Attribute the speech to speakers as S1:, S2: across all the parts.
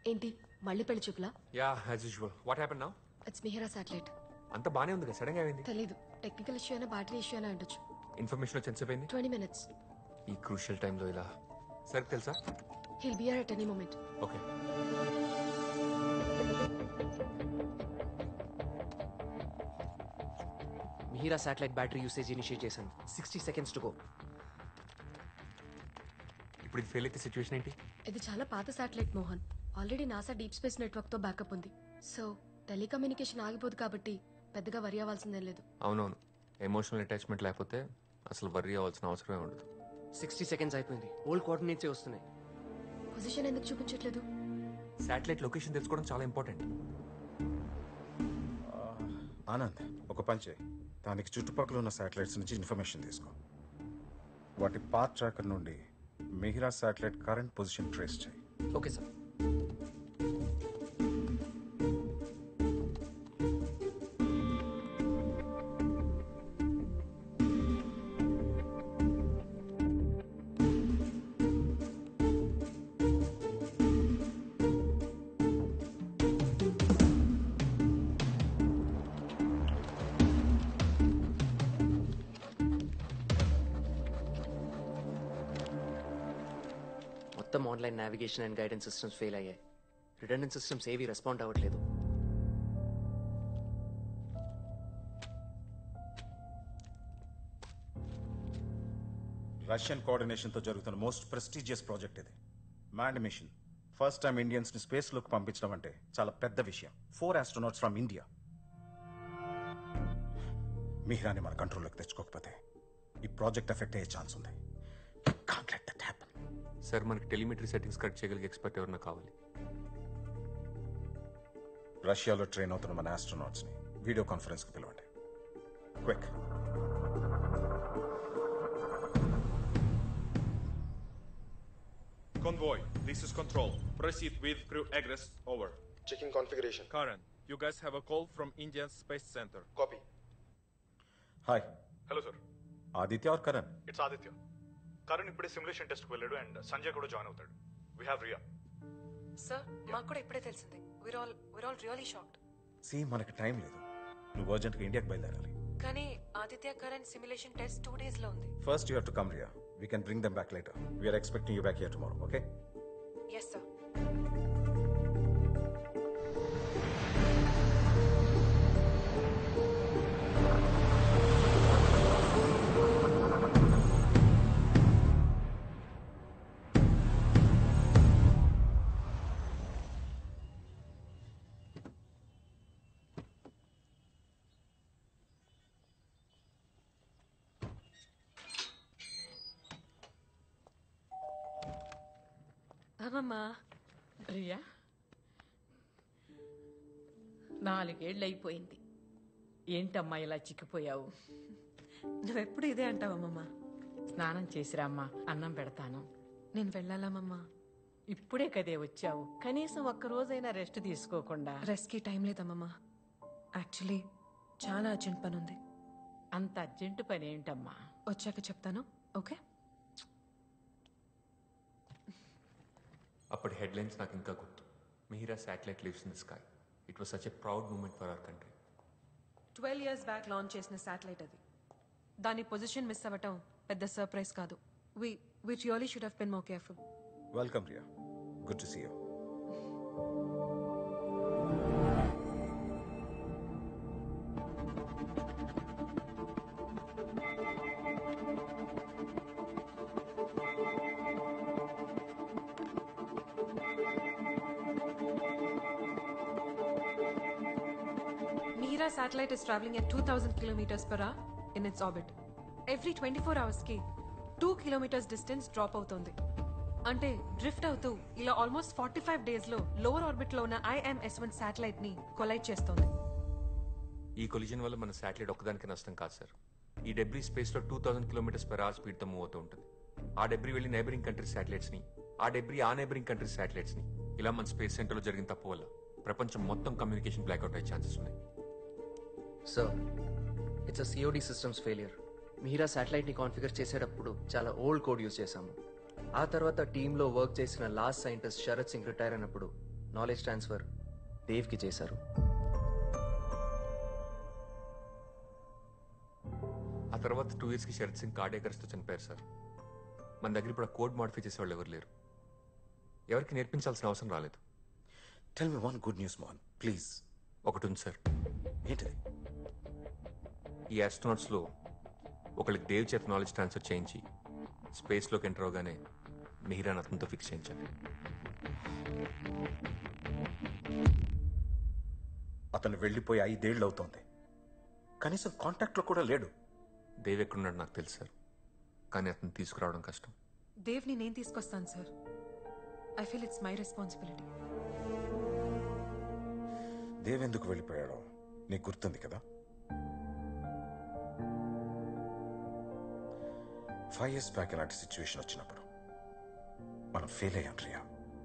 S1: ఏంటి మళ్ళీ పెళ్లి చూపులా?
S2: Yeah as usual. What happen now?
S1: It's Mihira satellite.
S2: అంత బానే ఉంది కదా, సడన్ గా అయింది.
S1: తెలీదు, టెక్నికల్ ఇష్యూ అయినా బ్యాటరీ ఇష్యూ అయినా ఉండొచ్చు.
S2: ఇన్ఫర్మేషన్ వచ్చి ఎంతసేపు అయింది?
S1: 20 minutes.
S2: ఈ క్రూషియల్ టైంలో ఇలా సరికి తెలుసా?
S1: He'll be here at any moment.
S2: Okay.
S3: Mihira satellite battery usage initiate చేశాను. 60 seconds టు గో.
S2: ఇప్పుడు ఇది ఫెయిల్ అయితే సిచ్యువేషన్ ఏంటి?
S1: ఇది చాలా పాత satellite Mohan. Already NASA deep space network తో బ్యాకప్ ఉంది. సో టెలికమ్యూనికేషన్ ఆగిపోదు కాబట్టి పెద్దగా వరి అవ్వాల్సిందేం లేదు.
S2: అవునవును, ఎమోషనల్ అటాచ్మెంట్ లేకపోతే అసలు వర్రీ అవ్వాల్సిన అవసరమే ఉండదు.
S3: 60 seconds అయిపోయింది. ఓల్డ్ కోఆర్డినేట్స్ వస్తున్నాయి.
S1: పొజిషన్ ఎందుకు చూపించట్లేదు?
S2: శాటిలైట్ లొకేషన్ తెలుసుకోవడం చాలా ఇంపార్టెంట్.
S4: ఆనంద్, ఒక పని చేయి. దానికి చుట్టుపక్కల ఉన్న శాటిలైట్స్ నుంచి ఇన్ఫర్మేషన్ తీసుకో. వాటి పాత్ ట్రాకర్ నుండి Mihira satellite current position trace చేయి.
S3: Okay sir. మొత్తం online navigation and guidance systems fail అయ్యాయి. రిటర్నింగ్ సిస్టమ్స్ ఏవి రెస్పాండ్ అవ్వట్లేదు.
S4: రష్యన్ కోఆర్డినేషన్తో జరుగుతున్న మోస్ట్ ప్రెస్టీజియస్ ప్రాజెక్ట్ ఇది. Manned mission. First time Indians ని స్పేస్ లోకి పంపించడం అంటే చాలా పెద్ద విషయం. 4 astronauts ఫ్రమ్ ఇండియా. మిహిరాని మన కంట్రోల్లోకి తెచ్చుకోకపోతే ఈ ప్రాజెక్ట్ ఎఫెక్ట్ అయ్యే ఛాన్స్ ఉంది. Can't let that happen.
S2: Sir, మనకి టెలిమెట్రీ సెట్టింగ్స్ కరెక్ట్ చేయగలిగే ఎక్స్పర్ట్ ఎవరన్నా కావాలి.
S4: రష్యాలో ట్రైన్ అవుతున్న మన ఆస్ట్రోనాట్స్ ని వీడియో కాన్ఫరెన్స్ కి పిలవండి. Quick.
S5: Convoy, this is Control. Proceed with crew egress, over.
S6: Checking configuration.
S5: Karen, you guys have a call from Indian Space Center.
S6: Copy.
S4: Hi,
S7: hello sir,
S4: Aditya or Karan?
S7: It's Aditya. Karan ఇప్పుడే simulation టెస్ట్కి వెళ్ళాడు and Sanjay కూడా join అవుతాడు. We have Riya.
S1: Sir, మాకు కూడా ఇప్పుడే తెలిసింది. we're all really shocked.
S4: See, మనకి టైం లేదు. నువ్వు అర్జెంట్గా ఇండియాకి బయలుదేరాలి.
S1: కానీ Aditya current simulation test 2 days లో ఉంది.
S4: First you have to come Riya. We can bring them back later. We're expecting you back here tomorrow. Okay?
S1: Yes sir. అమ్మమ్మా,
S8: రియా, 4 ఏళ్ళు అయిపోయింది. ఏంటమ్మా ఇలా చిక్కిపోయావు?
S1: నువ్వెప్పుడు ఇదే అంటావమ్మమ్మా.
S8: స్నానం చేసిరామ్మా, అన్నం పెడతాను.
S1: నేను వెళ్ళాలమ్మమ్మా.
S8: ఇప్పుడే కదే వచ్చావు, కనీసం ఒక్కరోజైనా రెస్ట్ తీసుకోకుండా.
S1: రెస్ట్కి టైం లేదమ్మమ్మా. యాక్చువల్లీ చాలా అర్జెంట్ పని ఉంది.
S8: అంత అర్జెంటు పని ఏంటమ్మా?
S1: వచ్చాక చెప్తాను, ఓకే?
S2: అప్పటి హెడ్లైన్స్ నాకు ఇంకా గుర్తు. Mihira satellite lives in the sky. It was such a proud moment for our country.
S1: 12 years back launch చేసిన శాటిలైట్ అది. దాని పొజిషన్ మిస్ అవ్వటం పెద్ద సర్ప్రైజ్ కాదు. We really should have been more careful.
S4: Welcome Riya. Good to see you.
S1: Mihira satellite is traveling at 2000 kilometers per hour in its orbit. Every 24 hours ki 2 kilometers distance drop అవుతుంది. అంటే drift అవుతూ ఇలా almost 45 days లో lower orbit లో ఉన్న IMS-1 satellite ని collide చేస్తోంది.
S2: ఈ కొలిజన్ వల్ల మన శాటిలైట్ ఒక్కదానికి నష్టం కాదు సార్. ఈ డెబ్రీ స్పేస్ లో 2000 km/h స్పీడ్ తో మూవ్ అవుతూ ఉంటుంది. ఆ డెబ్రీ వెళ్ళి నైబరింగ్ కంట్రీస్ శాటిలైట్స్ ని, ఆ డెబ్రీ ఆ నైబరింగ్ కంట్రీస్ శాటిలైట్స్ ని, ఇలా మన స్పేస్ సెంటర్ లో జరిగిన తప్పు వల్ల ప్రపంచం మొత్తం కమ్యూనికేషన్ బ్లాక్అవుట్ అయ్యే ఛాన్సెస్ ఉన్నాయి.
S3: Sir, it's a COD systems failure. Mihira శాటిలైట్ని కాన్ఫిగర్ చేసేటప్పుడు చాలా ఓల్డ్ కోడ్ యూజ్ చేశాము. ఆ తర్వాత టీంలో వర్క్ చేసిన last scientist Sharath Singh retire అయినప్పుడు నాలెడ్జ్ ట్రాన్స్ఫర్ దేవ్కి చేశారు.
S2: ఆ తర్వాత 2 yearsకి శరత్ సింగ్ కార్డియాక్ అరెస్ట్తో చనిపోయారు సార్. మన దగ్గర ఇప్పుడు ఆ కోడ్ మాడిఫై చేసే వాళ్ళు ఎవరు లేరు. ఎవరికి నేర్పించాల్సిన అవసరం రాలేదు.
S4: Tell me one good news Mohan please.
S2: ఒకటి ఉంది సార్.
S4: ఏంటిది?
S2: ఈ ఆస్ట్రోనాట్స్లో ఒకళ్ళకి దేవ్ చేత నాలెడ్జ్ ట్రాన్స్ఫర్ చేయించి స్పేస్లోకి ఎంటర్ అవగానే మిహిరాన్ అతనితో ఫిక్స్ చేయించాలి.
S4: అతను వెళ్ళిపోయి 5 ఏళ్ళు అవుతోంది. కనీసం కాంటాక్ట్లో కూడా లేడు.
S2: దేవ్ ఎక్కడున్నాడు నాకు తెలుసు సార్, కానీ అతను తీసుకురావడం కష్టం.
S1: దేవ్ని నేను తీసుకొస్తాను sir. I feel it's my responsibility.
S4: Dev ఎందుకు వెళ్ళిపోయాడో నీకు గుర్తుంది కదా? 5 years బ్యాక్ ఇలాంటి సిచ్యువేషన్ వచ్చినప్పుడు మనం ఫెయిల్ అయ్యాం రియా.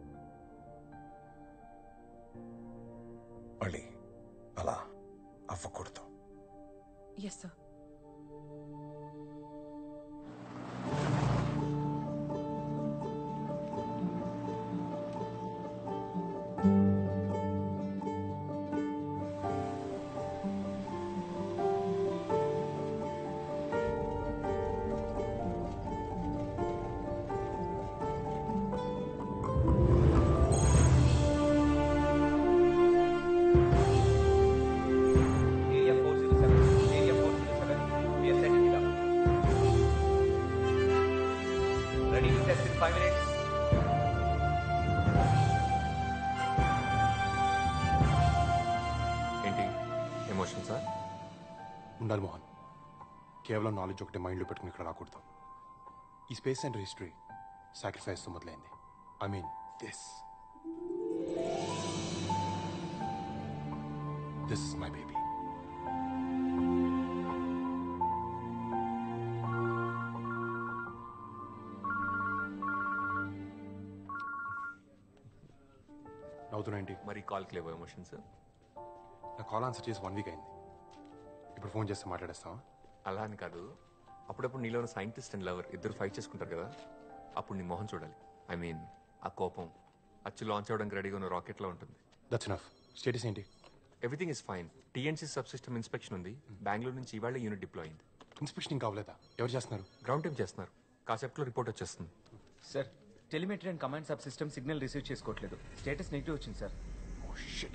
S4: మళ్ళీ అలా అవ్వకూడదు.
S1: Yes sir.
S6: Area 407. Area 407. We are setting it up. Ready to test in 5 minutes.
S2: ఏంటి ఎమోషన్ సార్?
S9: ఉండాలి మోహన్. కేవలం నాలెడ్జ్ ఒకటే మైండ్లో పెట్టుకుని ఇక్కడ రాకూడదు. ఈ స్పేస్ అండ్ హిస్టరీ సాక్రిఫైస్తో మొదలైంది. I mean this is my baby. నవ్వుతున్నాయండి?
S2: మరి కాల్కి లేవో ఎమోషన్ సార్?
S9: నా కాల్ ఆన్సర్ చేసి 1 week అయింది. ఇప్పుడు ఫోన్ చేస్తే మాట్లాడేస్తావా?
S2: అలా అని కాదు, అప్పుడప్పుడు నీలో ఉన్న సైంటిస్ట్ అండ్ లవర్ ఇద్దరు ఫైట్ చేసుకుంటారు కదా, అప్పుడు నీ మొహం చూడాలి. ఐ మీన్ ఆ కోపం అచ్చు లాంచ్ అవ్వడానికి రెడీగా ఉన్న రాకెట్లో ఉంటుంది.
S9: That's enough. స్టేటస్ ఏంటి?
S2: Everything is fine. TNC sub system inspection ఉంది. బెంగళూరు నుంచి ఇవాళ యూనిట్ డిప్లాయ్ అయింది.
S9: ఇన్స్పెక్షన్ ఇంకా అవ్వలేదా? ఎవరు చేస్తున్నారు?
S2: గ్రౌండ్ టీమ్ చేస్తున్నారు. కాసేపట్లో రిపోర్ట్ వచ్చేస్తుంది.
S6: Sir, telemetry and command sub system signal receive చేసుకోవట్లేదు. స్టేటస్ నెగిటివ్ వచ్చింది సార్.
S9: Oh shit.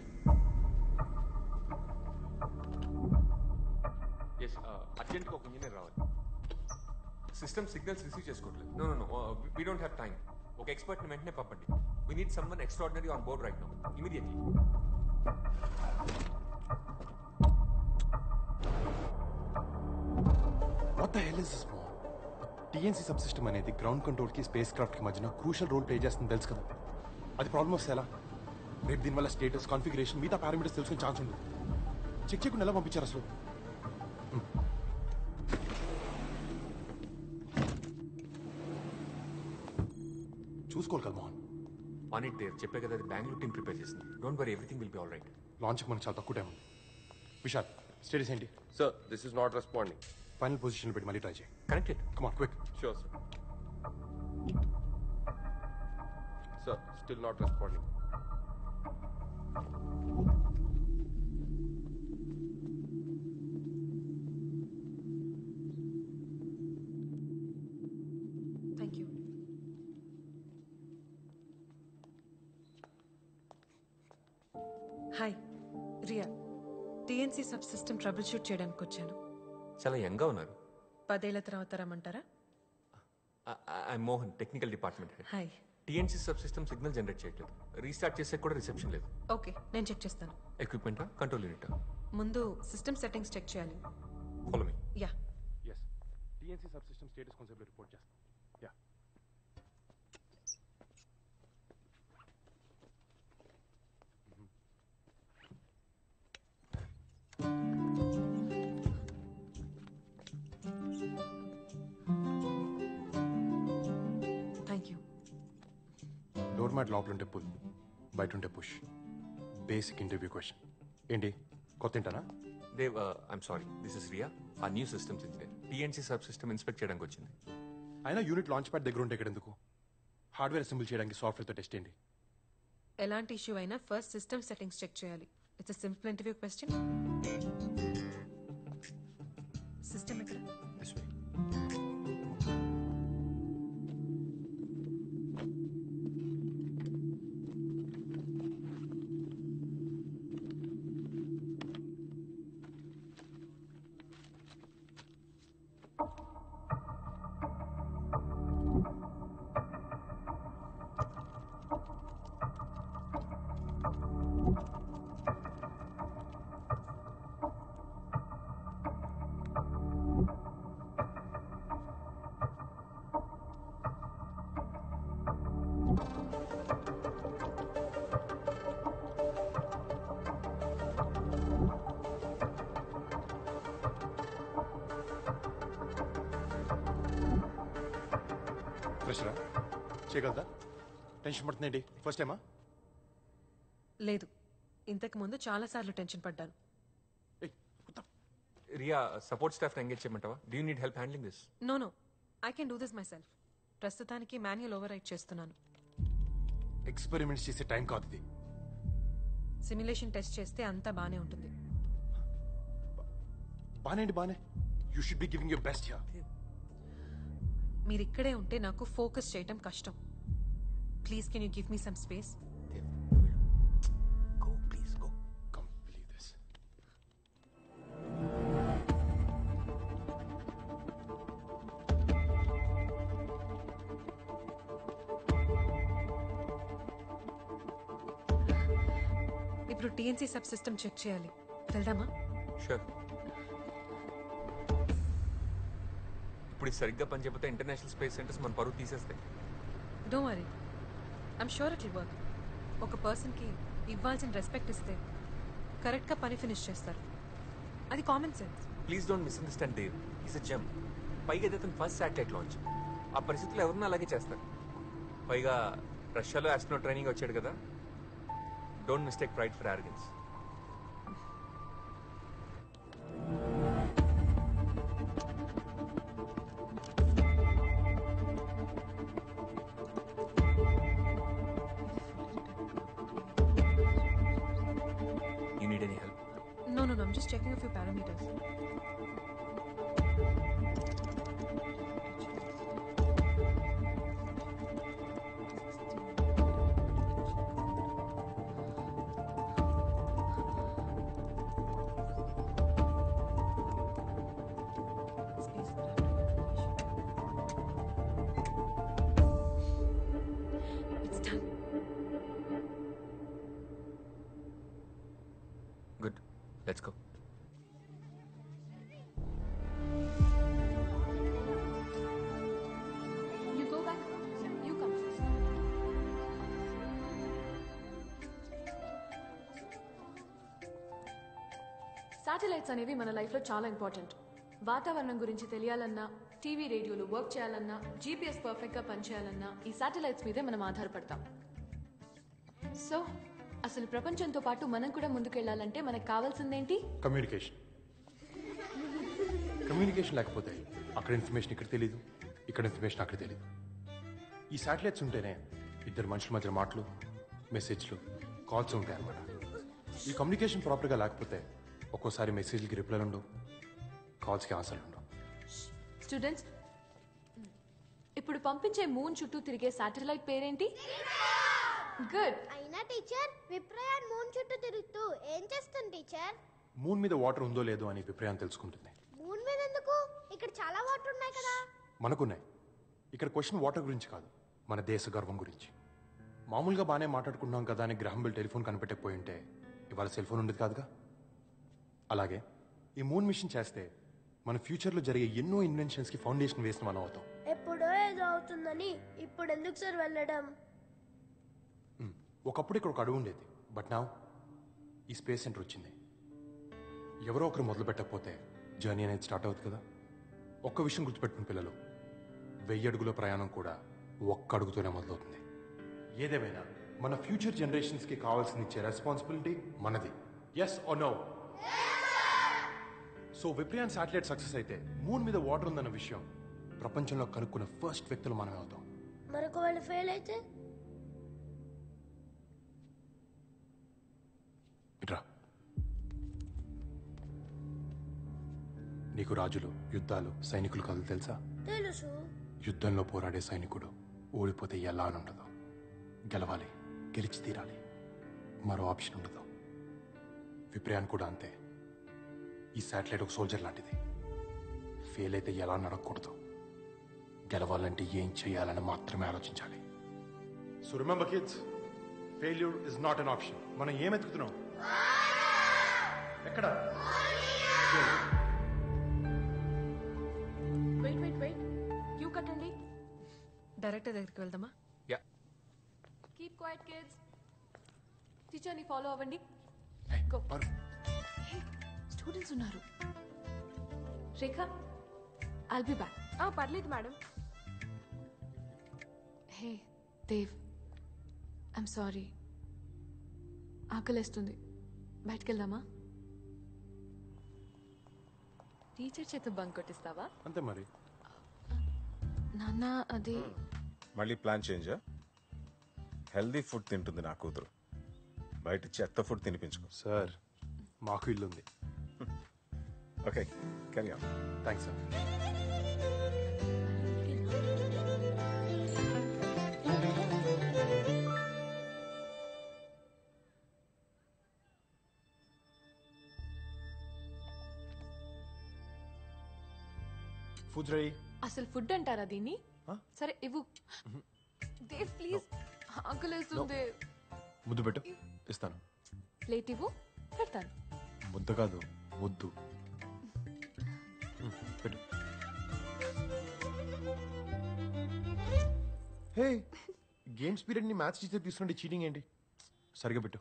S2: ఎస్, అర్జెంట్గా ఒక ఇంజనీర్ రావాలి. సిస్టమ్ సిగ్నల్స్ రిసీవ్ చేసుకోవట్లేదు. No no no, we don't have time. ఒక ఎక్స్పర్ట్ని వెంటనే పంపండి. We need someone extraordinary on board right now, immediately.
S9: What the hell is this Mohan? TNC sub system అనేది ground కంట్రోల్కి స్పేస్ క్రాఫ్ట్కి మధ్యన క్రూషల్ రోల్ ప్లే చేస్తుంది తెలుసు కదా. అది ప్రాబ్లమ్ వస్తే ఎలా? రేపు దీనివల్ల స్టేటస్, కాన్ఫిగరేషన్, మిగతా పారామీటర్స్ తెలుసుకునే ఛాన్స్ ఉంది. చెక్ చేయకుండా ఎలా పంపించారు అసలు? చూసుకోవాలి కదా మోహన్.
S2: On it there. చెప్పే కదా, అది బెంగళూరు టీం ప్రిపేర్ చేసింది. Don't worry, everything will be all right.
S9: లాంచ్కి మనకు చాలా తక్కువ టైం ఉంది. విశాల్, స్టేటస్ ఏంటి?
S5: Sir, this is not responding.
S9: Final పొజిషన్లో పెట్టి మళ్ళీ ట్రై చేయి.
S2: Connected.
S9: Come on quick.
S5: Sure, sir. Sir, still not responding.
S1: Thank you. Hi, Riya. TNC sub system troubleshoot చేయడానికి వచ్చాను.
S2: చాలా యంగ్గా ఉన్నారు.
S1: 10 ఏళ్ల తర్వాత రమ్మంటారా?
S2: I Mohan, technical department head.
S1: Hi.
S2: TNC sub system signal generate చేయట్లేదు. రీస్టార్ట్ చేసే కూడా రిసెప్షన్ లేదు.
S1: ఓకే, నేను చెక్ చేస్తాను.
S2: ఎక్విప్మెంటా, కంట్రోల్ యూనిటా?
S1: ముందు సిస్టమ్ సెట్టింగ్స్ చెక్ చేయాలి.
S2: Follow me.
S1: Yeah.
S9: Yes, TNC sub system status కాన్సెప్ట్లో రిపోర్ట్ చేస్తాం. Yeah.
S1: Thank you.
S9: Door mat లోపల ఉంటే పుల్, బయట ఉంటే పుష్. Basic interview question. ఏంటి కొత్త ఏంటనా?
S2: Dev, I'm sorry, this is Riya, a new systems engineer. TNC sub system inspect చేయడానికి వచ్చింది.
S9: అయినా యూనిట్ లాంచ్ ప్యాడ్ దగ్గర ఉంటే ఇక్కడ ఎందుకు? హార్డ్వేర్ అసెంబుల్ చేయడానికి సాఫ్ట్వేర్తో టెస్ట్ ఏంటి?
S1: ఎలాంటి ఇష్యూ అయినా ఫస్ట్ సిస్టమ్ సెట్టింగ్స్ చెక్ చేయాలి. It's a simple interview question. System ఎక్కడ?
S9: This way. ప్రెషరా చేయగలదా? టెన్షన్ పడుతుందేంటి? ఫస్ట్ టైమా?
S1: లేదు, ఇంతకు ముందు చాలా సార్లు టెన్షన్ పడ్డాను.
S2: రియా, సపోర్ట్ స్టాఫ్ ఎంగేజ్ చేయమంటావా? Do you need help handling this?
S1: No, I can do this myself. ప్రస్తుతానికి మాన్యువల్ ఓవర్ రైట్ చేస్తున్నాను.
S9: ఎక్స్పెరిమెంట్స్ చేసే టైం కాదు ఇది.
S1: సిమ్యులేషన్ టెస్ట్ చేస్తే అంతా బానే ఉంటుంది.
S9: బానే you should be giving your best here.
S1: మీరు ఇక్కడే ఉంటే నాకు ఫోకస్ చేయటం కష్టం. Please can you give me some space?
S2: Go, please, go.
S9: Come, believe this.
S1: ఇప్పుడు టీఎన్సీ సబ్ సిస్టమ్ చెక్ చేయాలి. వెళ్దామా?
S2: షూర్. ఇప్పుడు ఇది సరిగ్గా పనిచేయకపోతే ఇంటర్నేషనల్ స్పేస్ సెంటర్స్ మన పరువు తీసేస్తాయి.
S1: Don't worry, I'm sure it will work. ఒక పర్సన్కి ఇవ్వాల్సిన రెస్పెక్ట్ ఇస్తే కరెక్ట్గా పని ఫినిష్ చేస్తారు. అది common sense.
S2: Please don't misunderstand Dev. Is a gem. పైగా ఇది అతను ఫస్ట్ శాటిలైట్ లాంచ్. ఆ పరిస్థితుల్లో ఎవరన్నా అలాగే చేస్తారు. పైగా రష్యాలో ఆస్ట్రోనాట్ ట్రైనింగ్ వచ్చాడు కదా. Don't mistake pride for arrogance. You need any help?
S1: No, I'm just checking a few parameters. It's done.
S2: Good. Let's go.
S10: You go back. You come first. Satellites అనేవి మన లైఫ్లో చాలా ఇంపార్టెంట్. వాతావరణం గురించి తెలియాలన్నా, TV రేడియోలు వర్క్ చేయాలన్నా, GPS పర్ఫెక్ట్గా పనిచేయాలన్నా ఈ శాటిలైట్స్ మీదే మనం ఆధారపడతాం. సో అసలు ప్రపంచంతో పాటు మనం కూడా ముందుకెళ్ళాలంటే మనకు కావాల్సిందేంటి?
S9: కమ్యూనికేషన్. కమ్యూనికేషన్ లేకపోతే అక్కడ ఇన్ఫర్మేషన్ ఇక్కడ తెలీదు, ఇక్కడ ఇన్ఫర్మేషన్ అక్కడ తెలీదు. ఈ శాటిలైట్స్ ఉంటేనే ఇద్దరు మనుషుల మధ్య మాటలు, మెసేజ్లు, కాల్స్ ఉంటాయి అన్నమాట. ఈ కమ్యూనికేషన్ ప్రాపర్గా లేకపోతే ఒక్కోసారి మెసేజ్లకి రిప్లైలు ఉండవు, కాల్స్కి ఆన్సర్లు ఉండవు.
S10: స్టూడెంట్స్, ఇప్పుడు పంపించే మూన్ చుట్టూ తిరిగే శాటిలైట్ పేరేంటి? గుడ్.
S11: అయినా టీచర్, విప్రయాన్ మూన్ చుట్టూ తిరుగుతూ ఏం చేస్తుంది టీచర్?
S9: మూన్ మీద వాటర్ ఉందో లేదో అని విప్రయాన్ని తెలుసుకుంటుంది.
S11: మూన్ మీద ఎందుకు? ఇక్కడ చాలా వాటర్ ఉన్నాయి కదా.
S9: మనకున్నాయి. ఇక్కడ క్వశ్చన్ వాటర్ గురించి కాదు, మన దేశ గర్వం గురించి. మామూలుగా బాగానే మాట్లాడుకుంటున్నాం కదా అని గ్రహం బెల్ టెలిఫోన్ కనిపెట్టకపోయి ఉంటే ఇవాళ సెల్ ఫోన్ ఉండేది కాదుగా. అలాగే ఈ మూన్ మిషన్ చేస్తే మన ఫ్యూచర్లో జరిగే ఎన్నో ఇన్వెన్షన్స్కి ఫౌండేషన్ వేసిన మనం అవుతాం.
S11: ఎప్పుడో ఏదో అవుతుందని ఇప్పుడు ఎందుకు సార్ వెళ్ళడం?
S9: ఒకప్పుడు ఇక్కడ ఒక అడుగు ఉండేది, బట్ నా ఈ స్పేస్ సెంటర్ వచ్చింది. ఎవరో ఒకరు మొదలు పెట్టకపోతే జర్నీ అనేది స్టార్ట్ అవుతుంది కదా. ఒక్క విషయం గుర్తుపెట్టుకుని పిల్లలు, 1000 అడుగుల ప్రయాణం కూడా ఒక్క అడుగుతోనే మొదలవుతుంది. ఏదేమైనా మన ఫ్యూచర్ జనరేషన్స్కి కావాల్సింది ఇచ్చే రెస్పాన్సిబిలిటీ మనది. Yes or no? So Viprayan satellite success అయితే మూన్ మీద వాటర్ ఉందన్న విషయం ప్రపంచంలో కనుక్కున్న ఫస్ట్ వ్యక్తులు మనమే అవుతాం.
S11: మరొక వాళ్ళు ఫెయిల్ అయితే
S9: నీకు రాజులు, యుద్ధాలు, సైనికులు కథలు తెలుసా?
S11: తెలుసు.
S9: యుద్ధంలో పోరాడే సైనికుడు ఓడిపోతే ఎలా అని ఉండదు. గెలవాలి, గెలిచి తీరాలి, మరో ఆప్షన్ ఉండదు. విప్రయాన్ కూడా అంతే. ఈ శాటిలైట్ ఒక సోల్జర్ లాంటిది. ఫెయిల్ అయితే ఎలా నడకూడదు, గెలవాలంటే ఏం చేయాలని మాత్రమే ఆలోచించాలి. So remember kids, failure is not an option. మనం ఏం ఎత్తుకుతున్నాం? ఎక్కడ?
S10: వెయిట్ వెయిట్ వెయిట్, క్యూ కట్టండి.
S1: డైరెక్టర్ దగ్గరికి వెళ్దామా?
S2: యా.
S10: Keep quiet kids. టీచర్ని ఫాలో అవ్వండి. గో. స్టూడెంట్స్ ఉన్నారు. Rekha, I'll be back.
S1: పర్లేదు madam.
S10: Hey Dev, I'm sorry. ఆకలేస్తుంది, బయటికి వెళ్దామా? టీచర్ చేత బంక్ కొట్టిస్తావా?
S9: అంతే మరి.
S10: నాన్న అది
S4: మళ్ళీ ప్లాన్ చేంజా? హెల్దీ ఫుడ్ తింటుంది నా కూతురు, బయట చెత్త ఫుడ్ తినిపించుకో.
S9: సార్, మాకు ఇల్లు ఉంది.
S4: Okay, carry on.
S9: Thanks sir. Food ready.
S10: అసలు ఫుడ్ అంటారా దీన్ని? సరే ఇవ్వు. దేవ్ ప్లీజ్, ఆకలేస్తుంది.
S9: ముద్దు పెట్టు, ఇస్తాను.
S10: ప్లేట్ ఇవ్వు, పెడతాను.
S9: ముద్ద కాదు, ముద్దు పెట్టు. హే, గేమ్స్ పీరియడ్ ని మ్యాథ్స్ టీచర్ తీసుకుంటే చీటింగ్ ఏంటి? సరిగా పెట్టు.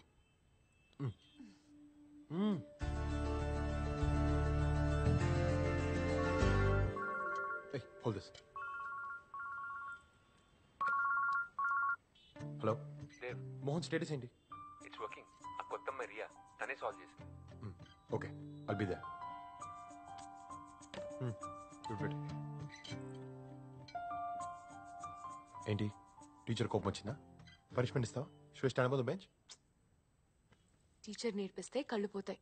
S9: Hold this. Hello Mohan, status ఏంటి?
S2: It's working. ఆ కొత్త మరియా తనే సాల్వ్ చేసింది.
S9: Okay, I'll be there. Good. ఏంటి, టీచర్ కోపం వచ్చిందా? పనిష్మెంట్ ఇస్తావా? So stand up on the bench.
S10: Teacher నేర్పిస్తే కళ్ళు పోతాయి.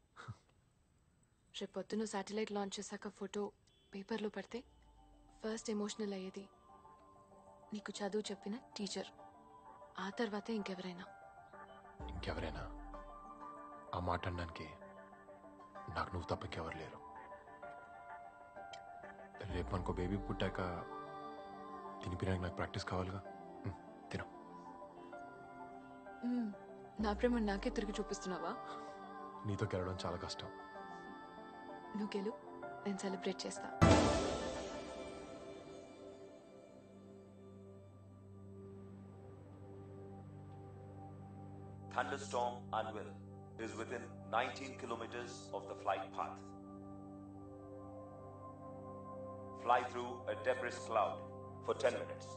S10: రేపు పొద్దున శాటిలైట్ లాంచ్ చేశాక ఫోటో పేపర్లో పడితే ఫస్ట్ ఎమోషనల్ అయ్యేది నీకు చదువు చెప్పిన టీచర్, ఆ తర్వాతే ఇంకెవరైనా.
S9: ఇంకెవరైనా? ఆ మాట అనడానికి నాకు నువ్వు తప్ప ఇంకెవరు లేరు. రేపు మనకు బేబీ పుట్టాక తినిపించడానికి నాకు ప్రాక్టీస్ కావాలిగా. తిను.
S10: నా ప్రేమ నాకే తిరిగి చూపిస్తున్నావా?
S9: నీతో గెలవడం చాలా కష్టం.
S10: నువ్వు గెలు, నేను సెలబ్రేట్ చేస్తా.
S12: Thunderstorm Anvil is within 19 kilometers of the flight path. Fly through a debris cloud for 10 minutes.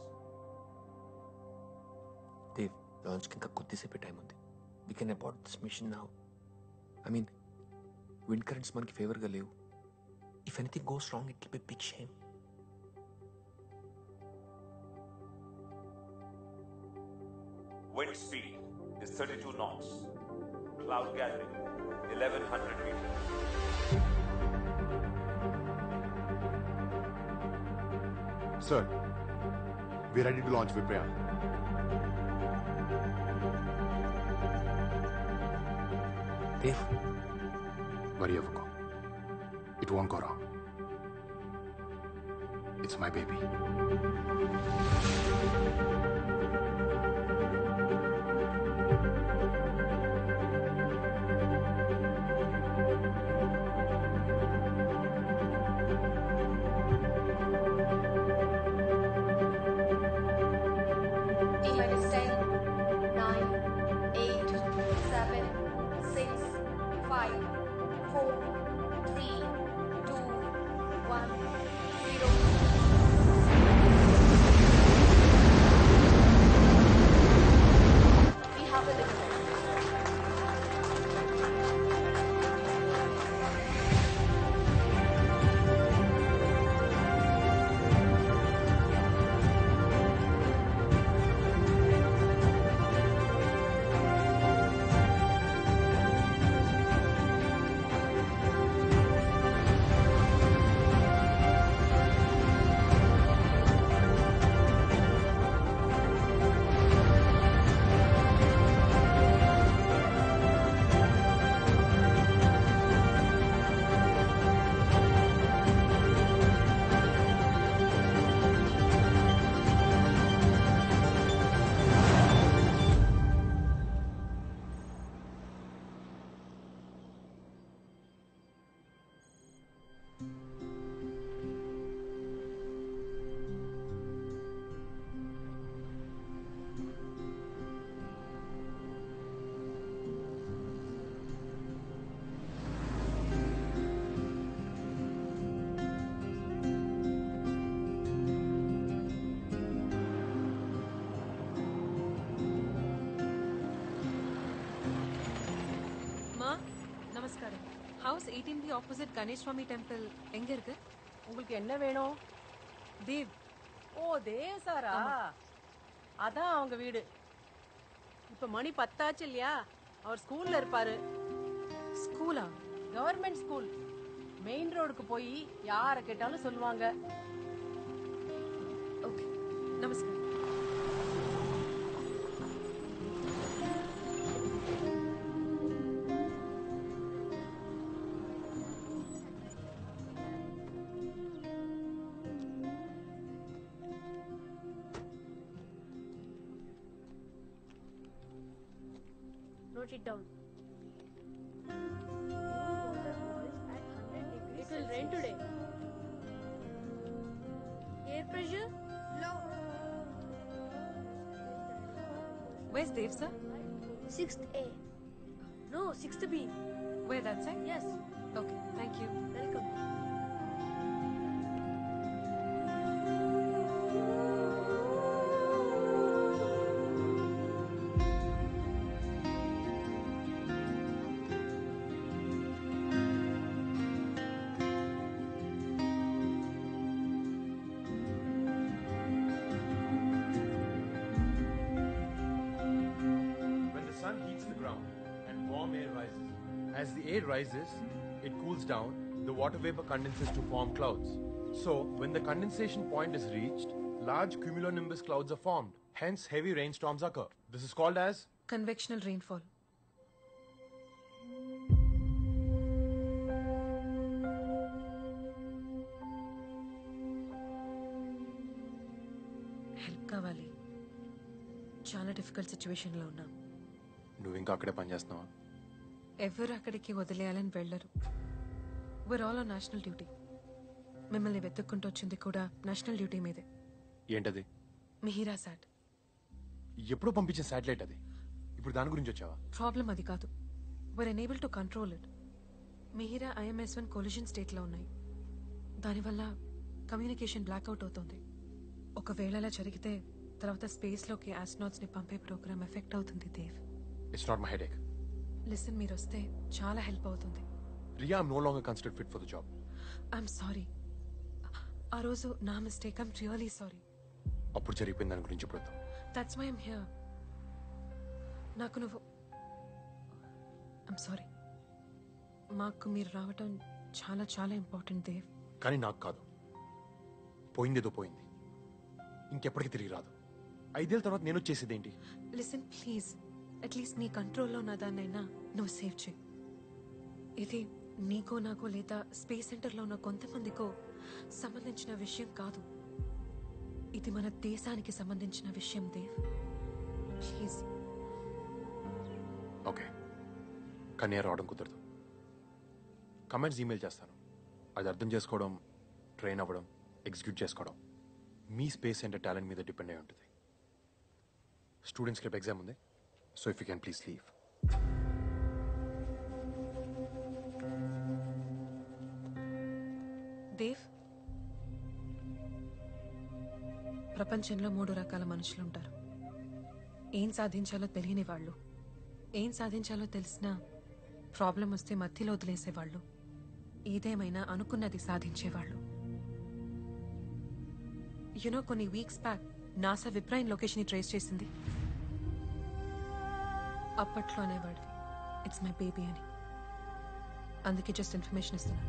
S2: Dev, లాంచ్కి ఇంకా కొద్దిసేపే టైం ఉంది. We can abort this mission now. I mean, wind currents మనకి ఫేవర్గా లేవు. If anything goes wrong it will be big shame.
S12: Wind speed is 32 knots. Cloud gathering 1100 meters.
S9: Sir, we're ready to launch Viprayan.
S2: Dave,
S9: worry avako. It won't go wrong. It's my baby.
S1: House 18B opposite Ganesh Swami temple எங்க இருக்கு?
S8: உங்களுக்கு என்ன வேணும்?
S1: தேவ்.
S8: ஓ தேவ் சாரா, அதான் அவங்க வீடு. இப்ப மணி 10 ஆச்சு இல்லையா? அவர் ஸ்கூல்ல இருப்பாரு.
S1: ஸ்கூலா?
S8: Government school. மெயின் ரோடுக்கு போய் யாரை கேட்டாலும் சொல்லுவாங்க.
S1: ஓகே, நமஸ்காரம்.
S11: Note it down. It will rain today. Air pressure low.
S1: Where's Dev, sir?
S11: 6th A. No, 6th B.
S1: Where that side?
S11: Yes.
S1: Okay, thank you.
S11: Welcome.
S9: When the sun heats the ground and warm air rises, as the air rises, it cools down, the water vapor condenses to form clouds. So, when the condensation point is reached, large cumulonimbus clouds are formed. Hence, heavy rainstorms occur. This is called as
S1: Convectional rainfall. Help కావాలి. చాలా difficult సిచ్యువేషన్లో ఉన్నాం.
S9: నువ్వు ఇంకా అక్కడే పనిచేస్తున్నావా?
S1: ఎవరు అక్కడికి వదిలేయాలని వెళ్ళరు. we're all on national duty. మిమ్మల్ని వెతుక్కుంటూ వచ్చింది కూడా నేషనల్ డ్యూటీ మీదే.
S9: ఏంటది?
S1: మిహిరా సాట్.
S9: ఎప్పుడో పంపించిన శాటిలైట్ అది. ఇప్పుడు దాని గురించి వచ్చావా?
S1: ప్రాబ్లం అది కాదు. we're unable to control it. Mihira IMS-1 collision స్టేట్లో ఉన్నాయి. దానివల్ల కమ్యూనికేషన్ బ్లాక్అవుట్ అవుతుంది. ఒకవేళ అలా జరిగితే తర్వాత స్పేస్లోకి ఆస్ట్రోనాట్స్ని పంపే ప్రోగ్రామ్ ఎఫెక్ట్ అవుతుంది Dev.
S9: It's not my headache.
S1: Listen, మీరు వస్తే చాలా హెల్ప్ అవుతుంది.
S9: Riya, I'm no longer considered fit for the job.
S1: I'm sorry. ఆ రోజు నా మిస్టేక్. I'm really sorry.
S9: అప్పుడు జరిగిపోయిన దాని గురించి ఇప్పుడు వద్దాం.
S1: That's why I'm here. నాకు నువ్వు ఐఎమ్ సారీ. మాకు మీరు రావటం చాలా చాలా ఇంపార్టెంట్ దేవ్.
S9: కానీ నాకు కాదు. పోయిందేదో పోయింది, ఇంకెప్పటికీ తిరిగి రాదు. 5 ఏళ్ళ తర్వాత నేను వచ్చేసేది ఏంటి?
S1: లిసన్ ప్లీజ్, అట్లీస్ట్ నీ కంట్రోల్లో ఉన్న దాన్నైనా నువ్వు సేవ్ చేయి. ఇది నీకో నాకో లేదా స్పేస్ సెంటర్లో ఉన్న కొంతమందికో సంబంధించిన విషయం కాదు. ఇది మన దేశానికి సంబంధించిన విషయం దేవ్. ప్లీజ్.
S9: ఓకే, కానీ రావడం కుదరదు. కమెంట్స్ ఈమెయిల్ చేస్తాను. అది అర్థం చేసుకోవడం, ట్రైన్ అవ్వడం, ఎగ్జిక్యూట్ చేసుకోవడం మీ స్పేస్ సెంటర్ టాలెంట్ మీద డిపెండ్ అయి ఉంటుంది. స్టూడెంట్స్కి రేపు ఎగ్జామ్ ఉంది. So if you can please leave.
S1: Dev, ప్రపంచంలో 3 రకాల మనుషులు ఉంటారు. ఏం సాధించాలో తెలియని వాళ్ళు, ఏం సాధించాలో తెలిసినా ప్రాబ్లం వస్తే మధ్యలో వదిలేసేవాళ్ళు, ఏదేమైనా అనుకున్నది సాధించేవాళ్ళు. యునో, కొన్ని weeks back NASA Viprayan location trace చేసింది. అప్పట్లో అనేవాడివి ఇట్స్ మై బేబీ అని. అందుకే జస్ట్ ఇన్ఫర్మేషన్ ఇస్తున్నాను.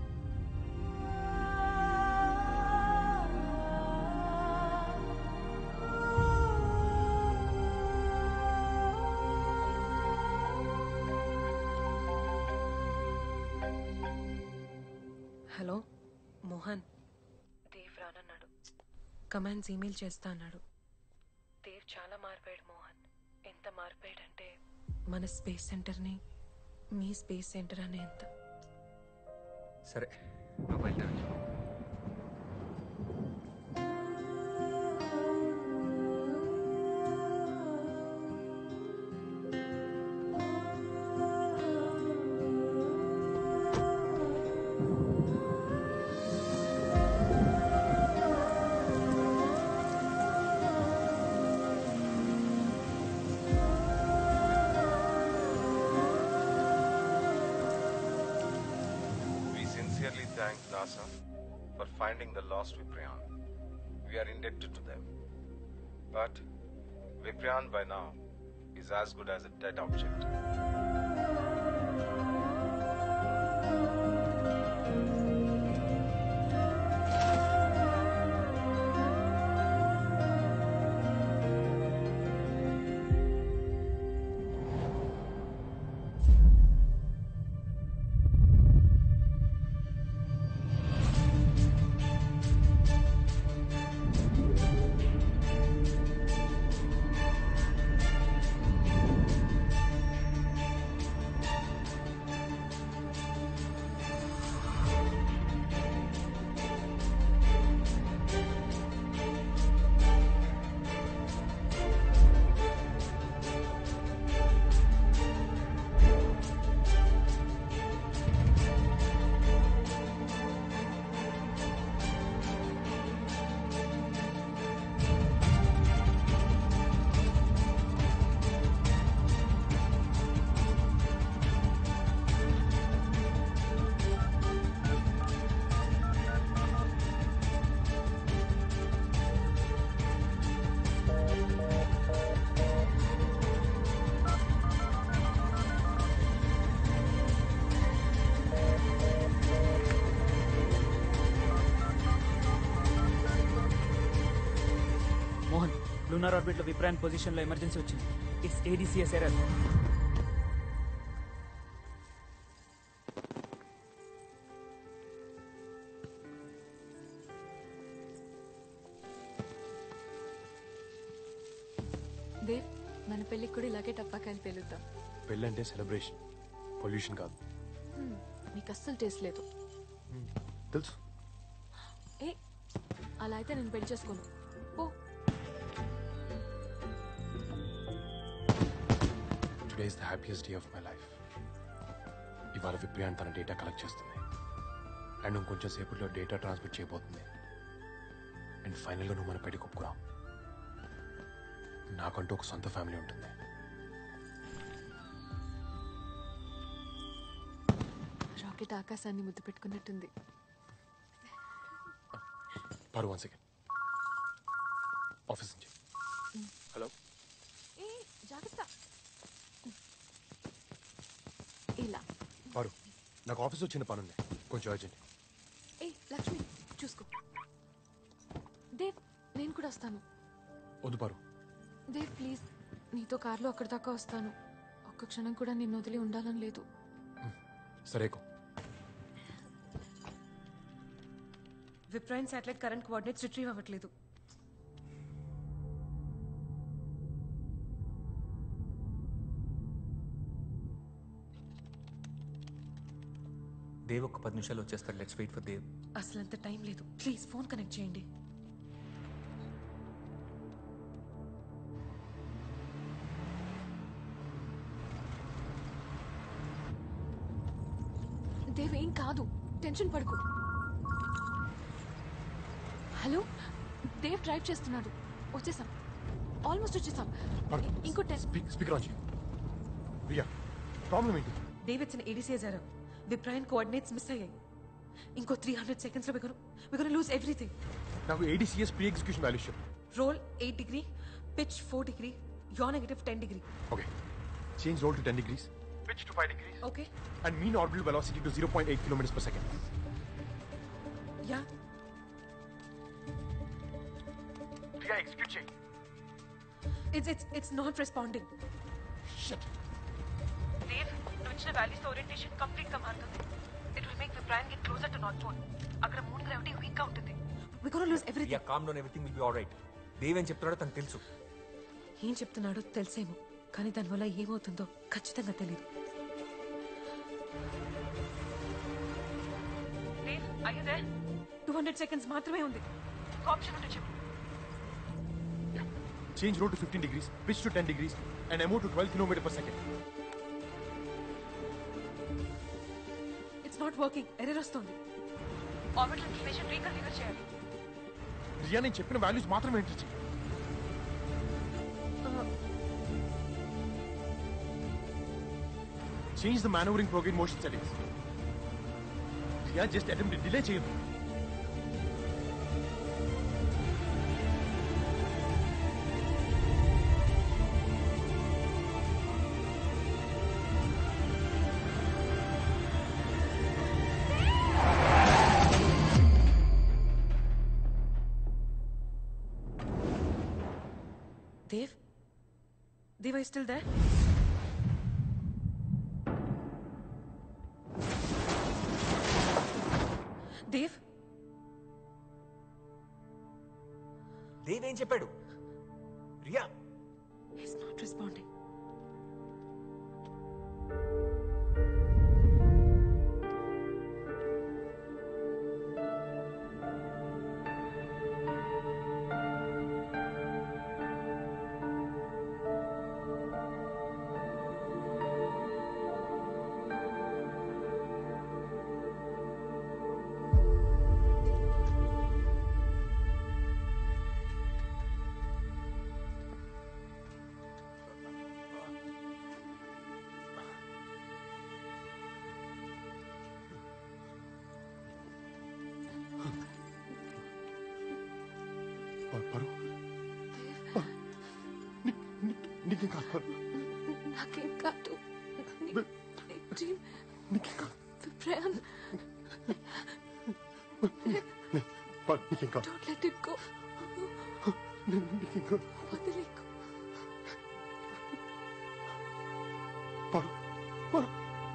S1: హలో మోహన్. దేవ్ రానన్నాడు. కమాండ్స్ ఈమెయిల్ చేస్తా అన్నాడు. దేవ్ చాలా మారిపోయాడు మోహన్. ఎంత మారిపోయాడంటే మన స్పేస్ సెంటర్ని మీ స్పేస్ సెంటర్ అనే ఎంత.
S2: సరే, నువ్వు బయలుదేరు.
S4: thank NASA for finding the lost Viprian. We are indebted to them. But Viprian by now is as good as a dead object.
S13: Mohan lunar orbit లో విప్రాన్ పొజిషన్ లో ఎమర్జెన్సీ వచ్చింది. It's ADCS error.
S10: దేవ్, మన పెళ్ళికి కూడా ఇలాగే టపాకాయలు పేలుద్దాం.
S9: పెళ్ళంటే సెలబ్రేషన్, పొల్యూషన్ కాదు.
S10: నీకు అస్సలు టేస్ట్ లేదు.
S9: తెలుసు.
S10: ఏ అలా అయితే నేను పెళ్లి చేసుకోను. పో.
S9: Today is the happiest day of my life. ఇవాళ విప్రియాన్ తన డేటా కలెక్ట్ చేస్తుంది అండ్ ఇంకొంచెం సేపట్లో డేటా ట్రాన్స్మిట్ చేయబోతుంది. అండ్ ఫైనల్గా నువ్వు మన పెళ్లికి ఒప్పుకున్నావు. నాకంటూ ఒక సొంత ఫ్యామిలీ ఉంటుంది.
S10: రాకెట్ ఆకాశాన్ని ముద్దు పెట్టుకున్నట్టుంది.
S9: పారు 1 సెకండ్. ఆఫీస్ నుంచి. హలో.
S10: ఏ జాగ్రత్త. ఇలా
S9: పారు, నాకు ఆఫీస్లో చిన్న పని ఉంది, కొంచెం అర్జెంట్.
S10: ఏ లక్ష్మి చూసుకో. దేవ్, నేను కూడా వస్తాను.
S9: వద్దు పారు.
S10: దేవ్ ప్లీజ్, నీతో కార్లో అక్కడి దాకా వస్తాను. ఒక్క క్షణం కూడా నిన్ను వదిలి ఉండాలని లేదు.
S9: సరేకో.
S1: Viprayan satellite current coordinates retrieve అవ్వట్లేదు.
S2: దేవ్ ఒక 10 నిమిషాలు వచ్చేస్తాడు. Let's wait for Dev.
S1: అసలు అంత టైం లేదు. ప్లీజ్ ఫోన్ కనెక్ట్ చేయండి.
S10: దేవ్ ఏం కాదు, టెన్షన్ పడుకో. హలో, దేవ్ డ్రైవ్ చేస్తున్నాడు. వచ్చేసాం, ఆల్మోస్ట్ వచ్చేసాం. ఇంకో
S9: స్పీకర్ ఆన్ చేయి. ప్రియా, ప్రాబ్లం ఏంటి?
S1: Dev it's an ADCS error. Viprayan coordinates miss అయ్యాయి. ఇంకో 300 seconds లో we're gonna lose everything.
S9: నాకు ADCS ప్రీ ఎగ్జిక్యూషన్ వాల్యూస్ చెప్పు.
S1: Roll 8 degree, pitch 4 degree, yaw negative 10 degree.
S9: Okay. Change roll to 10 degrees. Pitch to 5 degrees.
S1: Okay.
S9: And mean orbital velocity to 0.8 kilometers per second.
S1: Yeah.
S9: Priya, execute check.
S1: It's not responding.
S9: Shit.
S1: Dave, నువ్వు ఇచ్చిన values orientation complete గా మారుతుంది. It will make the Viprian get closer to North Pole. అక్కడ moon gravity weak గా ఉంటుంది. We're gonna lose everything.
S2: Yeah, calm down, everything will be all right. Dev ఏం చెప్తున్నాడో తనకు తెలుసు.
S1: ఏం చెప్తున్నాడో తెలుసేమో, కానీ దానివల్ల ఏమవుతుందో ఖచ్చితంగా తెలియదు. Dave, are you there? 200 seconds మాత్రమే ఉంది. ఆప్షన్ ఉంటే చెప్పు.
S9: Yeah. Change roll to 15 degrees, pitch to 10 degrees, and MO to 12 kilometers per second.
S1: It's not working. Error వస్తుంది. ఆర్బిటల్ ఇన్ఫర్మేషన్ రీకన్ఫిగర్ చేయాలి.
S9: రియా, నేను చెప్పిన వాల్యూస్ మాత్రమే ఎంటర్ చేయి. Change the maneuvering program motion settings. Yeah just attempt delay చేయదు.
S1: Dave? Dave, are you still there? Dave?
S2: Dev ఏం చెప్పాడు? Riya
S1: He's not responding.
S9: పరు నీకేం కాదు పరు.
S10: నాకేం కాదు.
S9: నీకేం కాదు
S10: విప్రయాన్,
S9: పరు, నీకేం కాదు.
S10: don't let it go.
S9: నీకేం కాదు
S10: వదిలేకు.
S9: పరు పరు.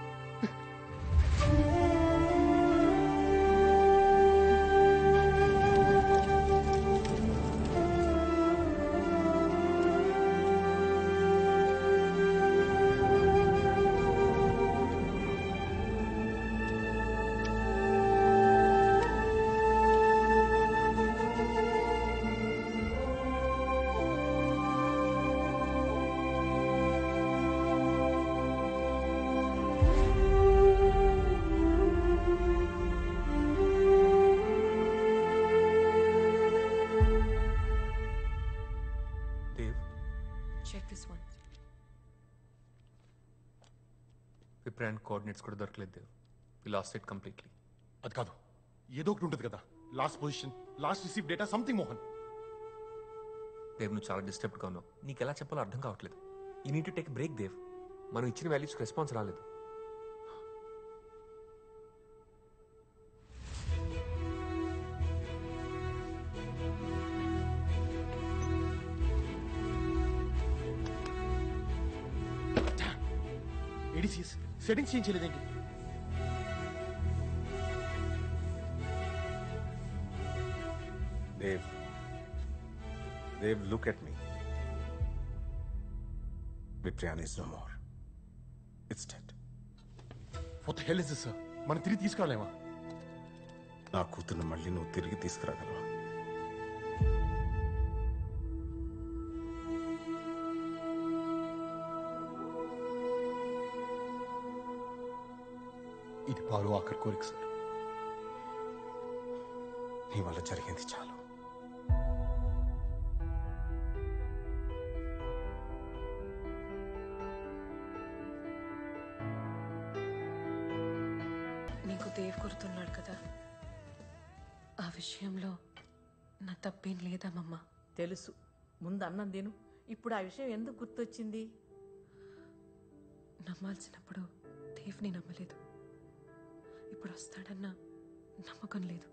S1: Check this one.
S2: విప్రాన్ కోఆర్డినేట్స్ కూడా దొరకలేదు Dev. We lost it completely.
S9: అది కాదు, ఏదో ఒకటి ఉంటుంది కదా. Last position, last receive data, something. Mohan,
S2: Dev నువ్వు చాలా డిస్టర్బ్డ్గా ఉన్నావు. నీకు ఎలా చెప్పాలో అర్థం కావట్లేదు. You need to take break Dev. మనం ఇచ్చిన వాల్యూస్కి రెస్పాన్స్ రాలేదు.
S9: ఏడీసీఎస్ సెట్టింగ్స్ చేంజ్ చేయలేదేంటి?
S4: Dave, look at me. Vipriyan is no more. It's dead.
S9: What the hell is this, sir? మనం తిరిగి తీసుకురాలేమా?
S4: నా కూతుర్ని మళ్ళీ నువ్వు తిరిగి తీసుకురాగలవా?
S9: ఇది పాలు ఆఖరి కోరిక సార్.
S4: నీ వల్ల జరిగింది చాలు.
S1: నీకు దేవ్ గుర్తున్నాడు కదా, ఆ విషయంలో నా తప్పేం లేదమ్మమ్మ.
S8: తెలుసు. ముందు అన్నం తిను. ఇప్పుడు ఆ విషయం ఎందుకు గుర్తొచ్చింది?
S1: నమ్మాల్సినప్పుడు దేవ్ని నమ్మలేదు. ఇప్పుడు వస్తాడన్న నమ్మకం లేదు.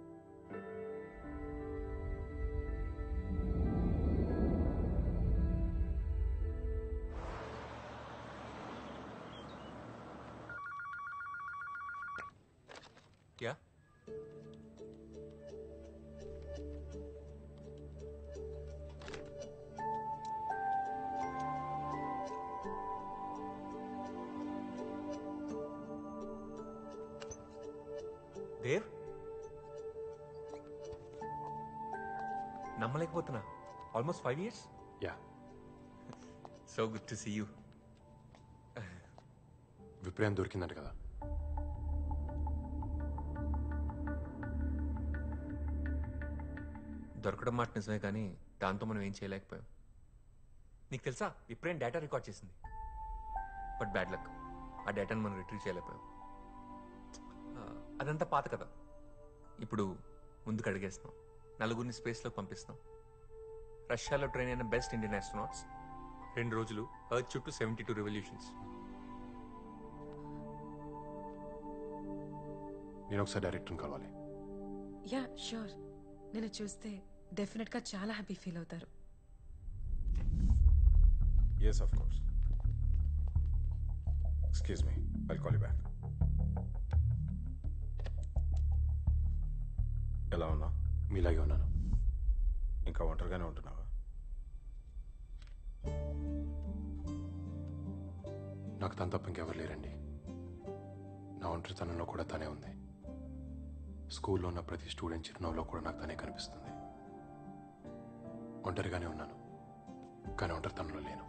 S2: యా దేవ్, నమ్మలేకపోతున్నా. Almost 5 years.
S9: Yeah,
S2: so good to see you.
S9: విప్రయాన్ దొరికిందంట కదా.
S2: దొరకడం మాట నిజమే, కానీ దాంతో మనం ఏం చేయలేకపోయాం. నీకు తెలుసా, విప్రయాన్ డేటా రికార్డ్ చేసింది. బట్ బ్యాడ్ లక్, ఆ డేటాను మనం రిట్రీవ్ చేయలేకపోయాం. అదంతా పాత కదా. ఇప్పుడు ముందుకు అడిగేస్తున్నాం, నలుగురిని స్పేస్లోకి పంపిస్తున్నాం. రష్యాలో ట్రైన్ అయిన బెస్ట్ ఇండియన్ ఆస్ట్రోనాట్స్, 2 రోజులు ఎర్త్ చుట్టూ 72 రెవల్యూషన్స్.
S9: నేను ఒకసారి డైరెక్టర్ని కలవాలి.
S1: Yeah sure. నేను చూస్తే డెఫినెట్గా చాలా హ్యాపీ ఫీల్ అవుతారు.
S4: Yes, of course. Excuse me. I'll call you back. ఎలా ఉన్నా?
S9: మీలాగే ఉన్నాను.
S4: ఇంకా ఒంటరిగానే ఉంటున్నావా?
S9: నాకు తను తప్ప ఇంకెవరు లేరండి. నా ఒంటరితనంలో కూడా తనే ఉంది. స్కూల్లో ఉన్న ప్రతి స్టూడెంట్ చిరునవ్వులో కూడా నాకు తనే కనిపిస్తుంది. ఒంటరిగానే ఉన్నాను, కానీ ఒంటరితనంలో లేను.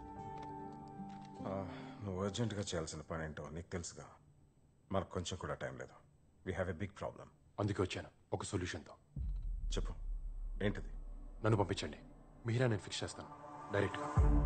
S4: నువ్వు అర్జెంటుగా చేయాల్సిన పని ఏంటో నీకు తెలుసుగా. మనకు కొంచెం కూడా టైం లేదు. We have a big problem.
S9: అందుకే వచ్చాను ఒక సొల్యూషన్తో.
S4: చెప్పు, ఏంటిది?
S9: నన్ను పంపించండి, మీరా నేను ఫిక్స్ చేస్తాను డైరెక్ట్గా.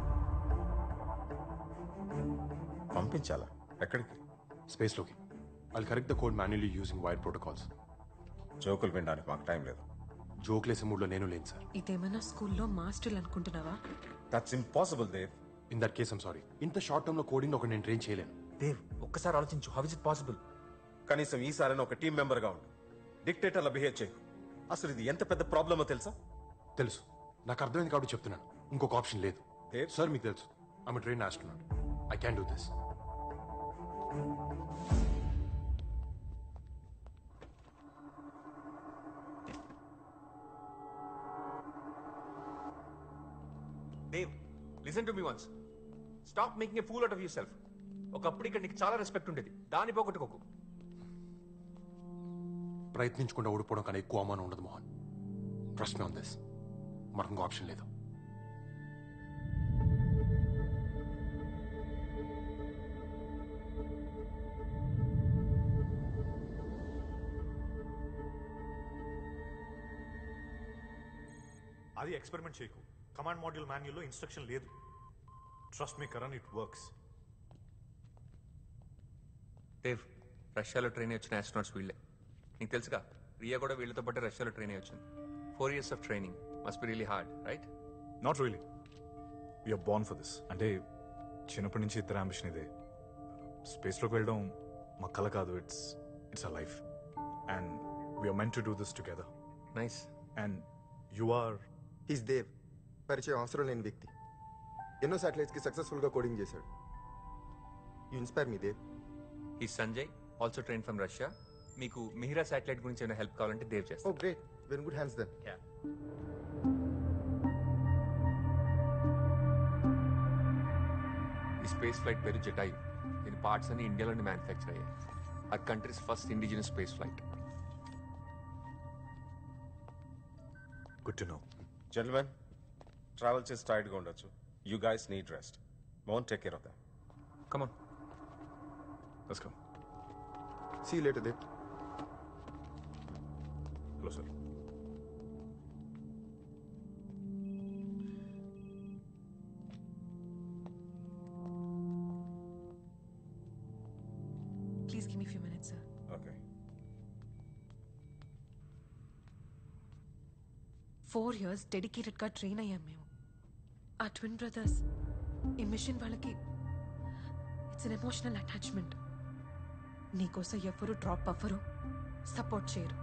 S4: పంపించాలా? ఎక్కడికి?
S9: స్పేస్లోకి. I'll correct the code manually using wire protocols.
S4: జోకులు వినడానికి మాకు టైం లేదు.
S9: జోకులేసే మూడ్లో నేను లేను సార్.
S1: ఇదేమన్నా స్కూల్లో మాస్టర్లు అనుకుంటున్నావా?
S4: That's impossible Dev.
S9: In that case I'm sorry. ఇంత షార్ట్ టర్మ్లో కోడింగ్ ఒక నేను ట్రైన్ చేయలేను.
S2: దేవ్, ఒక్కసారి ఆలోచించు. How is it possible?
S4: కనీసం ఈసారి ఒక టీం మెంబర్గా ఉండు. డిక్టేటర్లా బిహేవ్ చేయకు. అసలు ఇది ఎంత పెద్ద ప్రాబ్లమో తెలుసా?
S9: తెలుసు, నాకు అర్థమైంది కాబట్టి చెప్తున్నాను. ఇంకొక ఆప్షన్ లేదు. సార్ మీకు తెలుసు, I'm train astronaut. I can do this.
S2: Dave, listen to me once. Stop making a fool out of yourself. ఒకప్పుడు ఇక్కడ నీకు చాలా రెస్పెక్ట్ ఉండేది, దాన్ని పోగొట్టుకోకు.
S9: ప్రయత్నించకుండా ఓడిపోవడం కన్నా ఎక్కువ అవమానం ఉండదు Mohan. Trust me on this. మనకు ఇంకో ఆప్షన్ లేదు.
S7: అది ఎక్స్పెరిమెంట్ చేయకు. కమాండ్ మాడ్యూల్ మాన్యుల్లో ఇన్స్ట్రక్షన్ లేదు. Trust me Karan, it works.
S2: Dev, రష్యాలో ట్రైన్ అయ్యి వచ్చిన ఆస్ట్రోనాట్స్ వీళ్ళే. నీకు తెలుసుగా, రియా కూడా వీళ్ళతో పాటు రష్యాలో ట్రైన్ అయ్యి వచ్చింది. 4 years of training must be really hard, right?
S7: Not really. We're born for this. అంటే చిన్నప్పటి నుంచి ఇద్దరు అంబిషన్ ఇదే. స్పేస్లోకి వెళ్ళడం మా కల కాదు, it's a life. And we're meant to do this together.
S2: Nice.
S7: And you are
S14: is Dev. పరిచయం అవసరం లేని వ్యక్తి. ఎన్నో శాటిలైట్స్కి సక్సెస్ఫుల్గా కోడింగ్ చేశాడు. You inspire me Dev.
S2: ఈ Sanjay also train from Russia. మీకు మిహిరా శాటిలైట్ గురించి ఏమైనా హెల్ప్ కావాలంటే దేవ్ చేస్తారు.
S14: Oh great, very good hands then.
S2: ఈ స్పేస్ ఫ్లైట్ పేరు జటాయు. దీని పార్ట్స్ అన్ని ఇండియాలోనే మ్యానుఫ్యాక్చర్ అయ్యాయి. ఆ countries first indigenous space flight.
S7: Good to know.
S4: Gentlemen, travel చేసి టైర్డ్గా ఉండొచ్చు. You guys need rest. Won't take care of them.
S2: Come on,
S7: let's go.
S14: See you later Dev.
S7: Hello sir.
S1: Please give me a few minutes, sir.
S4: Okay.
S1: 4 years డెడికేటెడ్గా train అయ్యాం మేము. ఆ twin brothers ఈ mission వాళ్ళకి it's an emotional attachment. నీకోసం ఎవరు drop అవ్వరు, support చేయరు.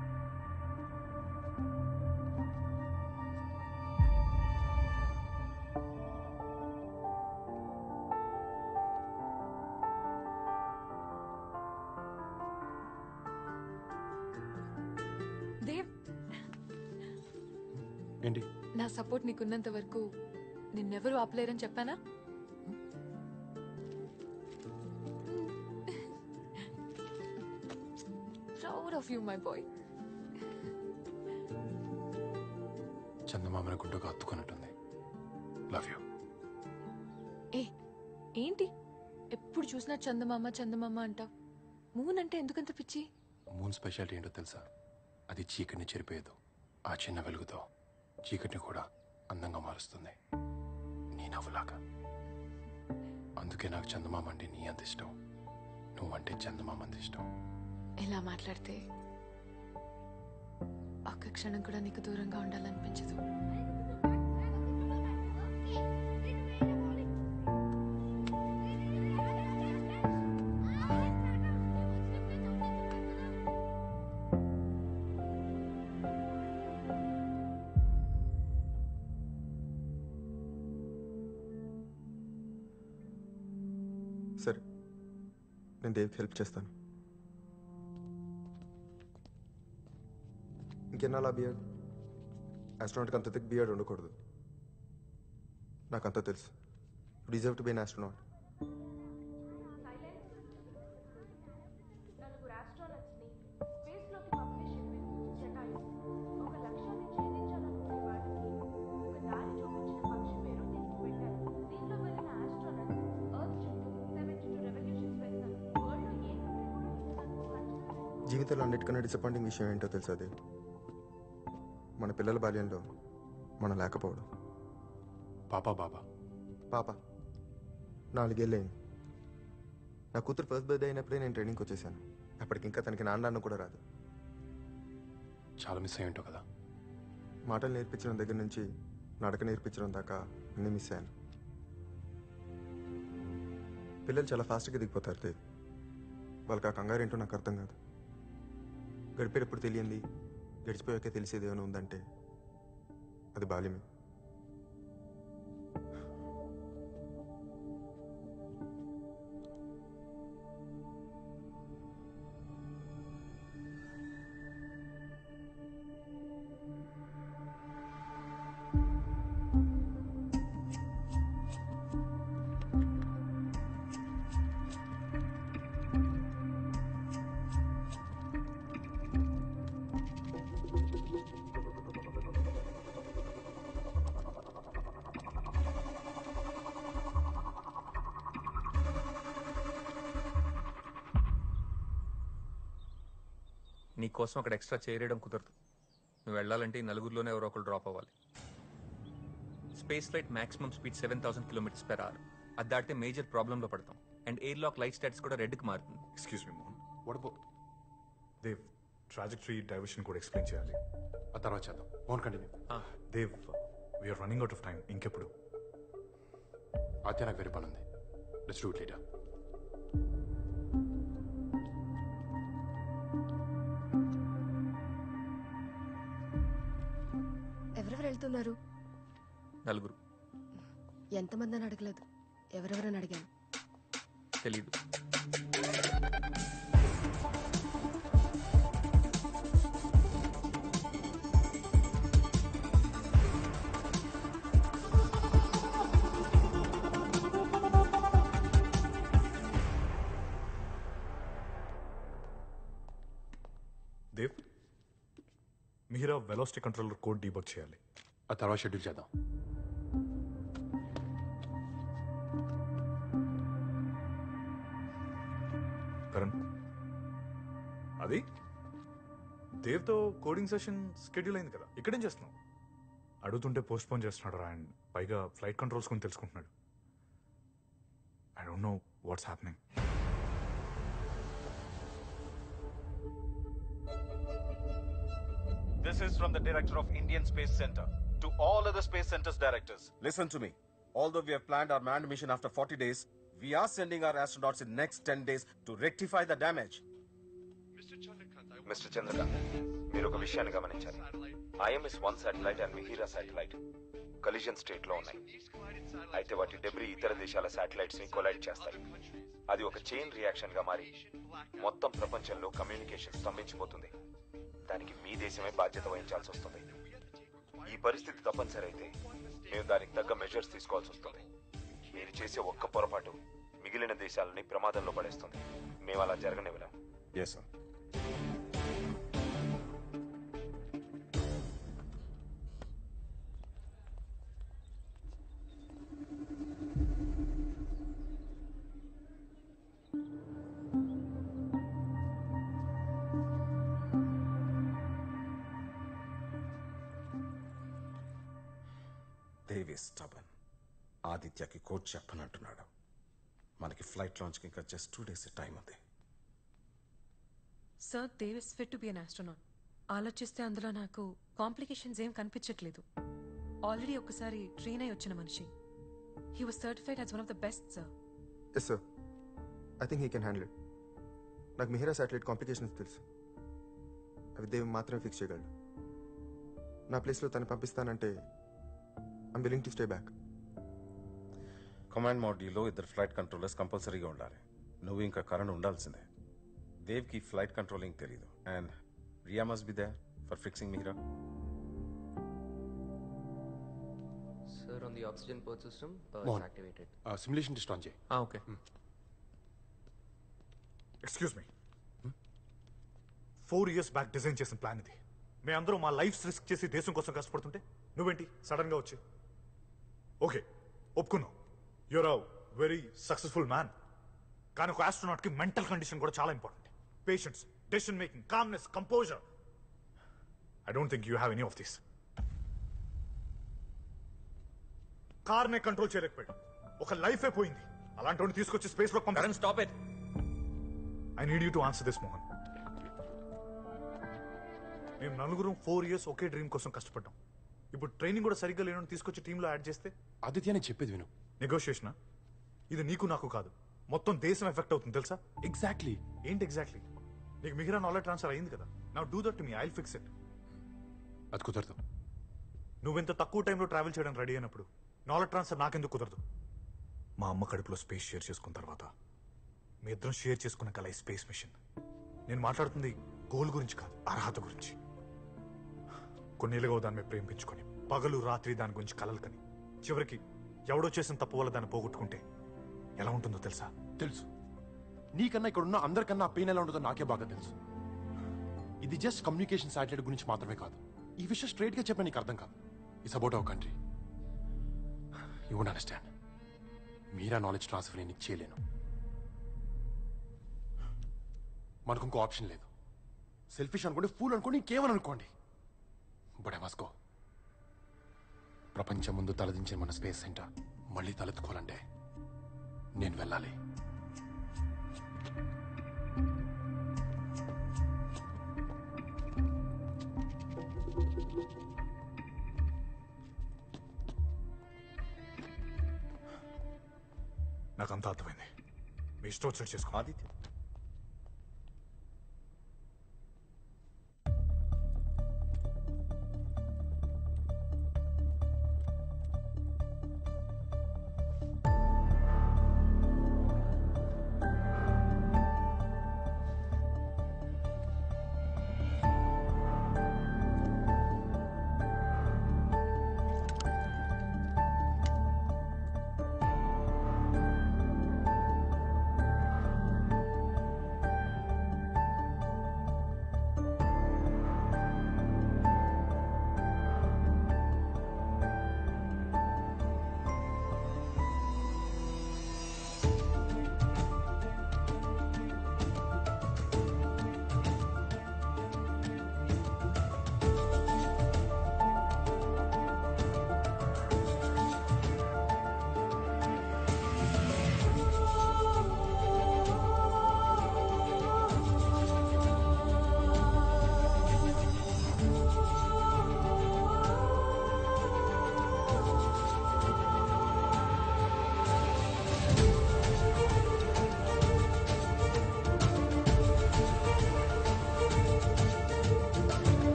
S10: దేవ్,
S9: ఏంటి?
S10: నా సపోర్ట్ నీకున్నంత వరకు నిన్నెవరూ ఆపలేరని చెప్పానా? Proud of you my boy.
S9: చందమామన గుండెగా హత్తుకున్నట్టుంది. Love you.
S10: ఏ ఏంటి ఎప్పుడు చూసినా చందమామ చందమామ అంటావు? మూన్ అంటే ఎందుకంత పిచ్చి?
S9: మూన్ స్పెషాలిటీ ఏంటో తెలుసా? అది చీకటిని చెరిపేయదు. ఆ చిన్న వెలుగుతో చీకటిని కూడా అందంగా మారుస్తుంది, నీ నవ్వులాగా. అందుకే నాకు చందమామ అంటే నీ అంత ఇష్టం, నువ్వంటే చందమామ అంత ఇష్టం.
S10: ఇలా మాట్లాడితే ఒక్క క్షణం కూడా నీకు దూరంగా ఉండాలనిపించదు.
S14: సరే, నేను దేవ్కి హెల్ప్ చేస్తాను. ఇంకెన్నాళ్ళ బియర్డ్? ఆస్ట్రోనాట్కి అంత థిక్ బియర్డ్ ఉండకూడదు. నాకంతా తెలుసు. You deserve to be an astronaut. జీవితంలో అన్నిటికన్నా డిసప్పాయింటింగ్ విషయం ఏంటో తెలుసా అది? మన పిల్లల బాల్యంలో మనం లేకపోవడం. పాప 4 ఏళ్ళైంది. నా కూతురు ఫస్ట్ బర్త్డే అయినప్పుడే నేను ట్రైనింగ్కి వచ్చేసాను. అప్పటికి ఇంకా తనకి నాన్న కూడా రాదు.
S9: చాలా మిస్ అయ్యి ఉంటావు కదా.
S14: మాటలు నేర్పించడం దగ్గర నుంచి నడక నేర్పించడం దాకా అన్నీ మిస్ అయ్యాను. పిల్లలు చాలా ఫాస్ట్గా దిగిపోతారు లేదు. వాళ్ళకి ఆ కంగారు ఏంటో నాకు అర్థం కాదు. గడిపేటప్పుడు తెలియంది గడిచిపోయాకే తెలిసేది ఏమైనా ఉందంటే అది బాల్యమే.
S2: నీ కోసం అక్కడ ఎక్స్ట్రా చేయడం కుదరదు. నువ్వు వెళ్ళాలంటే ఈ నలుగురిలోనే ఎవరో ఒకరు డ్రాప్ అవ్వాలి. Space flight maximum speed 7000 km/h. అది దాటితే మేజర్ ప్రాబ్లంలో పడతాం. And air lock light stats కూడా రెడ్కి మారుతుంది.
S7: Excuse me Mohan, what about Dev trajectory diversion కూడా ఎక్స్ప్లెయిన్ చేయాలి.
S9: ఆ తర్వాత చేద్దాం. Mohan continue.
S7: Dev, we're running out of time. ఇంకెప్పుడు?
S9: ఆద్య నాకు వేరే పని ఉంది. Let's do it later.
S15: ఎవరెవరు వెళ్తున్నారు?
S2: 4.
S15: ఎంతమంది అని అడగలేదు, ఎవరెవరని అడిగాను.
S2: తెలీదు.
S7: Dev, Meera velocity controller code debug చేయాలి.
S9: ఆ తర్వాత షెడ్యూల్ చేద్దాం.
S7: కరణ్, అది దేవ్తో కోడింగ్ సెషన్ స్కెడ్యూల్ అయింది కదా, ఇక్కడేం చేస్తున్నావు? అడుగుతుంటే పోస్ట్ పోన్ చేస్తున్నాడు రా. అండ్ పైగా ఫ్లైట్ కంట్రోల్స్ కొని తెలుసుకుంటున్నాడు. I don't know what's happening.
S16: This is from the director of Indian Space Center to all other space centers directors.
S4: Listen to me. Although we have planned our manned mission after 40 days, we are sending our astronauts in next 10 days to rectify the damage.
S17: Mister Chandrakant, మీరు ఒక విషయాన్ని గమనించాలి. IMS-1 satellite and Mihira satellite collision state లో ఉన్నాయి. అయితే వాటి debris ఇతర దేశాల శాటిలైట్స్ ని కొలైడ్ చేస్తాయి. అది ఒక చైన్ రియాక్షన్ గా మారి మొత్తం ప్రపంచంలో కమ్యూనికేషన్ స్తంభించిపోతుంది. దానికి మీ దేశమే బాధ్యత వహించాల్సి వస్తుంది. ఈ పరిస్థితి తప్పనిసరి అయితే మేము దానికి తగ్గ మెజర్స్ తీసుకోవాల్సి వస్తుంది. మీరు చేసే ఒక్క పొరపాటు మిగిలిన దేశాలని ప్రమాదంలో పడేస్తుంది. మేము అలా జరగనివ్వలేం.
S4: Yes, sir. దేవి స్టబన్. ఆదిత్యకి కోడ్ చెప్పనంటున్నాడు. మనకి ఫ్లైట్ లాంచ్కి ఇంకా జస్ట్ 2 days టైం ఉంది.
S1: Sir Dev is fit to be an astronaut. ఆలోచిస్తే అందులో నాకు కాంప్లికేషన్స్ ఏం కనిపించట్లేదు. ఆల్రెడీ ఒకసారి ట్రైన్ అయి వచ్చిన మనిషి. He was certified as one of the best sir.
S14: Yes sir, I think he can handle it. నాకు మిహిరా శాటిలైట్ కాంప్లికేషన్స్ తెలుసు. అవి దేవ్ మాత్రమే ఫిక్స్ చేయగలడు. నా ప్లేస్లో తను పంపిస్తానంటే I'm willing to stay back.
S4: Command మాడ్యూల్లో 2 ఫ్లైట్ కంట్రోలర్స్ కంపల్సరీగా ఉండాలి. నువ్వు ఇంకా కరణ్ ఉండాల్సిందే. దేవ్కి ఫ్లైట్ కంట్రోలింగ్ తెలీదు. And Ria must be there for fixing Mihira.
S3: Sir on the oxygen port system
S9: Mohan,
S3: activated.
S9: Simulation test on చేయి.
S2: Okay.
S7: Excuse me, 4 years back design చేసిన ప్లాన్ ఇది. మేమందరూ మా లైఫ్స్ రిస్క్ చేసి దేశం కోసం కష్టపడుతుంటే నువ్వేంటి సడన్ గా వచ్చి ఓకే ఒప్పుకున్నావు, you're a very successful man. కానీ ఒక ఆస్ట్రోనాట్ కి మెంటల్ కండిషన్ కూడా చాలా important. Patience, decision making, calmness, composure. I don't think you have any of this. కార్నే కంట్రోల్ చేయలేకపోయాడు, ఒక లైఫే పోయింది. అలాంటి తీసుకొచ్చి స్పేస్ లో పంపారు.
S2: Stop it.
S7: I need you to answer this Mohan. మేము నలుగురం 4 years ఒకే డ్రీమ్ కోసం కష్టపడ్డాం. ఇప్పుడు ట్రైనింగ్ కూడా సరిగ్గా లేనని తీసుకొచ్చి టీంలో యాడ్ చేస్తే
S9: ఆదిత్య నేను చెప్పేది విను.
S7: నెగోషియేషనా? ఇది నీకు నాకు కాదు, మొత్తం దేశం ఎఫెక్ట్ అవుతుంది తెలుసా?
S9: ఎగ్జాక్ట్లీ.
S7: ఏంటి ఎగ్జాక్ట్లీ? నీకు మిగిలిన నాలెడ్జ్ ట్రాన్స్ఫర్ అయింది కదా. Now do that to me, I'll fix it.
S9: అది కుదరదు.
S7: నువ్వెంత తక్కువ టైంలో ట్రావెల్ చేయడానికి రెడీ అయినప్పుడు నాలెడ్జ్ ట్రాన్స్ఫర్ నాకెందుకు కుదరదు? మా అమ్మ కడుపులో స్పేస్ షేర్ చేసుకున్న తర్వాత మీ ఇద్దరం షేర్ చేసుకున్న కల ఈ స్పేస్ మిషన్. నేను మాట్లాడుతుంది గోల్ గురించి కాదు, అర్హత గురించి. కొన్నేళ్ళుగా దాని మీద ప్రేమించుకొని పగలు రాత్రి దాని గురించి కలలు కని చివరికి ఎవడో చేసిన తప్పు వల్ల దాన్ని పోగొట్టుకుంటే ఎలా ఉంటుందో తెలుసా?
S9: తెలుసు. నీకన్నా ఇక్కడ ఉన్న అందరికన్నా పెయిన్ ఎలా ఉంటుందో నాకే బాగా తెలుసు. ఇది జస్ట్ కమ్యూనికేషన్ శాటిలైట్ గురించి మాత్రమే కాదు. ఈ విషయం స్ట్రైట్ గా చెప్పా నీకు అర్థం కాదు. It's about our country. You won't understand. Meera knowledge transfer నేను చేయలేను. మనకు ఇంకో ఆప్షన్ లేదు. సెల్ఫిష్ అనుకోండి, ఫూల్ అనుకోండి, ఇంకేమని అనుకోండి. But I must go. ప్రపంచం ముందు తలదించిన మన స్పేస్ సెంటర్ మళ్ళీ తలెత్తుకోవాలంటే నేను వెళ్ళాలి.
S7: నాకంతా అర్థమైంది. మీ ఇష్టం వచ్చినట్టు చేసుకో.
S4: Aditya,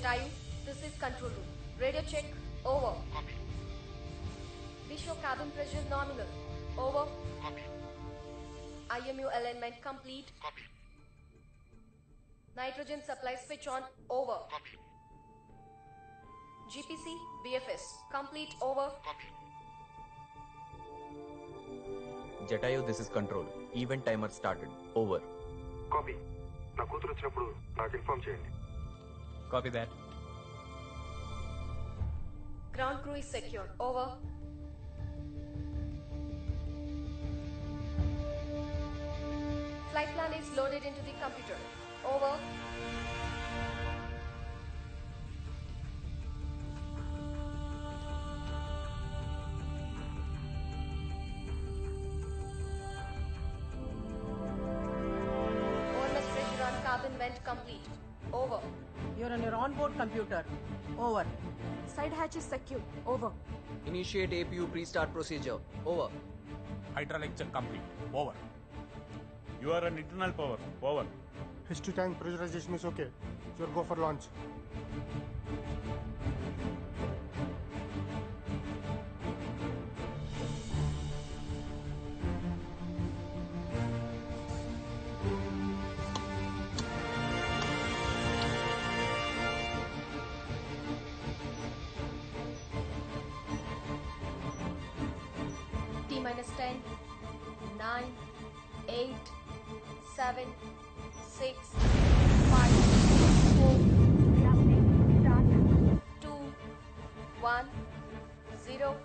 S18: Jatayu, this is control room. Radio check. Over. Copy. Visual cabin pressure nominal. Over. Copy. IMU alignment complete. Copy. Nitrogen supply switch on. Over. Copy. GPC, BFS, complete. Over. Copy.
S6: Jatayu, this is control. Event timer started. Over.
S9: Copy నా కూతురు వచ్చినప్పుడు నాకు inform చేయండి.
S6: Copy that.
S18: Ground crew is secure. Over. Flight plan is loaded into the computer. Over. OMS pressure on cabin vent complete. Over.
S8: You're on your onboard computer. Over.
S10: Side hatch is secure. Over.
S3: Initiate APU pre-start procedure. Over.
S5: Hydraulic check complete. Over. You are on internal power. Over.
S9: History tank pressurization is okay. You'll go for launch.
S18: T minus 10, 9, 8, 7, 6, 5, 4, 2, 1, 0.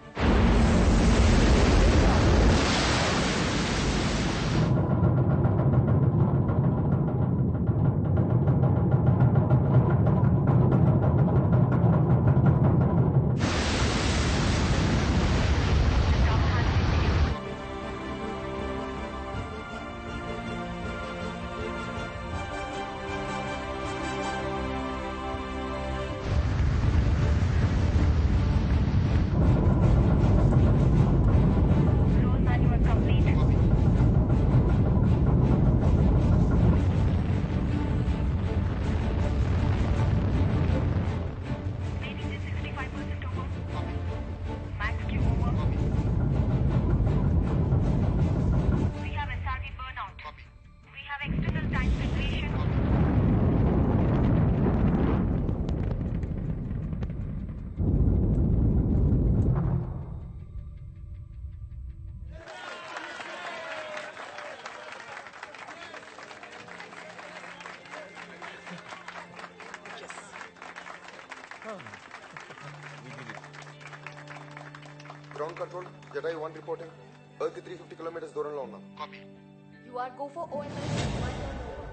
S14: Ground control Jatayu 1 reporting. Earth 350 kilometers దూరంలో ఉన్నాం. Copy.
S18: You are go for OMS. One turn over.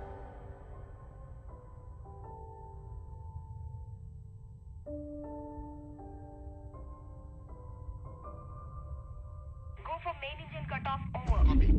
S18: Go for main engine cutoff. Over.
S14: Copy.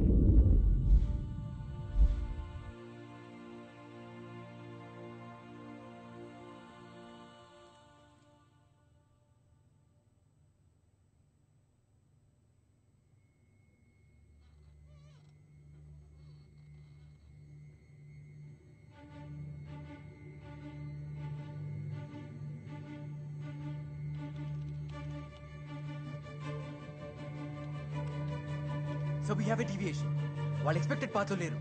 S6: So we have a deviation. వాళ్ళు expected పాత్లో లేరు.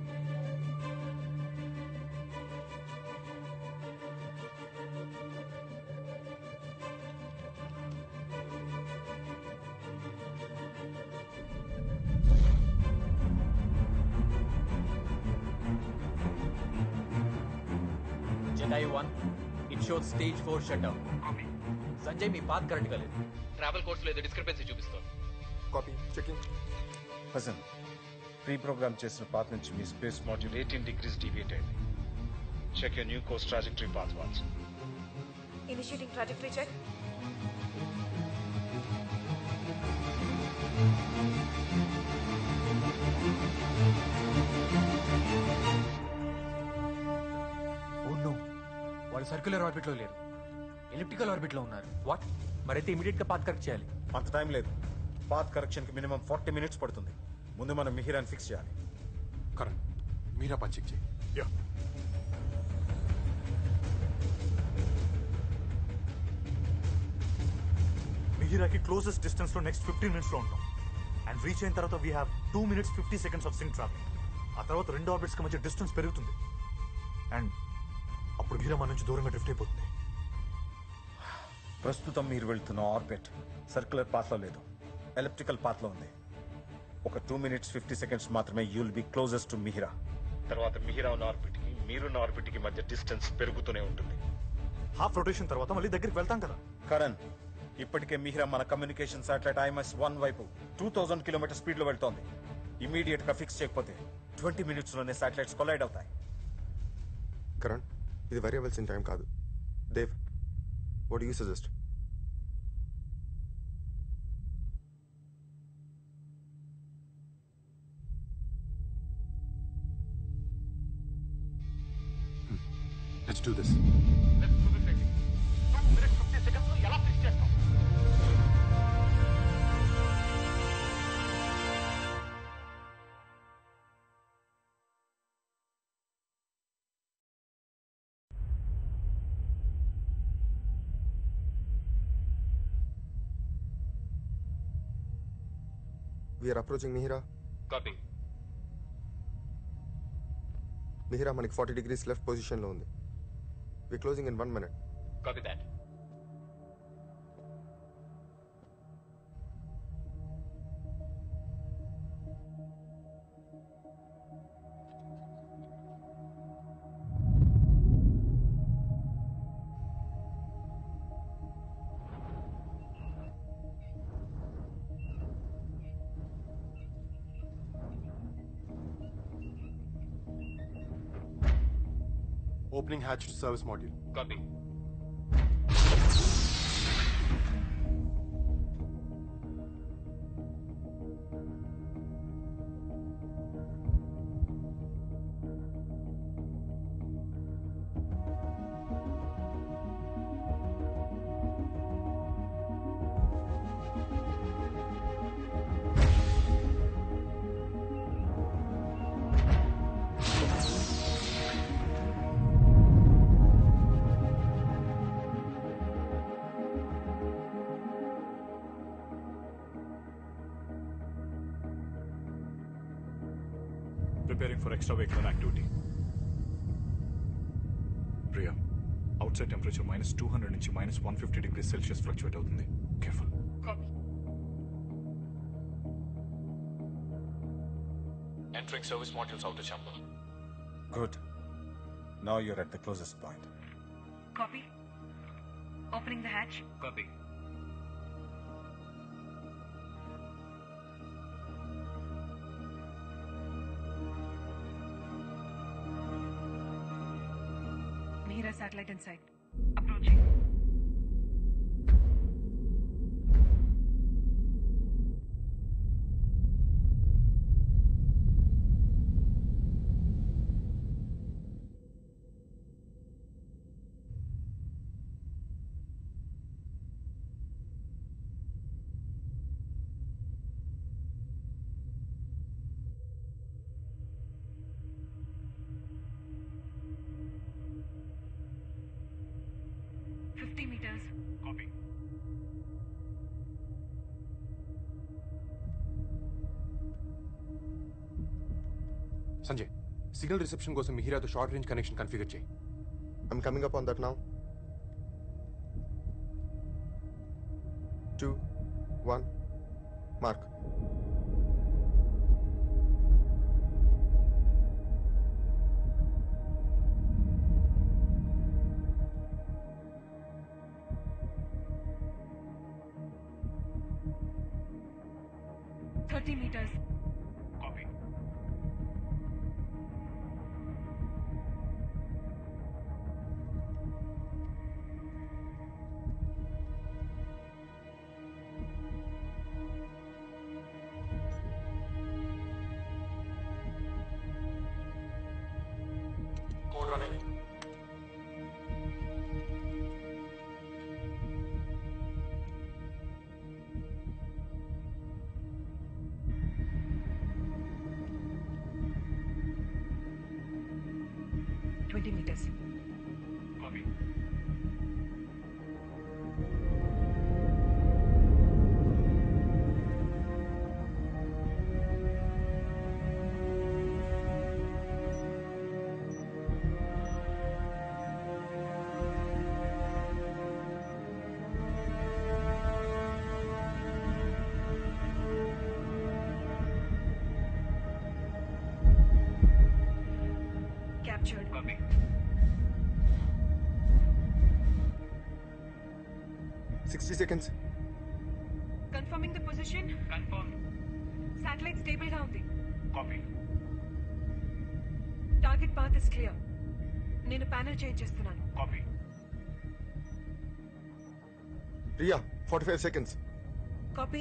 S6: Jatayu 1, it shows stage 4 shutdown. Sanjay మీ path కరెక్ట్గా లేదు. Travel కోర్స్లో ఏదో డిస్క్రిపెన్సీ చూపిస్తాం.
S14: Copy. Checking.
S4: Hasan, pre program చేసిన పాత్ నుంచి మీ స్పేస్ మాడ్యూల్ 18 degrees డీవియేట్ అయింది. Check your new course trajectory path once.
S18: Initiating trajectory check.
S6: Oh no, వాళ్ళు సర్క్యులర్ ఆర్బిట్లో లేరు, ఎలిప్టికల్ ఆర్బిట్లో ఉన్నారు.
S2: వాట్? మరైతే ఇమీడియట్ గా పాత్ కరెక్ట్ చేయాలి.
S4: అంత టైం లేదు. పాత్ కరెక్షన్కి మినిమం 40 minutes పడుతుంది. ముందు మనం మిహిరాన్ ఫిక్స్ చేయాలి.
S9: కరణ్, మీరా పని చెక్ చేయి.
S14: యా.
S7: మిహిరాకి క్లోజెస్ట్ డిస్టెన్స్లో నెక్స్ట్ 15 minutesలో ఉంటాం. అండ్ రీచ్ అయిన తర్వాత we have 2 minutes 50 seconds of sync travelling. ఆ తర్వాత 2 ఆర్బిట్స్కి మధ్య డిస్టెన్స్ పెరుగుతుంది. అండ్ అప్పుడు మిహిరా మన నుంచి దూరంగా డ్రిఫ్ట్ అయిపోతుంది.
S4: ప్రస్తుతం మీరు వెళ్తున్న ఆర్బిట్ సర్క్యులర్ పాత్లో లేదు, ఎలిప్టికల్ పాత్లో ఉంది. ఒక 2 minutes 50 seconds మాత్రమే you will be closest to Mihira. తర్వాత మిహిరా ఉన్న ఆర్బిట్కి మీరున్న ఆర్బిట్కి మధ్య డిస్టెన్స్ పెరుగుతూనే ఉంటుంది.
S7: హాఫ్ రొటేషన్ తర్వాత మళ్ళీ దగ్గరికి వెళ్తాం కదా.
S4: కరణ్, ఇప్పటికే మిహిరా మన కమ్యూనికేషన్ శాటిలైట్ IMS-1 వైపు 2000 km స్పీడ్లో వెళ్తోంది. ఇమీడియట్ గా ఫిక్స్ చేయకపోతే 20 minutes లోనే శాటిలైట్స్ కొలైడ్ అవుతాయి.
S14: కరణ్, ఇది వేరియబుల్స్ ఇన్ టైం కాదు. Dev, what you suggest?
S9: Let's do this.
S14: We are approaching Mihira.
S6: Copy.
S14: Mihira మనకి 40 degrees left పొజిషన్ లో ఉంది. We're closing in 1 minute.
S6: Copy that.
S9: Opening hatch to service module.
S6: Copy.
S7: Preparing for extravehicular activity. Priya, outside temperature -200 నుంచి -150 degrees Celsius fluctuate అవుతుంది. Careful.
S18: Copy.
S7: Entering service module's outer chamber.
S4: Good. Now you're at the closest point.
S1: Copy. Opening the hatch.
S6: Copy.
S1: Mihira satellite in sight. Approaching. Meters.
S7: Copy.
S9: Sanjay, signal reception కోసం మిహిరాతో short range connection configure చేయి.
S14: I'm coming up on that now. 2, 1, mark.
S1: Meters.
S7: Copy.
S6: Code running.
S1: Meters.
S7: Copy.
S1: captured.
S16: Copy.
S14: seconds.
S1: Confirming the position.
S16: Confirm.
S1: Satellite stable గా ఉంది.
S16: Copy.
S1: Target path is clear. నేను panel change చేస్తున్నాను.
S16: Copy.
S14: Ria, 45 seconds.
S1: Copy.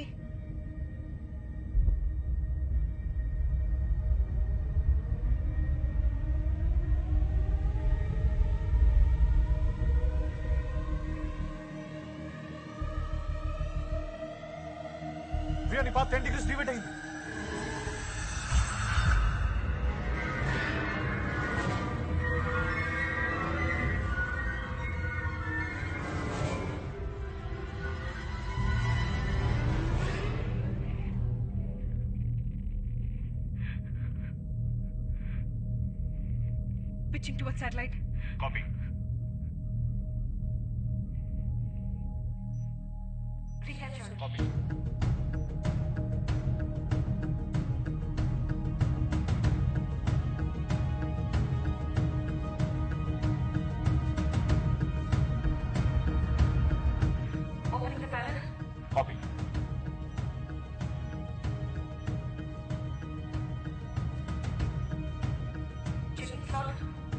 S7: Ria, నీ path 10 degrees deviate అయింది.
S1: Pitching towards satellite.
S16: Copy.
S1: Recaptured.
S16: Copy.
S1: Opening the panel.
S16: Copy.
S1: Checking slot.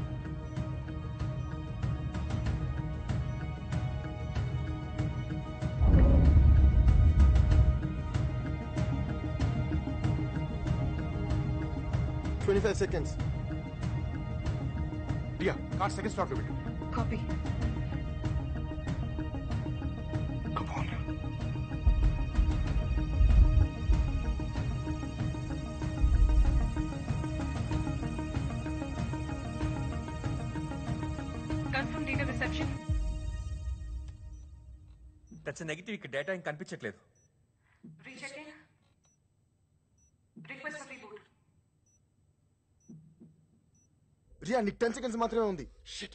S14: seconds.
S9: Ria, car second slot లో పెట్టు.
S1: Copy.
S9: Come on.
S1: Confirm data reception.
S2: That's negative. ఇక్కడ data ఇంక కనిపించట్లేదు.
S1: Rechecking. Request for reboot.
S14: Riya, నీకు 10 seconds మాత్రమే ఉంది.
S9: Shit.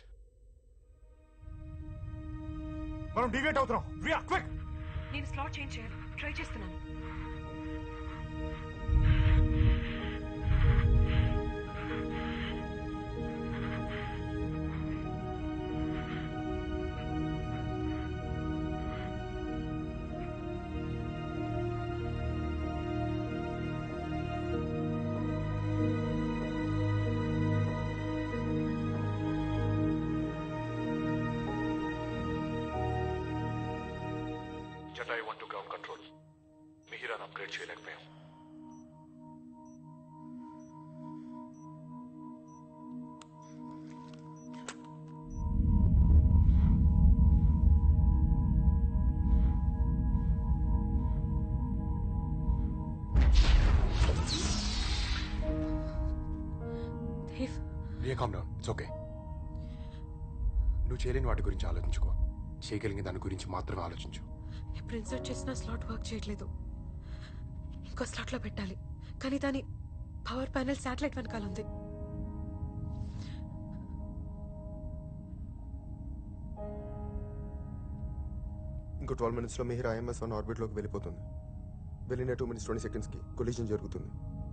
S7: మనం deviate అవుతున్నాం. రియా, క్విక్.
S1: నేను స్లాట్ చేంజ్ చేయాలి. ట్రై చేస్తున్నాను.
S7: Jedi 1 to ground control. మిహిరాను అప్గ్రేడ్ చేయలేకపోయాం.
S1: Dave.
S9: Ria, calm down. It's okay. నువ్వు చేయలేని వాటి గురించి ఆలోచించుకో. చేయగలిగిన దాని గురించి మాత్రమే ఆలోచించు.
S1: ఎప్పుడు ఇన్సర్ట్ చేసిన స్లాట్ వర్క్ చేయట్లేదు. ఇంకో స్లాట్ లో పెట్టాలి. కానీ దాని పవర్ ప్యానెల్ శాటిలైట్ వెనకాల ఉంది.
S14: ఇంకో 12 minutes లో మిహిరా IMS ఆన్ ఆర్బిట్ లోకి వెళ్ళిపోతుంది. వెళ్ళిన 2 minutes 20 seconds కి కొలిజన్ జరుగుతుంది.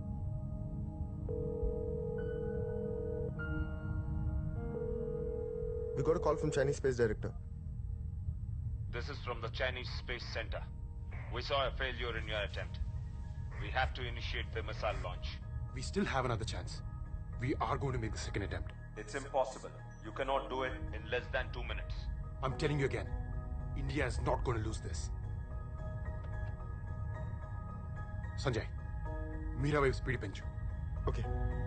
S14: We got a call from Chinese Space Director.
S17: This is from the Chinese Space Center. We saw a failure in your attempt. We have to initiate the missile launch.
S9: We still have another chance. We are going to make the second attempt.
S17: It's impossible. You cannot do it in less than 2 minutes.
S9: I'm telling you again, India is not going to lose this. Sanjay, Meera wave speed penchu.
S14: Okay.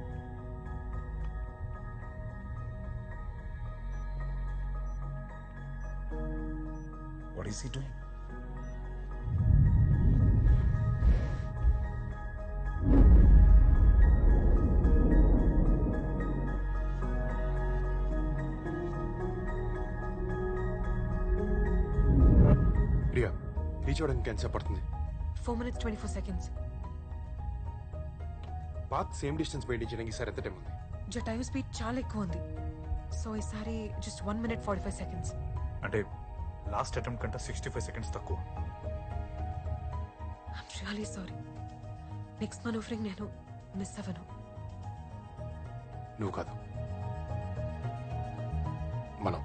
S4: What is he doing?
S9: Ria, reach out and cancel పడుతుంది.
S1: 4 minutes 24 seconds.
S9: Path same distance maintain చేయడానికి ఈసారి ఎంత time ఉంది?
S1: Time speed చాలా ఎక్కువ ఉంది. So ఈసారి just 1 minute 45 seconds.
S7: అంటే లాస్ట్ అటెంప్ట్ కంటే 65 seconds తక్కువ.
S1: I'm really sorry. Next maneuvering నేను మిస్ అవ్వను.
S9: నువ్వు కాదు, మనం.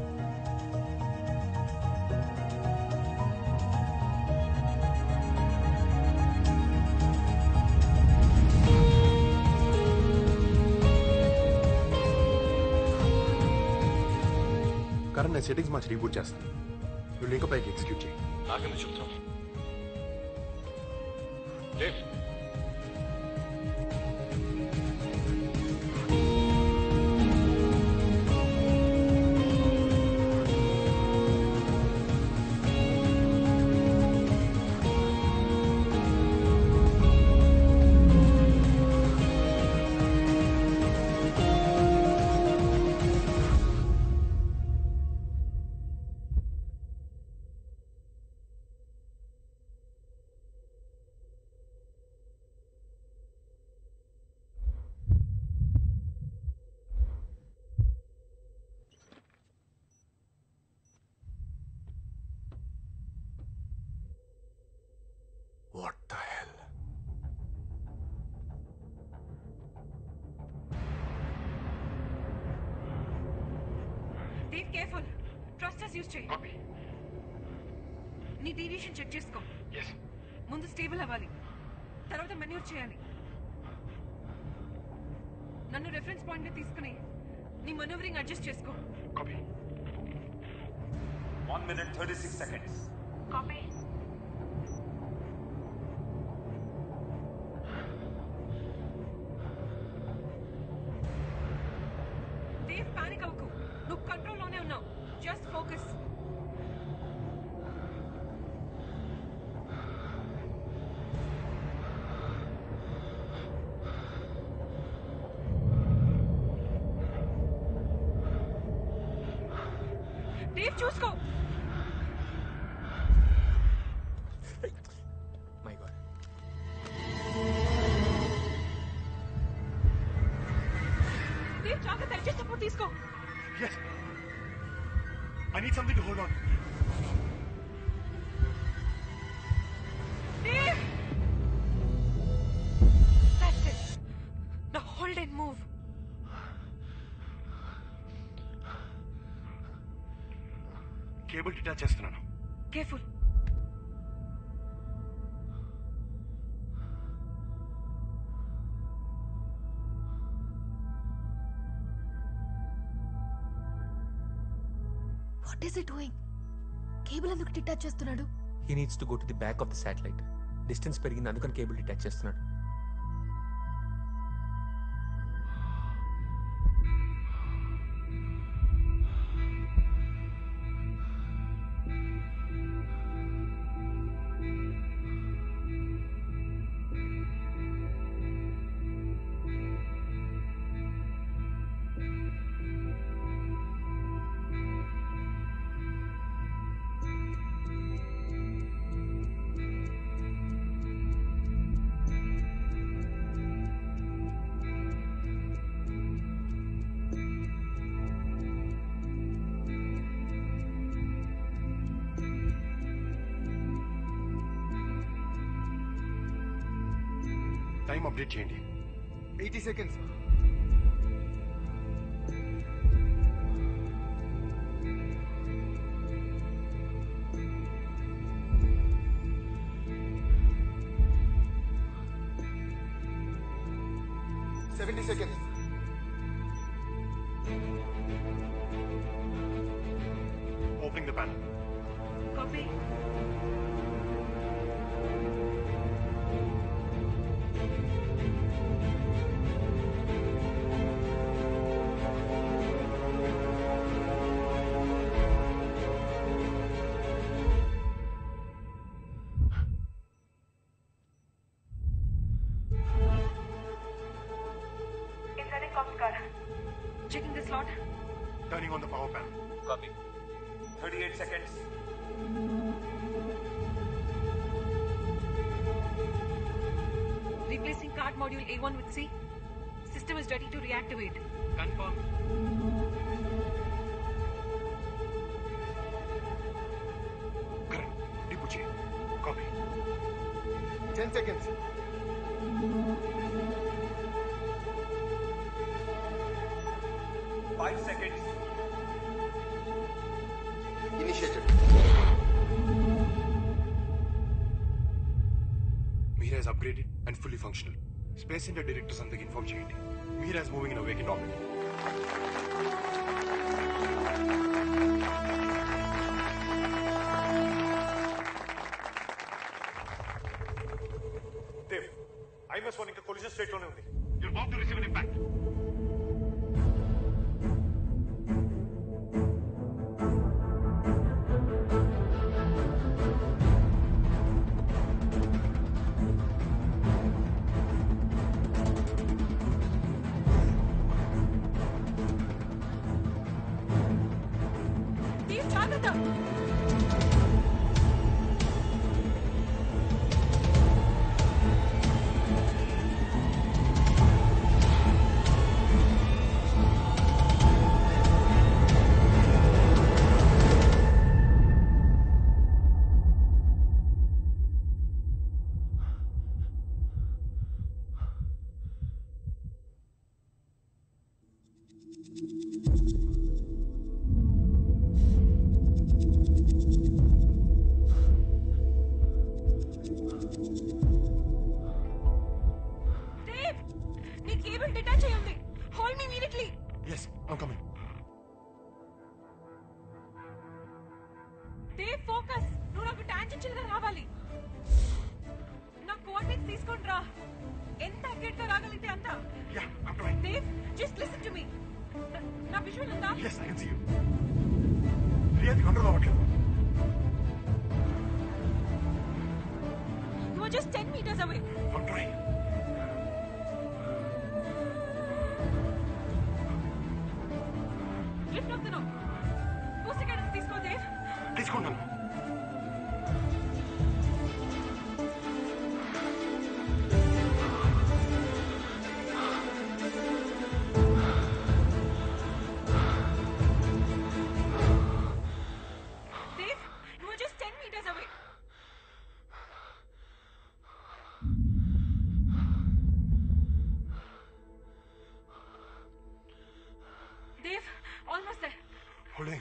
S9: కరణ్, నేను సెట్టింగ్స్ మార్చి రీబూట్ చేస్తాను. నువ్వు లింక్ పైకి ఎగ్జిక్యూట్ చేయి.
S7: నాకెందుకు చెప్తావు? Dev, what the hell?
S1: Dave, careful. Trust us, use చేయి. నీ డీవియేషన్ చెక్ చేసుకో. ముందు స్టేబుల్ అవ్వాలి, తర్వాత మెన్యూర్ చేయాలి. నన్ను రెఫరెన్స్ పాయింట్ గా తీసుకుని నీ మనూవరింగ్ అడ్జస్ట్ చేసుకో.
S12: 1 minute 36 seconds.
S1: Copy. Dev, panic అవ్వకు. నువ్వు కంట్రోల్లోనే ఉన్నావు. Just focus. దేవ్, చూసుకో.
S2: My god.
S1: దేవ్, జాగ్రత్త. అడ్జస్ట్ సపోర్ట్ తీసుకో.
S9: Yes. I need something to hold on.
S1: Dave! That's it. Now hold and move.
S9: Cable detach చేస్తున్నాను.
S1: Careful.
S15: What is it doing? Cable ఎందుకు detach చేస్తున్నాడు?
S2: He needs to go to the back of the satellite. Distance పెరిగింది, అందుకని cable detach చేస్తున్నాడు.
S9: Time update చేయండి.
S14: 80 seconds. seconds.
S9: Opening the panel.
S1: Copy. Checking the slot.
S9: Turning on the power panel.
S12: Copy. 38 seconds.
S1: Replacing card module A1 with C. System is ready to reactivate.
S3: Confirm.
S9: Correct. Reboot check. Copy.
S14: 10 seconds.
S12: Five seconds.
S14: Initiated. Mihra is upgraded and fully functional. Space Center directors అందరికి inform చేయండి. Mihra is moving in a vacant orbit.
S4: Dev, IMS-1 ఇంకా collision state లోనే ఉంది. You're about to receive an impact.
S1: Dev, జాగ్రత్త. Dev, నీ cable detach అయి ఉంది. Hold me immediately.
S14: Yes, I'm coming.
S1: Dev, focus. నువ్వు నాకు టాంజెన్షియల్ గా రావాలి. నా కోఆర్డినేట్స్ తీసుకొని రా. ఎంత అక్యురేట్ గా రాగలిగితే అంత.
S14: Yeah, I'm trying.
S1: Dev, just listen to me. నా విజువల్ ఉందా?
S14: Yes, I can see you. రియల్గా కంట్రోల్ అవ్వట్లేదు.
S1: You are just 10 meters away.
S14: I'm trying.
S1: Lift up the knob. Booster guidance తీసుకో, Dev.
S14: తీసుకుంటాను.
S1: Dev, you are just 10 meters away. Dev, almost there.
S14: Holding.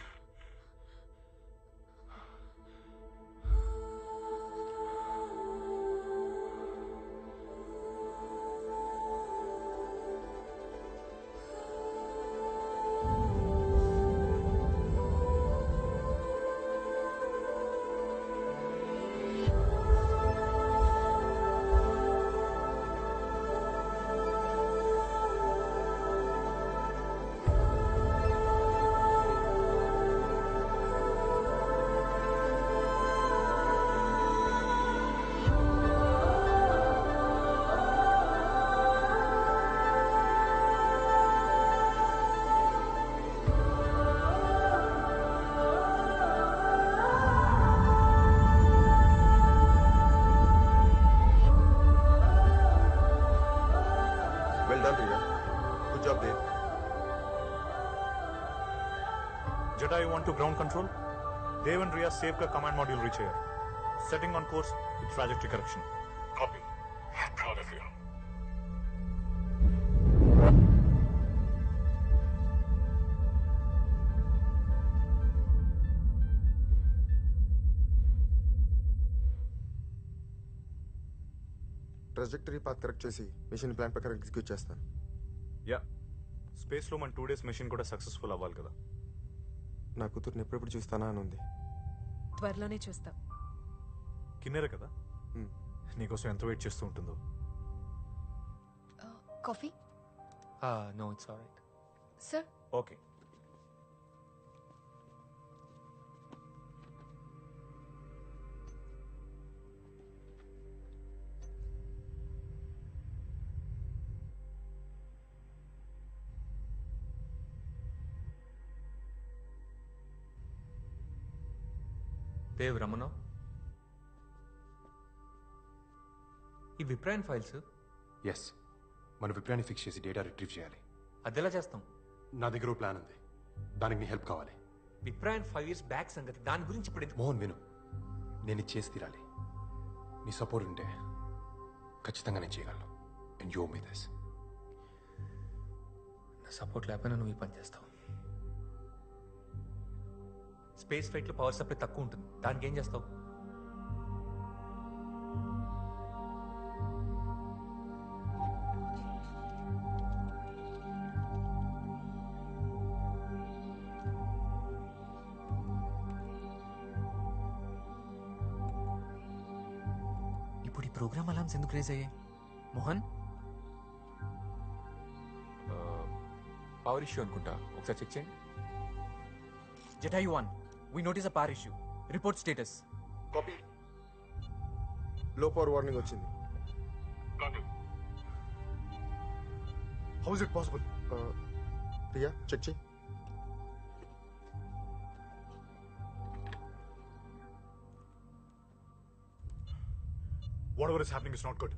S14: Well done, Riya. Good job, Dave.
S7: Jedi, you want to ground control? Dev and Riya safe ka command module reach here. Setting on course with trajectory correction.
S14: Copy. I'm proud of you. Trajectory path correct చేసి mission plan ప్రకారం execute చేస్తాను.
S7: Yeah, స్పేస్లో మన 2 days machine కూడా successful అవ్వాలి కదా.
S14: నా కూతుర్ని ఎప్పుడెప్పుడు చూస్తానా అని ఉంది.
S1: త్వరలోనే చూస్తా.
S7: కిన్నెర కదా, నీకోసం ఎంత వెయిట్ చేస్తూ ఉంటుందో.
S15: Coffee
S2: no, it's alright.
S15: Sir.
S7: Okay.
S2: Dev, Ramana, ఈ విప్రాన్ ఫైల్స్.
S9: ఎస్, మన విప్రాన్ని ఫిక్స్ చేసి డేటా రిట్రీవ్ చేయాలి.
S2: అదెలా చేస్తాం?
S9: నా దగ్గర ప్లాన్ ఉంది, దానికి నీ హెల్ప్ కావాలి.
S2: విప్రాన్ 5 years బ్యాక్ సంగతి, దాని గురించి ఇప్పుడు
S9: మోహన్ విను, నేను ఇది చేసి తీరాలి. నీ సపోర్ట్ ఉంటే ఖచ్చితంగా నేను చేయగలను. And you me this.
S2: నా సపోర్ట్ లేకపోయినా నువ్వు ఈ పని చేస్తావు. స్పేస్ ఫ్లైట్లో పవర్ సప్లై తక్కువ ఉంటుంది, దానికి ఏం చేస్తావు?
S6: ఇప్పుడు ఈ ప్రోగ్రామ్ అలామ్స్ ఎందుకు రేజ్ అయ్యాయి మోహన్?
S2: పవర్ ఇష్యూ అనుకుంటా, ఒకసారి చెక్ చేయండి.
S6: Jetayu 1, we notice a power issue. Report status.
S14: కాపీ. లో పవర్ వార్నింగ్ వచ్చింది.
S9: How is it possible?
S14: Priya check చేయి.
S7: Whatever is happening is not good.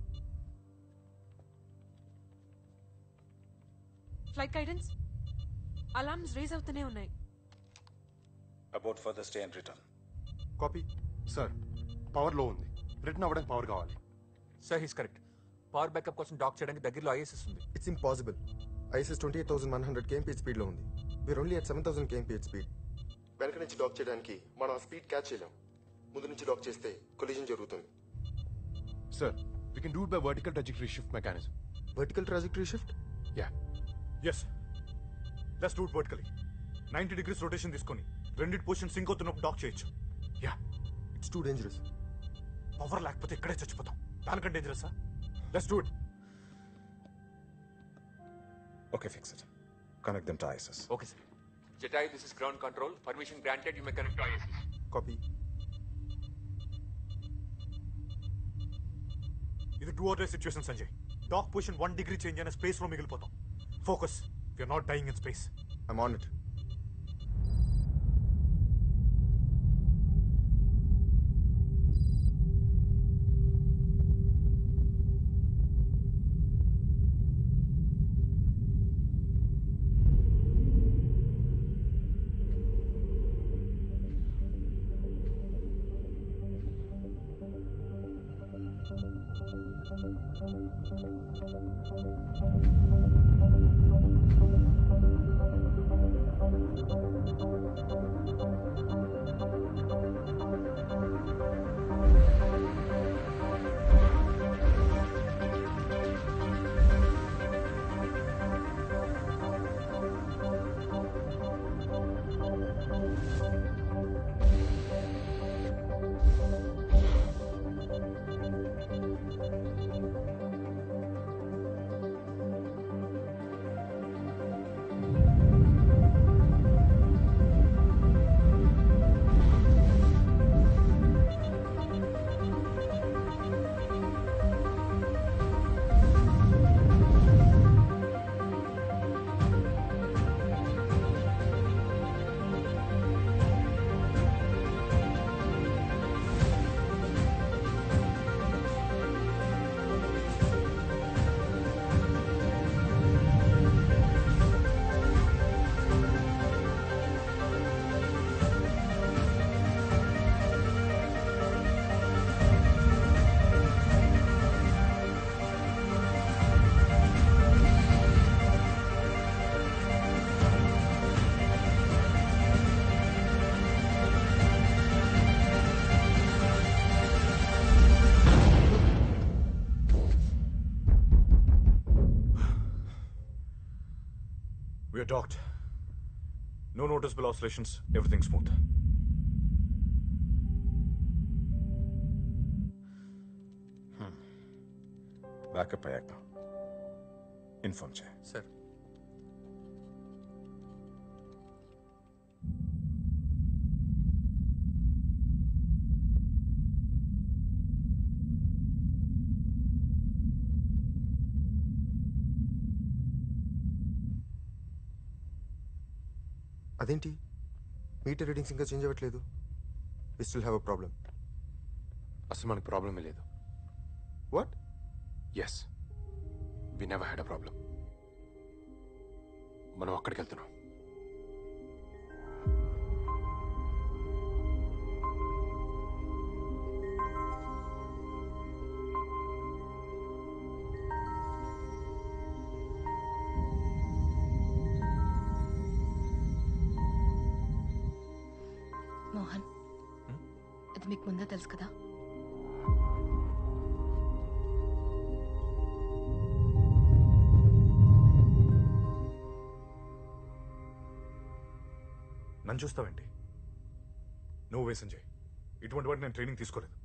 S1: Flight guidance alarms raise అవుతూనే ఉన్నాయి.
S16: About further stay and return.
S9: కాపీ. Sir power low ఉంది, return అవ్వడానికి power కావాలి.
S2: Sir he's correct. Power backup కోసం dock చేయడానికి దగ్గరలో ఐఎస్ఎస్ ఉంది.
S14: It's impossible. ISS 28,100 kmph speed లో ఉంది. We're only at 7,000 kmph speed. వెనక నుంచి డాక్ చేయడానికి మనం ఆ స్పీడ్ క్యాచ్ చేయలేం. ముందు నుంచి డాక్ చేస్తే కొలిజన్ జరుగుతుంది.
S9: Sir we can do it by vertical trajectory shift mechanism.
S14: Vertical trajectory shift?
S9: Yeah.
S7: Yes. Let's do it vertically. 90 degrees rotation తీసుకొని రెండిటి పొజిషన్ సింక్ అవుతున్నప్పుడు డాక్ చేయొచ్చు. Yeah.
S14: It's too dangerous.
S7: Power లేకపోతే ఇక్కడే చచ్చిపోతాం. దానికంటే dangerous. Let's do it.
S4: Okay, fix it. Connect them to ISS.
S2: Okay, sir. Jetayu, this is ground control. Permission granted. You may connect to ISS.
S14: Copy.
S7: ఇది 2 or 3 situation Sanjay. Dock position 1 degree change అయిన space లో మిగిలిపోతాం. Focus. We are not dying in space.
S14: I'm on it.
S7: We are docked. No noticeable oscillations. Everything smooth.
S4: Backup అయ్యాక inform చేయి.
S2: Sir.
S14: అదేంటి meter readings ఇంకా change అవ్వట్లేదు? We still have a problem.
S9: అసలు మనకి ప్రాబ్లమే లేదు.
S14: What?
S9: Yes, we never had a problem. మనం అక్కడికి వెళ్తున్నాం.
S15: మోహన్ ఇది మీకు ముందే తెలుసు కదా?
S7: నన్ను చూస్తావేంటి? నువ్వు వే సంజయ్, ఇటువంటి వాటి నేను ట్రైనింగ్ తీసుకోలేదు.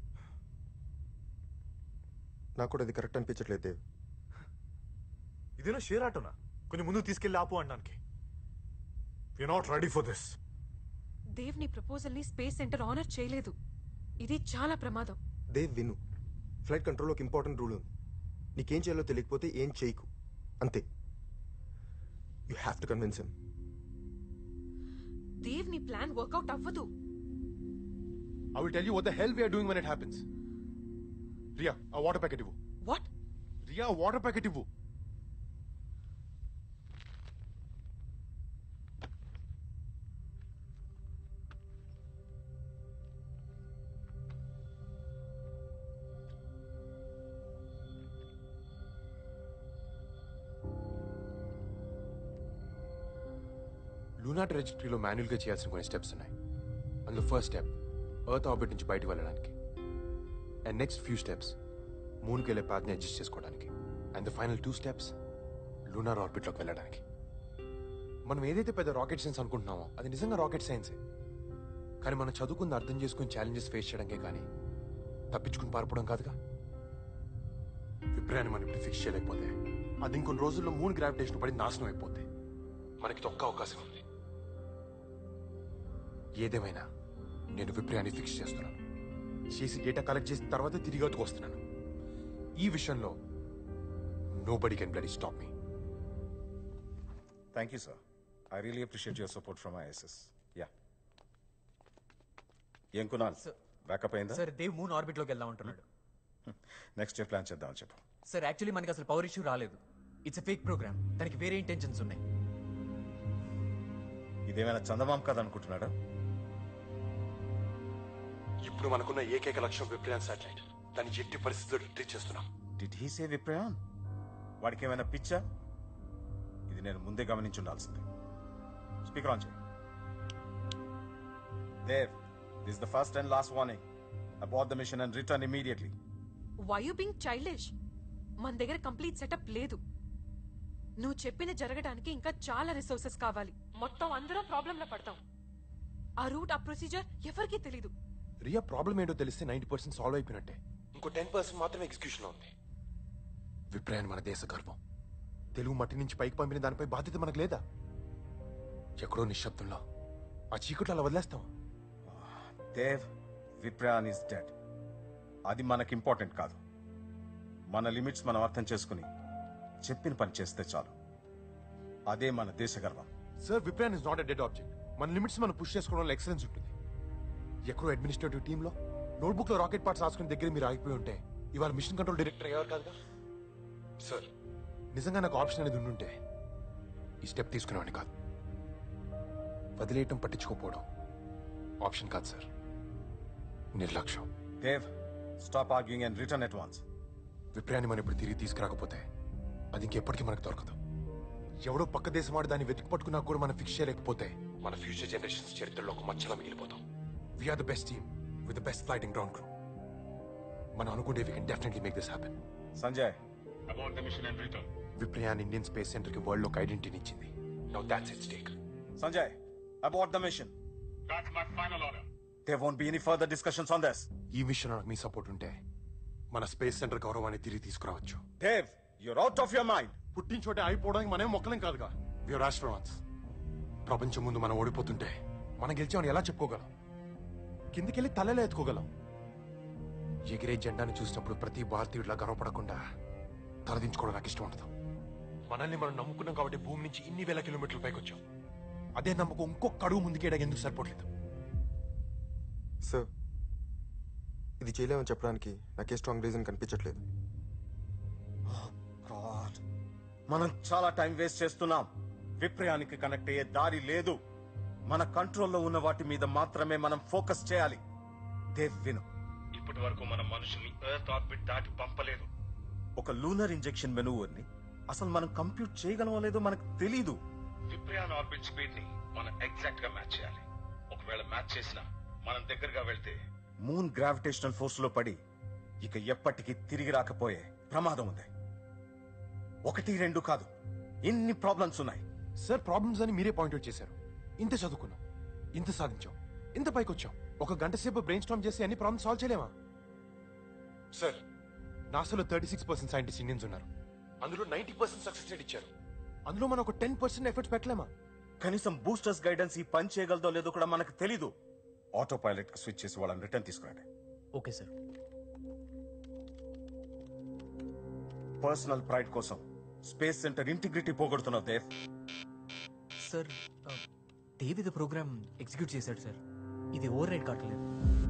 S14: నాకు కూడా అది కరెక్ట్ అనిపించట్లేదు దేవ్.
S7: ఇదేనా షేర్ ఆటోనా కొంచెం ముందు తీసుకెళ్ళి ఆపు అనడానికి? We not ready for this.
S1: Dev నీ ప్రపోజల్ ని స్పేస్ సెంటర్ ఆనర్ చేయలేదు. ఇది చాలా ప్రమాదం.
S14: దేవ్ విను, ఫ్లైట్ కంట్రోల్ ఒక ఇంపార్టెంట్ రూల్ ఉంది. నీకేం చేయాలో తెలియకపోతే ఏం చేయకు, అంతే. You have to convince him.
S1: Dev నీ ప్లాన్ వర్కౌట్ అవ్వదు.
S9: I will tell you what the hell we are doing when it happens. Ria, a water packet ivu.
S1: What?
S9: Ria, a water packet ivu. Luna ట్రాజెక్టరీలో మాన్యువల్గా చేయాల్సిన కొన్ని steps ఉన్నాయి. అందులో first step earth orbit నుంచి బయటకు వెళ్ళడానికి, అండ్ నెక్స్ట్ ఫ్యూ స్టెప్స్ మూన్కి వెళ్ళే పాత్ని అడ్జస్ట్ చేసుకోవడానికి, and the final 2 steps lunar ఆర్బిట్లోకి వెళ్ళడానికి. మనం ఏదైతే పెద్ద రాకెట్ సైన్స్ అనుకుంటున్నామో అది నిజంగా రాకెట్ సైన్సే. కానీ మనం చదువుకుంది అర్థం చేసుకుని ఛాలెంజెస్ ఫేస్ చేయడానికే కానీ తప్పించుకుని పారిపోవడం కాదుగా. విప్రయాన్ని మనం ఇప్పుడు ఫిక్స్ చేయలేకపోతే అది ఇంకొన్ని రోజుల్లో మూన్ గ్రావిటేషన్ పడి నాశనం అయిపోతే మనకి ఒక్క అవకాశం ఉంది. ఏదేమైనా నేను విప్రయాన్ని ఫిక్స్ చేస్తున్నాను. చేసి డేటా కలెక్ట్ చేసిన తర్వాత తిరిగి అవుతూ వస్తున్నాను. ఈ విషయంలో nobody can bloody stop me.
S4: Thank you sir. I really appreciate your support from ISS. Yeah, ఏం కునాల్ బ్యాకప్ అయిందా?
S6: సార్ దేవ్ మూన్ ఆర్బిట్ లోకి వెళ్దాం అంటున్నాడు.
S4: నెక్స్ట్ డే ప్లాన్ చేద్దామని చెప్పు.
S6: సార్ యాక్చువల్లీ మనకి అసలు పవర్ ఇష్యూ రాలేదు. It's a fake program. దానికి వేరే ఇంటెన్షన్స్ ఉన్నాయి.
S4: ఇదేమైనా చందమామ కథ అనుకుంటున్నాడా?
S9: ఇప్పుడు మనకున్న ఏకైక లక్ష్యం విప్రయాన్ శాటిలైట్. దాన్ని ఎట్టి పరిస్థితుల్లో రిట్రీట్ చేస్తున్నాం.
S4: Did he say Viprayan? వాడికి ఏమైనా పిచ్చా? ఇది నేను ముందే గమనించి ఉండాల్సింది. స్పీకర్ ఆన్ చేయి. Dev, this is the first and last warning. Abort the mission and return immediately.
S1: Why you being childish? మన దగ్గర కంప్లీట్ సెటప్ లేదు. నువ్వు చెప్పిన జరగడానికి ఇంకా చాలా రిసోర్సెస్ కావాలి. మొత్తం అందరం ప్రాబ్లంలో పడతాం. ఆ రూట్, ఆ ప్రొసీజర్ ఎవరికీ తెలీదు.
S9: రియా ప్రాబ్లం ఏంటో తెలిస్తే 90% సాల్వ్ అయిపోయినట్టే. ఇంకో 10% మాత్రమే ఎగ్జిక్యూషన్ లో ఉంది. విప్రయాన్ మన దేశ గర్వం. తెలుగు మట్టి నుంచి పైకి పంపిన దానిపై బాధ్యత మనకు లేదా? ఎక్కడో నిశ్శబ్దంలో ఆ చీకట్లో అలా వదిలేస్తాం.
S4: Dev, Viprayan is dead. అది మనకి ఇంపార్టెంట్ కాదు. మన లిమిట్స్ మనం అర్థం చేసుకుని చెప్పిన పని చేస్తే చాలు. అదే మన దేశ గర్వం.
S9: Sir, Viprayan is not a dead object. మన లిమిట్స్ మనం పుష్ చేసుకోవడంలో ఎక్సలెన్స్ ఉంటుంది. ఎక్కడో అడ్మినిస్ట్రేటివ్ టీంలో నోట్బుక్ లో రాకెట్ పార్ట్స్ రాసుకునే దగ్గర మీరు ఆగిపోయి ఉంటే ఇవాళ మిషన్ కంట్రోల్ డైరెక్టర్ అయ్యారు కాదుగా. సార్, నిజంగా నాకు ఆప్షన్ అనేది ఉండుంటే ఈ స్టెప్ తీసుకునేవాడిని కాదు. వదిలేయటం, పట్టించుకోపోవడం ఆప్షన్ కాదు సార్, నిర్లక్ష్యం.
S4: Dev, stop arguing and return at once.
S9: విప్రయాన్ని మనం ఇప్పుడు తిరిగి తీసుకురాకపోతే అది ఇంకెప్పటికీ మనకు దొరకదు. ఎవడో పక్క దేశం వాడు దాన్ని వెతికి పట్టుకున్నా కూడా మనం ఫిక్స్ చేయలేకపోతే మన ఫ్యూచర్ జనరేషన్స్ చరిత్రలో ఒక మచ్చలా మిగిలిపోతాం. We are the best team with the best flighting ground crew. మనం అనుకుంటే we can definitely make this happen.
S4: Sanjay,
S9: about the mission and return. Viprayan Indian space centre కి వరల్డ్ లో ఒక ఐడెంటిటీ ఇచ్చింది. Now that's it's take.
S4: Sanjay, about the mission.
S9: That's my final order.
S4: There won't be any further discussions on this.
S9: ఈ మిషన్ నాకు మీ support ఉంటే మన స్పేస్ సెంటర్ గౌరవాన్ని తిరిగి తీసుకురావచ్చు.
S4: Dev, you're out of your mind.
S9: పుట్టిన చోటే అయిపోవడానికి మనం మొక్కలేం కాదుగా. We are astronauts. ప్రపంచం ముందు మనం ఓడిపోతుంటే మనం గెలిచామని ఎలా చెప్పుకోగలం? కిందికెళ్ళి తలలే ఎత్తుకోగలం. ఎగిరే జెండాని చూసినప్పుడు ప్రతి భారతీయుడిలా గర్వపడకుండా తలదించుకోవడం నాకు ఇష్టం ఉండదు. మనల్ని మనం నమ్ముకున్నాం కాబట్టి భూమి నుంచి ఇన్ని వేల కిలోమీటర్ల పైకి వచ్చాం. అదే నమ్మకం ఇంకొక అడుగు ముందుకేయడానికి ఎందుకు సరిపోవట్లేదు?
S14: సార్, ఇది చేయలేమని చెప్పడానికి నాకే స్ట్రాంగ్ రీజన్ కనిపించట్లేదు.
S4: మనం చాలా టైం వేస్ట్ చేస్తున్నాం. విప్రయానికి కనెక్ట్ అయ్యే దారి లేదు. మన కంట్రోల్లో ఉన్న వాటి మీద మాత్రమే మనం ఫోకస్ చేయాలి. దేవ్, విను. ఇప్పటి వరకు మన మనుషుల్ని ఎర్త్ ఆర్బిట్ దాటి పంపలేదు. ఒక లూనర్ ఇంజెక్షన్ మెనూవర్ని అసలు మనం కంప్యూట్ చేయగలమో లేదో మనకు తెలీదు. విప్రయాన్ ఆర్బిట్ స్పీడ్ ని మనం ఎగ్జాక్ట్ గా మ్యాచ్ చేయాలి. ఒకవేళ మ్యాచ్ చేసినా మనం దగ్గరగా వెళ్తే మూన్ గ్రావిటేషనల్ ఫోర్స్ లో పడి ఇక ఎప్పటికీ తిరిగి రాకపోయే ప్రమాదం ఉంది. 1, 2 కాదు, ఎన్ని ప్రాబ్లమ్స్ ఉన్నాయి.
S9: సార్ ప్రాబ్లమ్స్ అని మీరే పాయింట్అవుట్ చేశారు. ఇంత చదువుకున్నాం, ఇంత సాధించాం, ఇంత పైకి వచ్చాం. 1 గంట సేపు బ్రెయిన్ స్టార్మ్ చేసి అన్ని ప్రాబ్లమ్స్ సాల్వ్ చేయలేమా? సార్ నాసాలో 36% సైంటిస్ట్ ఇండియన్స్ ఉన్నారు. అందులో 90% సక్సెస్ రేట్ ఇచ్చారు. అందులో మనం ఒక 10% ఎఫర్ట్స్ పెట్టలేమా?
S4: కనీసం బూస్టర్స్ గైడెన్స్ ఈ పని చేయగలదో లేదో కూడా మనకు తెలీదు. ఆటో పైలట్ కి స్విచ్ చేసి వాళ్ళని రిటర్న్ తీసుకురండి.
S13: Okay sir.
S4: పర్సనల్ ప్రైడ్ కోసం స్పేస్ సెంటర్ ఇంటిగ్రిటీ పోగొడుతున్నావు దేవ్.
S13: సార్ దేవ్ ఇది ప్రోగ్రామ్ ఎగ్జిక్యూట్ చేశాడు సార్. ఇది ఓవర్ రైడ్ కావట్లేదు.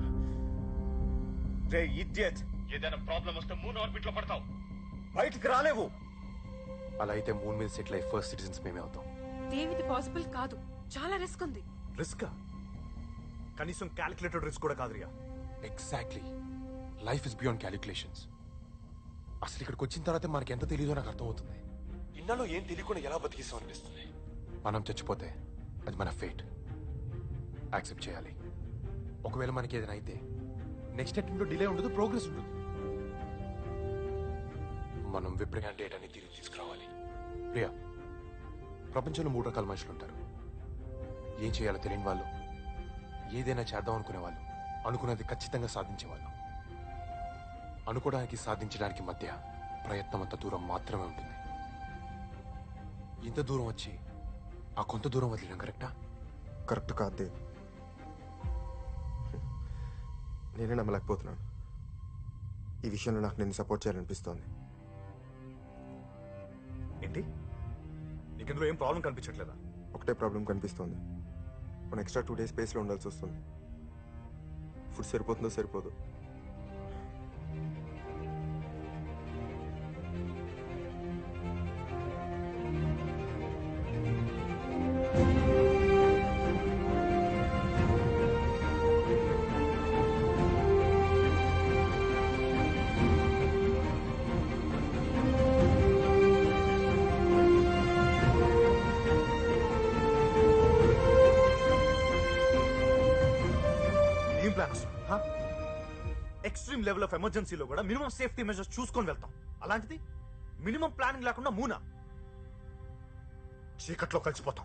S4: రే ఇడియట్, ఏదైనా ప్రాబ్లం వస్తే మూన్ ఆర్బిట్ లో పడతావు, బయటికి రాలేవు.
S9: అలా అయితే మూన్ మీద సెటిల్ అయ్యి ఫస్ట్ సిటిజన్స్ మేమే అవుతాం.
S1: దేవ్ ఇది పాసిబుల్ కాదు, చాలా రిస్క్ ఉంది.
S7: రిస్క్? కనీసం క్యాలిక్యులేటెడ్ రిస్క్ కూడా కాదు Riya.
S9: Exactly, life is beyond calculations. అసలు ఇక్కడికి వచ్చిన తర్వాత మనకి ఎంత తెలియదో నాకు అర్థమవుతుంది. ఇన్నాళ్ళు ఏం తెలియకుండా ఎలా బతికిస్తాం అనిపిస్తుంది. మనం చచ్చిపోతే అది మన ఫేట్, యాక్సెప్ట్ చేయాలి. ఒకవేళ మనకి ఏదైనా అయితే నెక్స్ట్ అటెంప్ట్ లో డిలే ఉండదు, ప్రోగ్రెస్ ఉంటుంది. మనం విప్రయాణ డేటాని తిరిగి తీసుకురావాలి. ప్రియా, ప్రపంచంలో 3 రకాల మనుషులు ఉంటారు. ఏం చేయాలో తెలియని వాళ్ళు, ఏదైనా చేద్దాం అనుకునే వాళ్ళు, అనుకున్నది ఖచ్చితంగా సాధించేవాళ్ళు. అనుకోవడానికి సాధించడానికి మధ్య ప్రయత్నం అంత దూరం మాత్రమే ఉంటుంది. ఇంత దూరం వచ్చి ఆ కొంత దూరం వదిలేయడం కరెక్టా?
S14: కరెక్ట్ కాదు దేవ్. నేనే నమ్మలేకపోతున్నాను. ఈ విషయంలో నాకు నేను సపోర్ట్ చేయాలనిపిస్తోంది.
S7: ఏంటి? నీకు ఇందులో ఏం ప్రాబ్లం కనిపించట్లేదా?
S14: ఒకటే ప్రాబ్లం కనిపిస్తోంది. మనం ఎక్స్ట్రా 2 days స్పేస్లో ఉండాల్సి వస్తుంది. ఫుడ్ సరిపోతుందో సరిపోదు.
S7: ఎక్స్ట్రీమ్ లెవెల్ ఆఫ్ ఎమర్జెన్సీలో కూడా మినిమం సేఫ్టీ మెజర్స్ చూసుకొని వెళ్తాం. అలాంటిది మినిమం ప్లానింగ్ లేకుండా మూనా? చీకట్లో కలిసిపోతాం.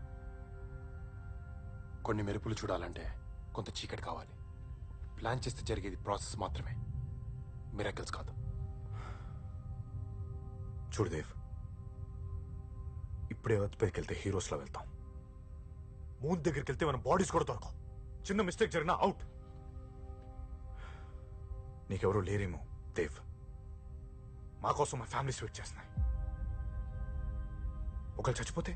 S9: కొన్ని మెరుపులు చూడాలంటే కొంత చీకటి కావాలి. ప్లాన్ చేస్తే జరిగేది ప్రాసెస్ మాత్రమే, మిరాకిల్స్ కాదు.
S7: చూడు దేవ్, ఇప్పుడే ఎర్త్ పైకి వెళ్తే హీరోస్లా వెళ్తాం. మూన్ దగ్గరికి వెళ్తే మన బాడీస్ కూడా దొరకవు. చిన్న మిస్టేక్ జరిగినా అవుట్. నీకెవరూ లేరేమో దేవ్. మా కోసం మా ఫ్యామిలీస్ వెయిట్ చేస్తున్నాయి. ఒకళ్ళు చచ్చిపోతే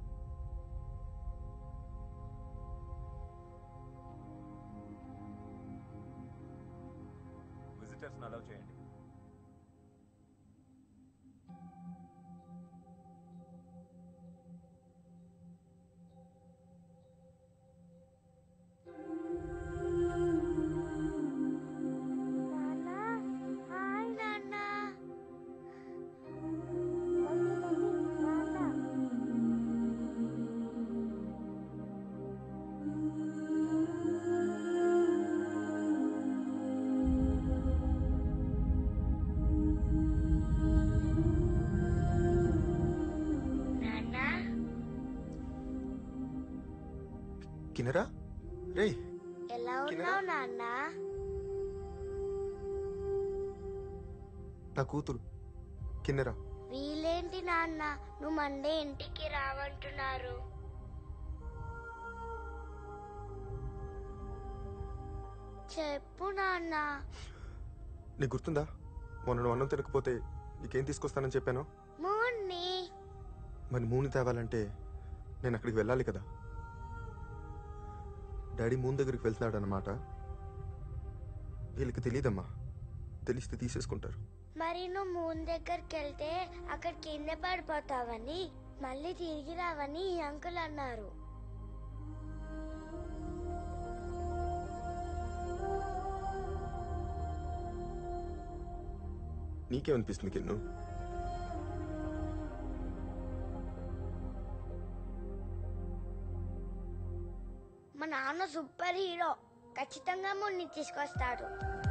S5: విజిటర్స్ అలౌ చేయండి.
S14: కిన్నెరా, రే
S11: ఎలా ఉన్నావు నాన్న?
S14: నా కూతురు కిన్నెరా.
S11: వీలేంటి నాన్న, నువ్వు మండే ఇంటికి రావంటున్నారు. చెప్పు నాన్న.
S14: నీకు గుర్తుందా మొన్న నువ్వు అన్నం తినకపోతే నీకేం తీసుకొస్తానని చెప్పాను?
S11: మూన్ని.
S14: మరి మూని తేవాలంటే నేను అక్కడికి వెళ్ళాలి కదా. డాడీ మూన్ దగ్గరికి వెళ్తున్నాడు అన్నమాట. వీళ్ళకి తెలియదమ్మా, తెలిస్తే తీసేసుకుంటారు.
S11: మరి నువ్వు మూన్ దగ్గరికి వెళ్తే అక్కడ కింద పడిపోతావని, మళ్ళీ తిరిగి రావని ఈ అంకుల్ అన్నారు.
S14: నీకేమనిపిస్తుంది కిన్ను?
S11: మన నాన్న సూపర్ హీరో, ఖచ్చితంగా మున్ని తీసుకొస్తాడు.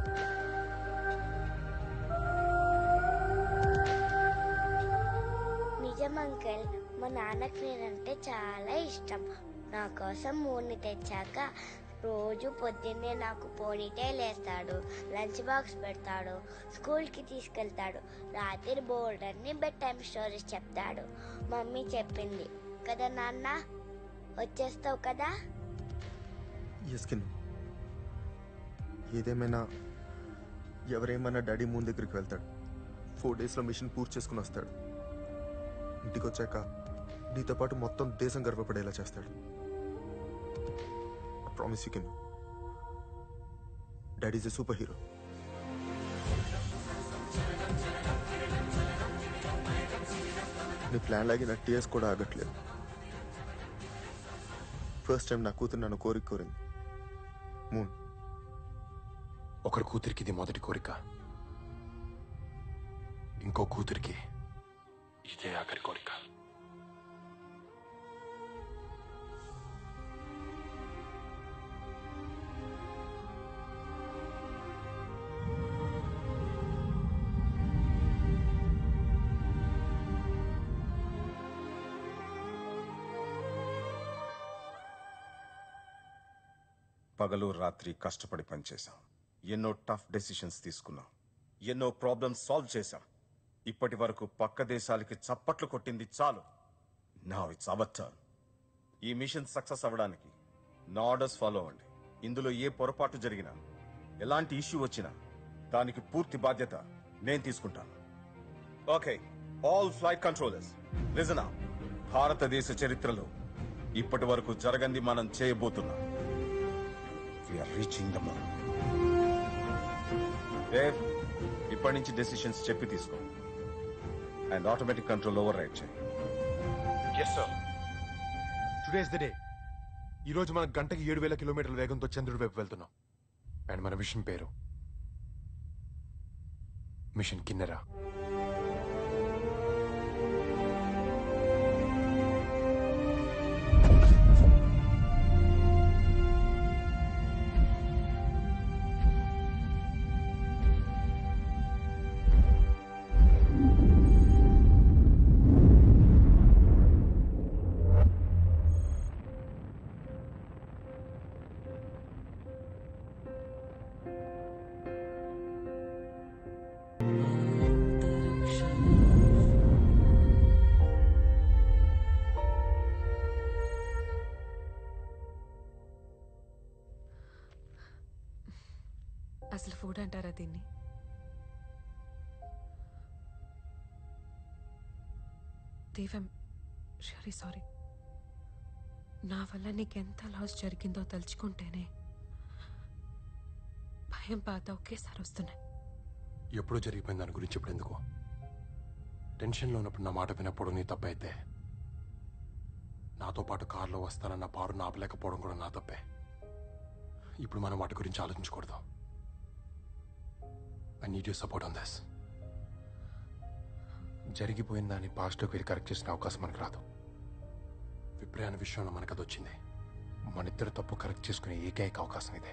S11: నిజం అంకుల్, మా నాన్నకి నేనంటే చాలా ఇష్టం. నా కోసం మూన్ని తెచ్చాక రోజు పొద్దున్నే నాకు పోనీటైల్ వేస్తాడు, లంచ్ బాక్స్ పెడతాడు, స్కూల్కి తీసుకెళ్తాడు, రాత్రి బోర్డ్ అన్ని బెడ్ టైమ్ స్టోరీస్ చెప్తాడు. మమ్మీ చెప్పింది కదా నాన్న, వచ్చేస్తావు కదా?
S14: ఎస్కిన్, ఏదేమైనా ఎవరేమన్నా డాడీ మూన్ దగ్గరికి వెళ్తాడు. 4 డేస్లో మిషన్ పూర్తి చేసుకుని వస్తాడు. ఇంటికి వచ్చాక నీతో పాటు మొత్తం దేశం గర్వపడేలా చేస్తాడు. I promise you can. Daddy is a superhero. నీ ప్లాన్ లాగి నా టీఎస్ కూడా ఆగట్లేదు. ఫస్ట్ టైం నా కూతురు నన్ను కోరింది. మూన్,
S9: ఒకరి కూతురికి ఇది మొదటి కోరిక, ఇంకో కూతురికి ఇదే ఆఖరి కోరిక.
S4: పగలు రాత్రి కష్టపడి పనిచేశాం. ఎన్నో టఫ్ డెసిషన్స్ తీసుకున్నాం. ఎన్నో ప్రాబ్లమ్స్ సాల్వ్ చేశాం. ఇప్పటి వరకు పక్క దేశాలకి చప్పట్లు కొట్టింది చాలు. Now it's our turn. ఈ మిషన్ సక్సెస్ అవ్వడానికి నా ఆర్డర్స్ ఫాలో అవ్వండి. ఇందులో ఏ పొరపాటు జరిగినా, ఎలాంటి ఇష్యూ వచ్చినా దానికి పూర్తి బాధ్యత నేను తీసుకుంటాను. Okay, all flight controllers listen up. భారతదేశ చరిత్రలో ఇప్పటి వరకు జరగంది మనం చేయబోతున్నాం. We are reaching the moon. Dave, ఇప్పటి నుంచి డెసిషన్స్ చెప్పి తీసుకో. And automatic control override చేయి.
S9: Yes sir. Today is the day. ఈరోజు మనం గంటకి 7,000 కిలోమీటర్ల వేగంతో చంద్రుడి వైపు వెళ్తున్నాం. అండ్ మన మిషన్ పేరు మిషన్ కిన్నెరా.
S1: అసలు ఫుడ్ అంటారా దీన్ని? దేవం, రియలీ సారీ. నా వల్ల నీకెంత లాస్ జరిగిందో తలుచుకుంటేనే భయం, బాధ ఒకేసారి వస్తున్నాయి.
S9: ఎప్పుడో జరిగిపోయింది దాని గురించి ఇప్పుడు ఎందుకు? టెన్షన్లో ఉన్నప్పుడు నా మాట వినప్పుడు నీ తప్పైతే, నాతో పాటు కారులో వస్తానన్న పారు ఆపలేకపోవడం కూడా నా తప్పే. ఇప్పుడు మనం వాటి గురించి ఆలోచించకూడదు. I need you support on this. జరిగిపోయిన దాన్ని పాస్ట్లోకి వెళ్ళి కరెక్ట్ చేసిన అవకాశం మనకు రాదు. విప్రయాణ విషయంలో మనకు అది వచ్చింది. మన ఇద్దరు తప్పు కరెక్ట్ చేసుకునే ఏకైక అవకాశం ఇదే.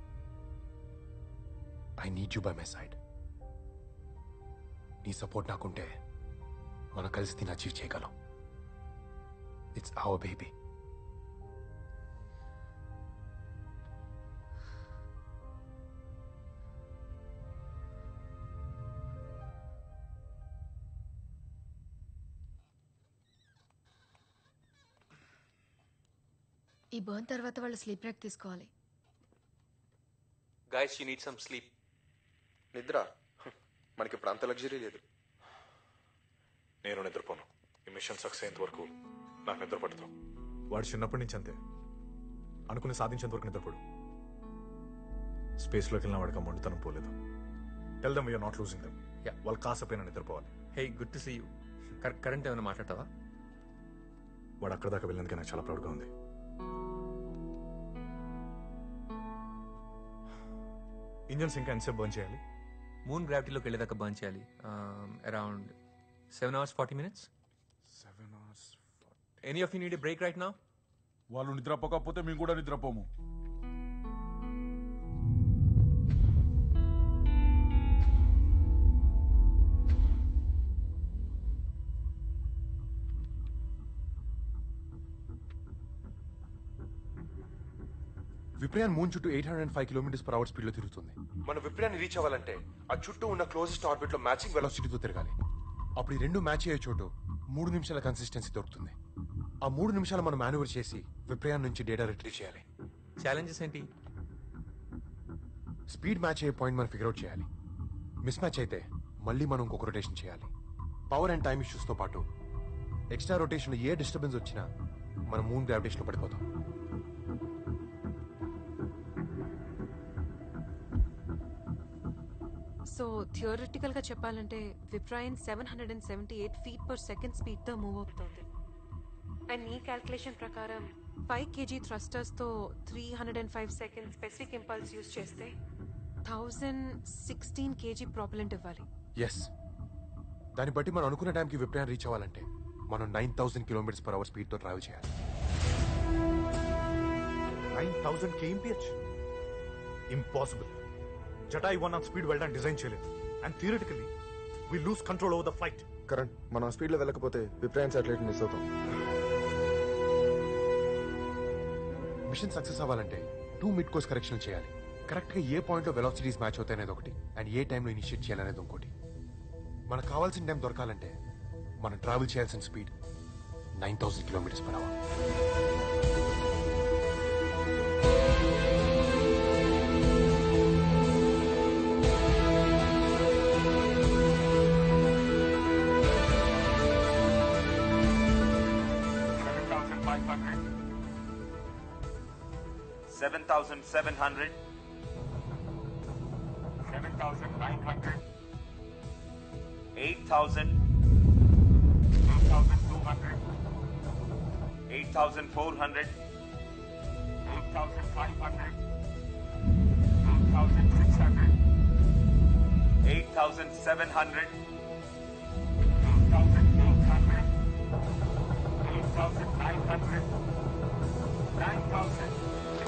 S9: I need you by my side. నీ సపోర్ట్ నాకుంటే మనం కలిసి దీన్ని అచీవ్ చేయగలం. It's our baby.
S15: ఈ బర్న్ తర్వాత వాళ్ళు స్లీప్ బ్రేక్ తీసుకోవాలి.
S2: Guys, you need some sleep.
S14: నిద్ర మనకి ఇప్పుడు అంత లగ్జరీ లేదు.
S7: నేను నిద్రపోను. ఈ మిషన్ సక్సెస్ అయ్యేంత వరకు నాకు నిద్ర పడదు. వాడు చిన్నప్పటి నుంచి అంతే. అనుకుని సాధించేంత వరకు నిద్రపోడు. స్పేస్లోకి వెళ్ళిన వాడికి మొండితనం పోలేదు. Tell them we are not losing them. వాళ్ళు కాసపోయినా నిద్రపోవాలి.
S2: Hey, good to see you. Current ఏమైనా మాట్లాడతావా?
S7: వాడు అక్కడ దాకా వెళ్ళినందుకే నాకు చాలా ప్రౌడ్గా ఉంది. ఇంజన్స్ ఇంకా ఎంతసేపు బర్న్ చేయాలి?
S2: మూన్ గ్రావిటీలోకి వెళ్ళేదాకా బర్న్ చేయాలి. Around 7 hours 40 minutes.
S7: 7 hours.
S2: Any of you need a break right now?
S5: వాళ్ళు నిద్రపోకపోతే మేము కూడా నిద్రపోము.
S9: విప్రయాన్ మూన్ చుట్టూ 805 కిలోమీటర్స్ పర్ అవర్ స్పీడ్లో తిరుగుతుంది. మనం విప్రయాన్ని రీచ్ అవ్వాలంటే ఆ చుట్టూ ఉన్న క్లోజెస్ట్ ఆర్బిట్లో మ్యాచింగ్ వెలాసిటీతో తిరగాలి. అప్పుడు ఈ రెండు మ్యాచ్ అయ్యే చోటు 3 నిమిషాల కన్సిస్టెన్సీ దొరుకుతుంది. ఆ 3 నిమిషాలు మనం మాన్యువర్ చేసి విప్రయాన్ నుంచి డేటా రిట్రీవ్ చేయాలి.
S2: ఛాలెంజెస్ ఏంటి?
S9: స్పీడ్ మ్యాచ్ అయ్యే పాయింట్ మనం ఫిగర్ అవుట్ చేయాలి. మిస్ మ్యాచ్ అయితే మళ్ళీ మనం ఇంకొక రొటేషన్ చేయాలి. పవర్ అండ్ టైమ్ ఇష్యూస్తో పాటు ఎక్స్ట్రా రొటేషన్లో ఏ డిస్టర్బెన్స్ వచ్చినా మనం మూన్ గ్రావిటేషన్లో పడిపోతాం.
S1: సో థియోరిటికల్గా చెప్పాలంటే విప్రాయన్ 778 ఫీట్ పర్ సెకండ్ స్పీడ్తో మూవ్ అవుతుంది. అండ్ ఈ క్యాల్కులేషన్ ప్రకారం 5 kg థ్రస్టర్స్తో 305 సెకండ్ స్పెసిఫిక్ ఇంపల్స్ యూజ్ చేస్తే 1016 kg ప్రాపలెంట్ ఇవ్వాలి.
S9: ఎస్, దాన్ని బట్టి మనం అనుకున్న టైంకి విప్రయాన్ రీచ్ అవ్వాలంటే మనం 9000 కిలోమీటర్స్ పర్ అవర్ స్పీడ్తో ట్రావెల్ చేయాలి.
S7: 9000 kmph? ఇంపాసిబుల్. జటాయి 1 స్పీడ్ వెళ్ళడానికి డిజైన్ చేయలేదు. And theoretically we lose control over the flight.
S14: Current మనం స్పీడ్లో వెళ్ళకపోతే విప్రయాన్ సాటిలైట్ మిస్ అవుతాం.
S9: మిషన్ సక్సెస్ అవ్వాలంటే 2 మిడ్ కోర్స్ కరెక్షన్ చేయాలి. కరెక్ట్గా ఏ పాయింట్లో వెలాసిటీస్ మ్యాచ్ అవుతాయి అనేది ఒకటి, అండ్ ఏ టైంలో ఇనిషియేట్ చేయాలనేది ఇంకోటి. మనకు కావాల్సిన టైం దొరకాలంటే మనం ట్రావెల్ చేయాల్సిన speed 9000 kilometres per hour.
S17: $7,700, $7,900, $8,000, $8,200, $8,400, $8,500, $8,600, $8,700, $8,900, $9,000.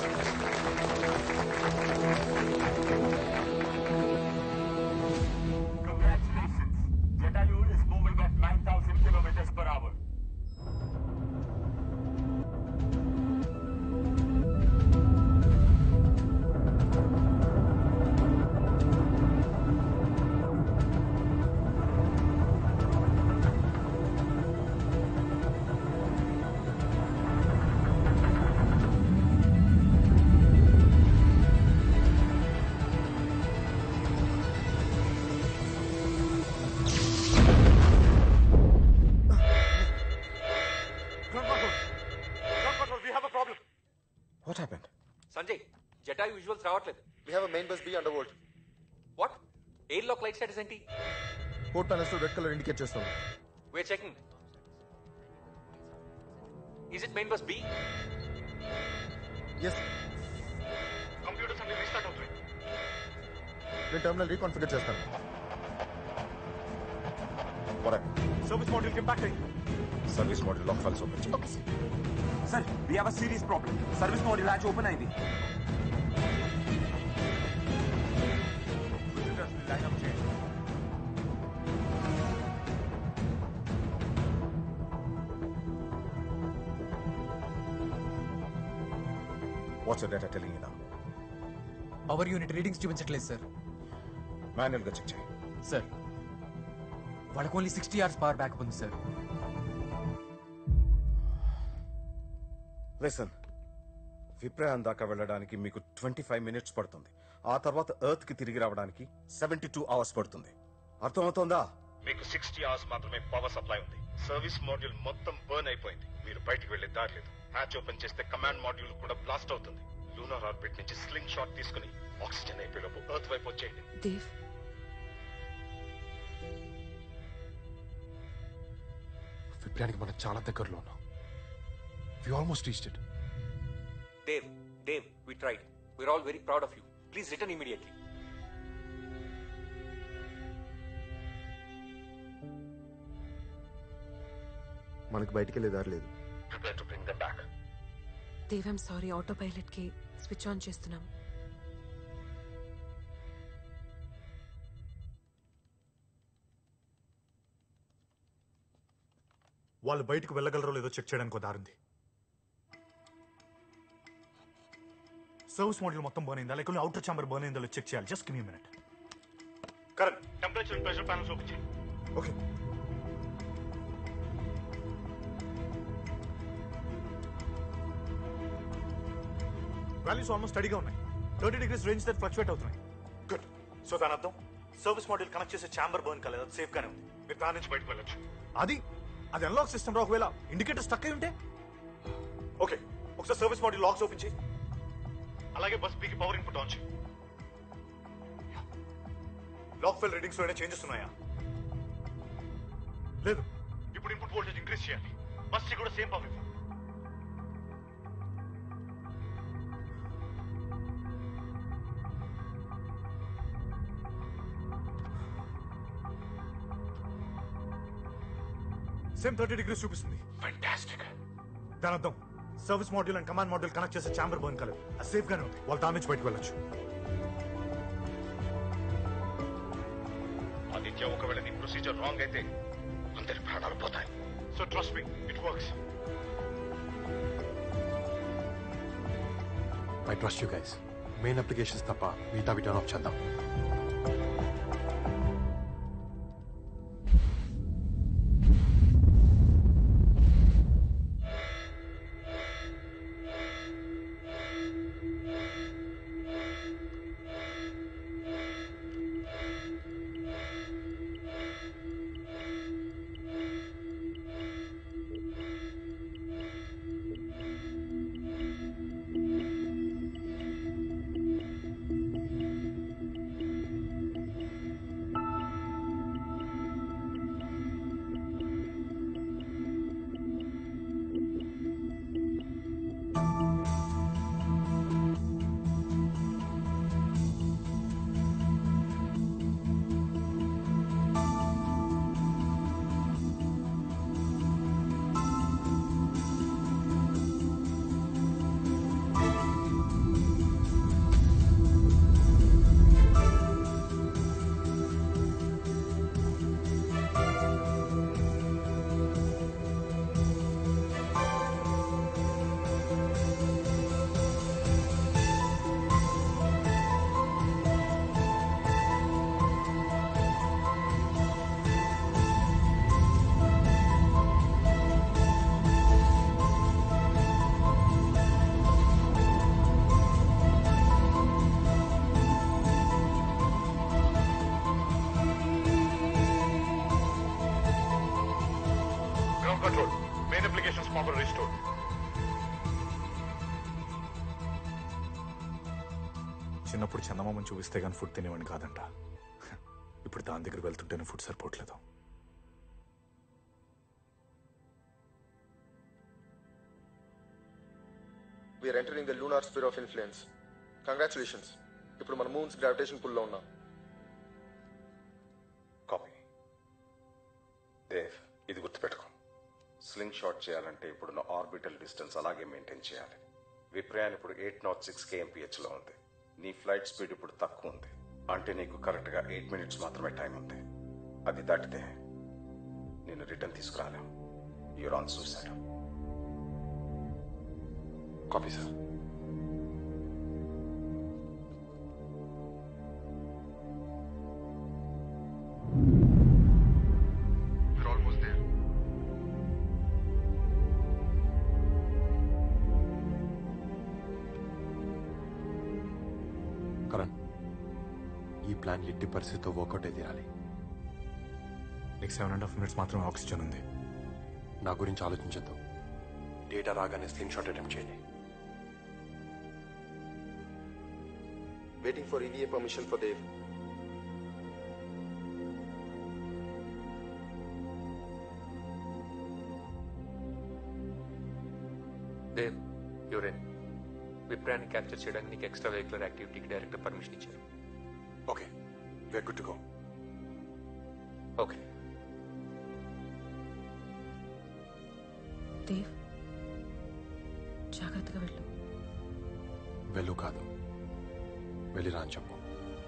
S17: Congratulations. Jatayu is moving at 9,000 kilometers per hour.
S14: What happened?
S2: Sanjay, Jatayu visuals రావట్లేదు.
S14: We have a main bus B underworld.
S2: What? Air lock light status ఏంటి?
S14: పోర్ట్ ప్యానెల్స్ లో red colour indicate చేస్తుంది.
S2: We're checking. Is it main bus B?
S14: Yes.
S7: Computers అన్ని restart అవుతాయి.
S14: నేను terminal reconfigure చేస్తాను.
S7: Service module impact అయింది.
S4: Service module lock files open చేయి.
S15: Okay sir.
S17: Sir, we have a serious problem. Service module latch open అయింది.
S7: Visitors ని line up చేయండి.
S4: What's your data telling you now?
S13: Power unit readings చూపించట్లేదు sir.
S4: Manual గా check చేయి.
S13: Sir, వాళ్ళకి only 60 hours power backup ఉంది sir.
S4: Listen, Viprayan దాకా వెళ్ళడానికి మీకు 25 minutes పడుతుంది. ఆ తర్వాత ఎర్త్ కి తిరిగి రావడానికి 72 hours పడుతుంది. అర్థమవుతోందా? మీకు 60 hours మాత్రమే పవర్ సప్లై ఉంది. సర్వీస్ మాడ్యూల్ మొత్తం బర్న్ అయిపోయింది. మీరు బయటికి వెళ్లే దారి లేదు. హ్యాచ్ ఓపెన్ చేస్తే కమాండ్ మాడ్యూల్ కూడా బ్లాస్ట్ అవుతుంది. లూనార్ ఆర్బిట్ నుంచి స్లింగ్ షాట్ తీసుకుని ఆక్సిజన్ అయిపోయేలోపు ఎర్త్ వైపు వచ్చేయండి.
S1: దేవ్,
S9: విప్రయానికి మనం చాలా దగ్గరలో ఉన్నాం. We almost reached it.
S2: Dave, we tried. We're all very proud of you. Please return immediately.
S14: మనకి బయటికి వెళ్ళే దారి లేదు.
S4: Prepare to bring them back.
S1: Dev I'm sorry, ఆటో పైలట్కి స్విచ్ ఆన్ చేస్తున్నాం.
S7: వాళ్ళు బయటకు వెళ్ళగలరో లేదో చెక్ చేయడానికి ఒక దారుంది. సర్వీస్ మోడల్ మొత్తం బర్న్ అయిందా లేకపోతే అవుటర్ ఛాంబర్ బర్న్ అయిందో చెక్ చేయాలి. Just give me minute. Karan, temperature and pressure panels open చేయి. ఓకే. వాల్యూస్ ఆల్మోస్ట్ స్టడీగా ఉన్నాయి. 30 degrees రేంజ్ దగ్గర ఫ్లక్చువేట్ అవుతున్నాయి. గుడ్. సో దాని అర్థం సర్వీస్ మోడల్ కనెక్ట్ చేసే ఛాంబర్ బర్న్ కాలేదు, అది సేఫ్ గానే ఉంది. మీరు దాని నుంచి బయటకు వెళ్ళొచ్చు. అది అన్లాక్ సిస్టమ్ రా. ఒకవేళ ఇండికేటర్ స్టక్ అయి ఉంటే ఓకే, ఒకసారి సర్వీస్ మోడల్ లాక్స్ ఓపెన్ చేయి. అలాగే బస్ పీకి పవర్ ఇన్పుట్ ఆన్ చేయి. లాక్ ఫెల్ రీడింగ్స్ లో ఏమైనా చేంజెస్ ఉన్నాయా? లేదు. ఇప్పుడు ఇన్పుట్ వోల్టేజ్ ఇంక్రీజ్ చేయాలి. బస్ కి కూడా సేమ్ పవర్ ఇవ్వాలి. సేమ్ 30 degrees చూపిస్తుంది. ఫ్యాంటాస్టిక్. దాని అర్థం service module and command module connect చేసే ఛాంబర్ బర్న్ కాలేదు, అది సేఫ్ గానే ఉంది. వాళ్ళు దాని నుంచి బయటకు వెళ్ళొచ్చు.
S4: ఆదిత్య, ఒకవేళ నీ ప్రొసీజర్ రాంగ్ అయితే అందరి ప్రాణాలు పోతాయి. So trust me, it works.
S9: I trust you guys. Main applications తప్ప మిగతావి టర్న్ ఆఫ్ చేద్దాం.
S7: Control. Main applications power restored. చిన్నప్పుడు చందమామని చూపిస్తే కానీ ఫుడ్ తినేవాడిని కాదంట. ఇప్పుడు దాని దగ్గర వెళ్తుంటేనే ఫుడ్ సరిపోవట్లేదు.
S14: We are entering the lunar sphere of influence. Congratulations. ఇప్పుడు మన మూన్స్ గ్రావిటేషన్ పుల్ లో ఉన్నాం.
S17: కాపీ. దేవ్, ఇది గుర్తుపెట్టుకో. స్లింగ్ షాట్ చేయాలంటే ఇప్పుడున్న ఆర్బిటల్ డిస్టెన్స్ అలాగే మెయింటైన్ చేయాలి. విప్రయాన్ ఇప్పుడు 806 kmph లో ఉంది. నీ ఫ్లైట్ స్పీడ్ ఇప్పుడు తక్కువ ఉంది. అంటే నీకు కరెక్ట్గా 8 minutes మాత్రమే టైం ఉంది. అది దాటితే నేను రిటర్న్ తీసుకురాలేం. You're on suicide.
S9: Copy sir. Karan, ఈ ప్లాన్ ఎట్టి పరిస్థితితో వర్కౌట్ అయి తీరాలి.
S7: నీకు 7.5 minutes మాత్రమే ఆక్సిజన్ ఉంది.
S9: నా గురించి ఆలోచించద్దు. డేటా రాగానే స్లింగ్ షాట్ అటెంప్ట్ చేయండి.
S14: Waiting for EVA permission for Dev.
S2: Dev, యూరెన్ విప్రాన్ని క్యాప్చర్ చేయడానికి నీకు ఎక్స్ట్రా వెహికులర్ యాక్టివిటీకి డైరెక్టర్ పర్మిషన్ ఇచ్చారు.
S9: Okay, we are good to go.
S2: Okay.
S1: Dev, జాగ్రత్తగా వెళ్ళు.
S9: వెళ్ళు కాదు, వెళ్ళిరా అని చెప్పు.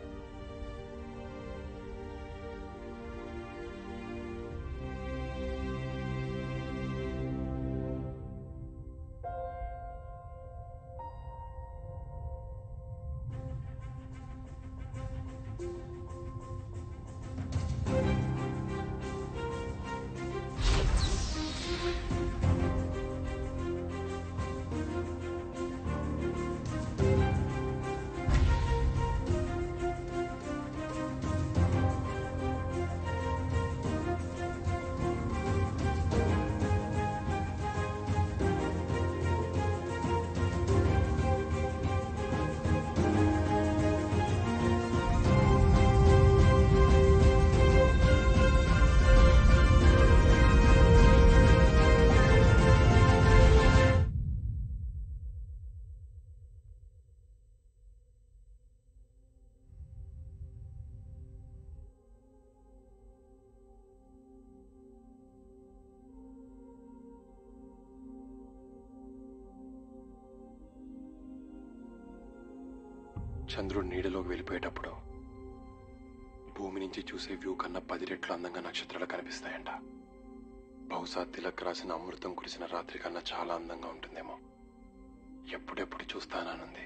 S9: చంద్రుడు నీడలోకి వెళ్ళిపోయేటప్పుడు భూమి నుంచి చూసే వ్యూ కన్నా 10 రెట్లు అందంగా నక్షత్రాలు కనిపిస్తాయంట. బహుశా తిలక్ రాసిన అమృతం కురిసిన రాత్రి కన్నా చాలా అందంగా ఉంటుందేమో. ఎప్పుడెప్పుడు చూస్తాననుంది.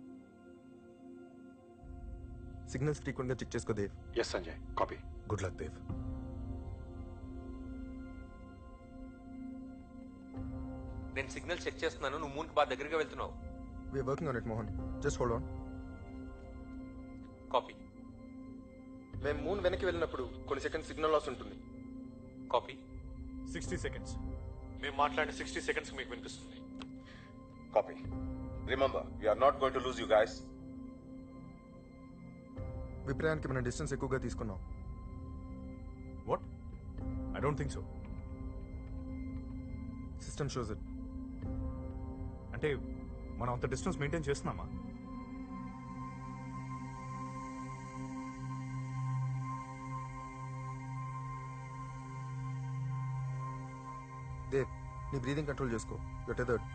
S14: సిగ్నల్స్ ఫ్రీక్వెంట్ గా చెక్ చేసుకో Dev.
S9: Yes Sanjay, copy.
S7: Good luck Dev.
S2: నేను సిగ్నల్ చెక్ చేస్తున్నాను, నువ్వు మూన్కి బాగా దగ్గరగా వెళ్తున్నావు.
S14: We are working on it Mohan, just hold on.
S2: Copy.
S14: మేము మూన్ వెనక్కి వెళ్ళినప్పుడు కొన్ని సెకండ్స్ సిగ్నల్ లాస్ ఉంటుంది.
S2: కాపీ.
S7: 60 seconds. మేము మాట్లాడిన 60 seconds మీకు వినిపిస్తుంది.
S4: Copy. Remember, we are not going to lose you guys.
S14: విప్రయానికి మనం డిస్టెన్స్ ఎక్కువగా తీసుకున్నాం.
S7: What? I don't think so.
S14: System shows it.
S7: అంటే మనం అంత డిస్టెన్స్ మెయింటైన్ చేస్తున్నామా?
S14: దేవ్, నీ బ్రీదింగ్ కంట్రోల్ చేసుకో. You're tethered.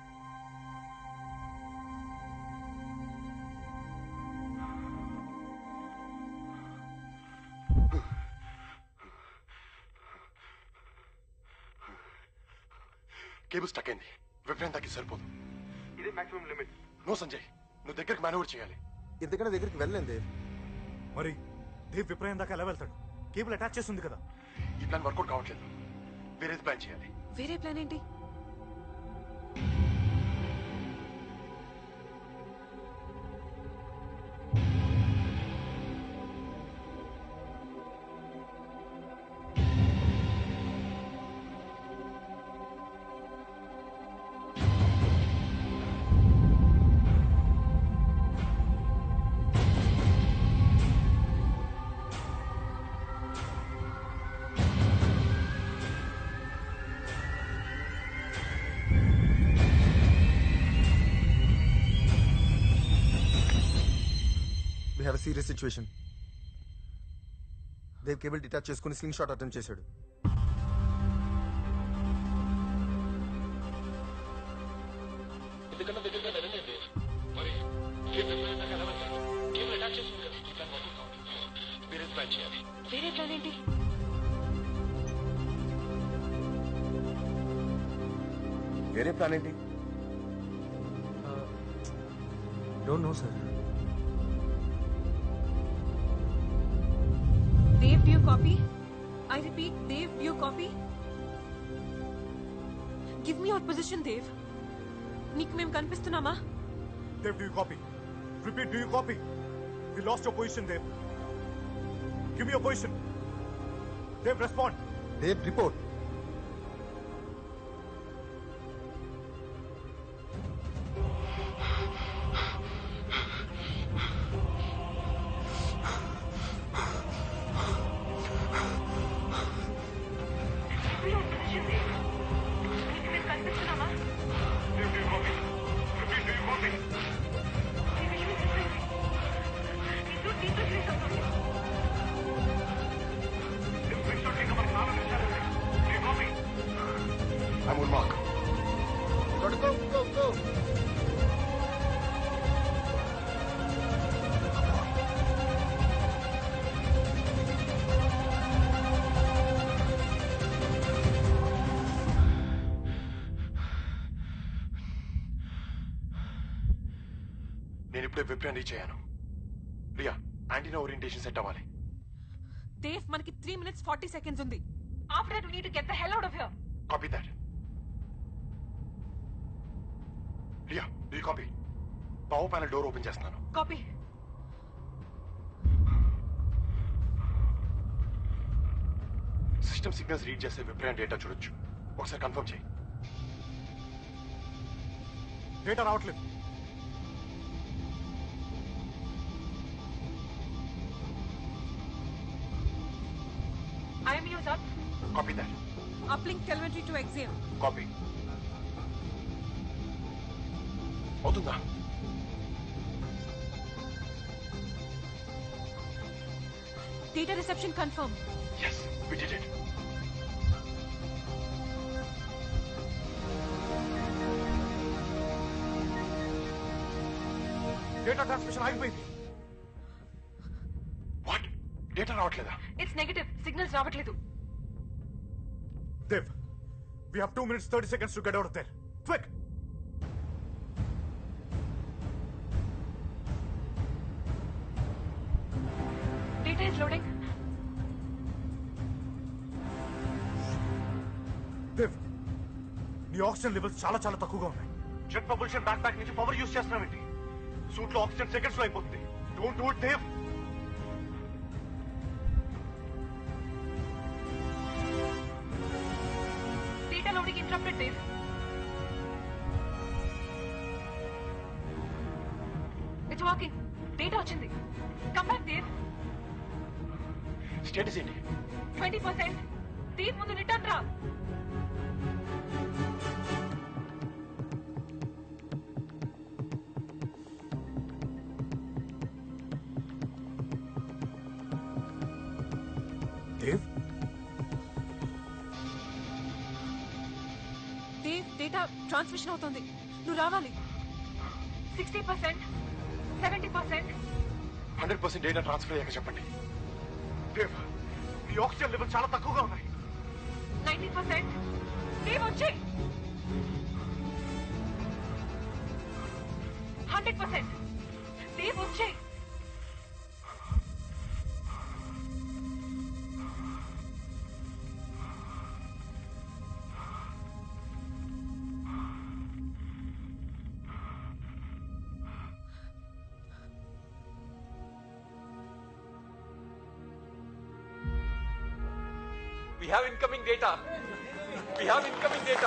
S9: కేబుల్ స్టక్ అయింది. విప్రయంతాకి సరిపోదు. ఇదే మాక్సిమం లిమిట్. నో సంజయ్, నువ్వు దగ్గరికి మేనేవర్ చేయాలి.
S14: ఇంతకన్నా దగ్గరికి వెళ్ళలేం దేవ్.
S7: మరి దేవ్ విప్రయం దాకా ఎలా వెళ్తాడు? కేబుల్ అటాచ్ చేస్తుంది కదా.
S9: ఈ ప్లాన్ వర్కౌట్ కావట్లేదు. వేరేది ప్లాన్ చేయాలి.
S1: వేరే ప్లాన్ ఏంటి?
S14: We have a serious situation. Dev cable detach చేసుకుని స్లింగ్ షాట్ అటెంప్ట్ చేశాడు.
S1: వేరే ప్లాన్ ఏంటి?
S4: వేరే ప్లాన్ ఏంటి?
S3: Don't know sir.
S1: Dave, do you copy? I repeat, Dave, do you copy? Give me your position, Dave. నీకు మేము కనిపిస్తున్నామా?
S7: Dave, do you copy? Repeat, do you copy? We lost your position, Dave. Give me your position. Dave, respond.
S14: Dave, report.
S9: ఇప్పుడే విప్రాన్ reach అయ్యాను. Riya, antenna orientation set అవ్వాలి.
S1: దేవ్, మనకి 3 minutes 40 seconds ఉంది. After that we need to get the hell out of here.
S9: Copy that. Riya, do you copy? Power panel door open చేస్తున్నాను.
S1: Copy.
S9: System signals read చేస్తే Viprayan data చూడొచ్చు. ఒకసారి confirm చేయి.
S7: Data రావట్లేదు.
S1: IMU is up.
S9: Copy that.
S1: Uplink telemetry to Axiom.
S9: Copy. అవుతుందా?
S1: Data reception confirmed.
S9: Yes, we did it.
S7: Data transmission ఆగిపోయింది.
S9: What? Data రావట్లేదా?
S1: It's negative. Signals రావట్లేదు.
S7: Dev, we have 2 minutes 30 seconds to get out of there. Quick!
S1: Data is loading.
S7: Dev, నీ oxygen levels చాలా చాలా తక్కువగా ఉన్నాయి. Jet propulsion backpack నుంచి power use చేస్తున్నామేంటి? సూట్ లో ఆక్సిజన్ సెకండ్స్ లో అయిపోతుంది. Don't do it Dev.
S1: Data loading interrupted, Dave. It's working. Data వచ్చింది. Come back, Dave.
S9: స్టేటస్ ఏంటి?
S1: 20%. Dave, ముందు రిటర్న్ రా.
S7: దేవ్,
S1: దేవ్, డేటా ట్రాన్స్మిషన్ అవుతుంది. నువ్వు రావాలి. 60%, 70%.
S9: 100% డేటా ట్రాన్స్ఫర్ అయ్యాక చెప్పండి.
S7: దేవ్, నీ ఆక్సిజన్ లెవెల్ చాలా తక్కువగా ఉన్నాయి.
S1: 90%. దేవ్, వచ్చేయ్. 100%. దేవ్, వచ్చేయ్.
S2: We have incoming data. We have incoming data.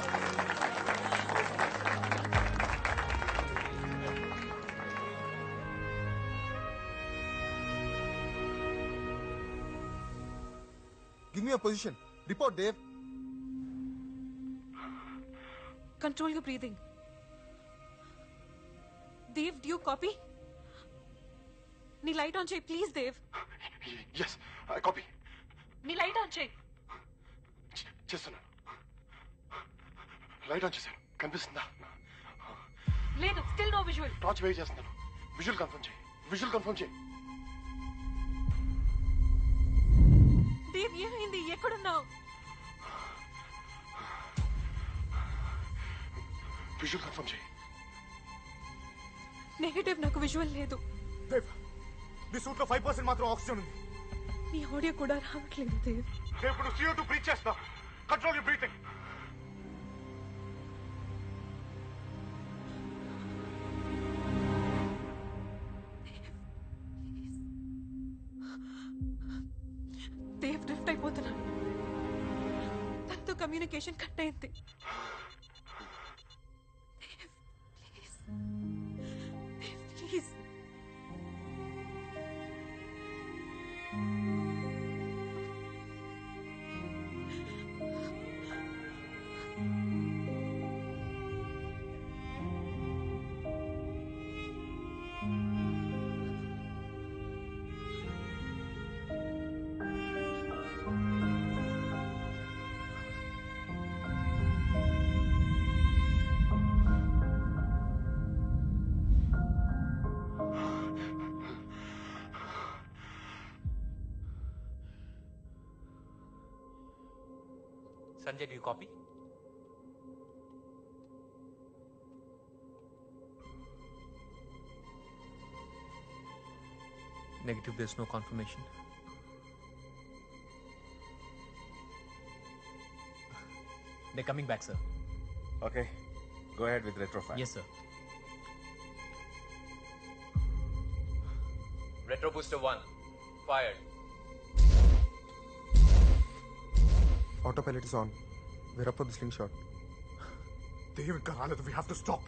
S14: Give me a position. Report, Dave.
S1: Control your breathing. Dave, do you copy? నీ లైట్ ఆన్ చేయి ప్లీజ్. Dev,
S9: yes, copy.
S1: నీ లైట్ ఆన్ చేయి.
S9: చేస్తున్నాను. లైట్ ఆన్ చేశాను. కనిపిస్తుందా?
S1: లేదు, still no visual.
S9: Torch wait చేస్తున్నాను. Visual confirm చేయి. విజువల్ కన్ఫర్మ్ చేయి.
S1: దేవ్, ఏమైంది? ఎక్కడున్నావు?
S9: విజువల్ కన్ఫర్మ్ చేయి.
S1: నెగటివ్, నాకు విజువల్ లేదు.
S7: దేవ్, నీ సూట్ లో 5% మాత్రం ఆక్సిజన్ ఉంది.
S1: నీ ఆడియో కూడా రావట్లేదు. దేవ్,
S7: దేవ్, ఇప్పుడు CO2 బ్రీచ్ చేస్తా. Control your breathing.
S1: Dev, drift అయిపోతున్నాను. తనతో కమ్యూనికేషన్ కట్ అయింది. Please.
S2: Sanjay, do you copy? Negative, there's no confirmation.
S13: They're coming back, sir.
S4: Okay, go ahead with retrofire.
S13: Yes, sir.
S6: Retro Booster 1, fired.
S14: Autopilot is on. We're up for the slingshot.
S7: Dave ఇంకా రాలేదు. We have to stop.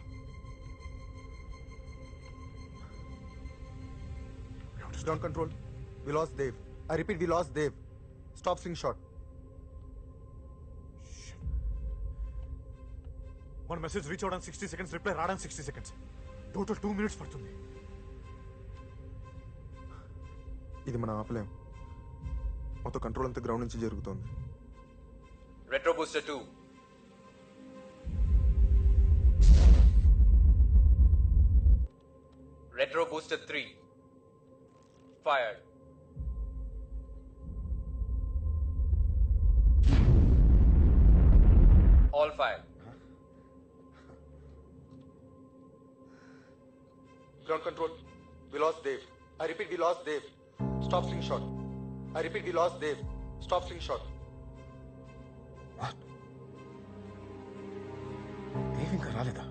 S14: Ground control. We lost Dave. I repeat, we lost Dave. Stop slingshot.
S7: మన message reach అవడానికి 60 seconds, reply రావడానికి 60 seconds. Total 2 minutes పడుతుంది.
S14: ఇది మనం ఆపలేం. మొత్తం control అంతా గ్రౌండ్ నుంచి జరుగుతోంది.
S6: Retro Booster 2. Retro Booster 3. Fired. All fired.
S14: Ground control. We lost Dave. I repeat, we lost Dave. Stop slingshot. I repeat, we lost Dave. Stop slingshot.
S4: Dev ఇంకా రాలేదా?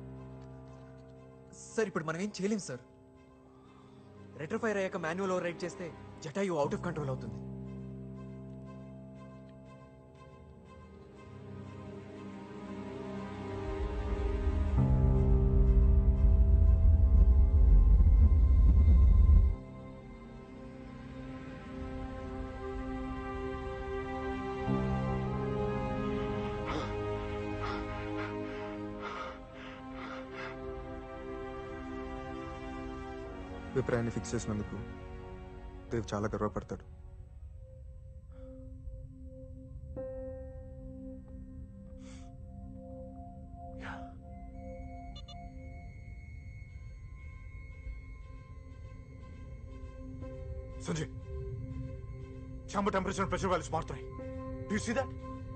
S13: Sir ఇప్పుడు మనం ఏం చేయలేం సార్. రెట్రోఫైర్ అయ్యాక మాన్యువల్ ఓవర్ రైడ్ చేస్తే Jatayu out of control అవుతుంది.
S14: విప్రాయాన్ని fix చేసినందుకు దేవ్ చాలా గర్వపడతాడు.
S7: Sanjay, chamber temperature pressure values మారుతున్నాయి. Do you see that?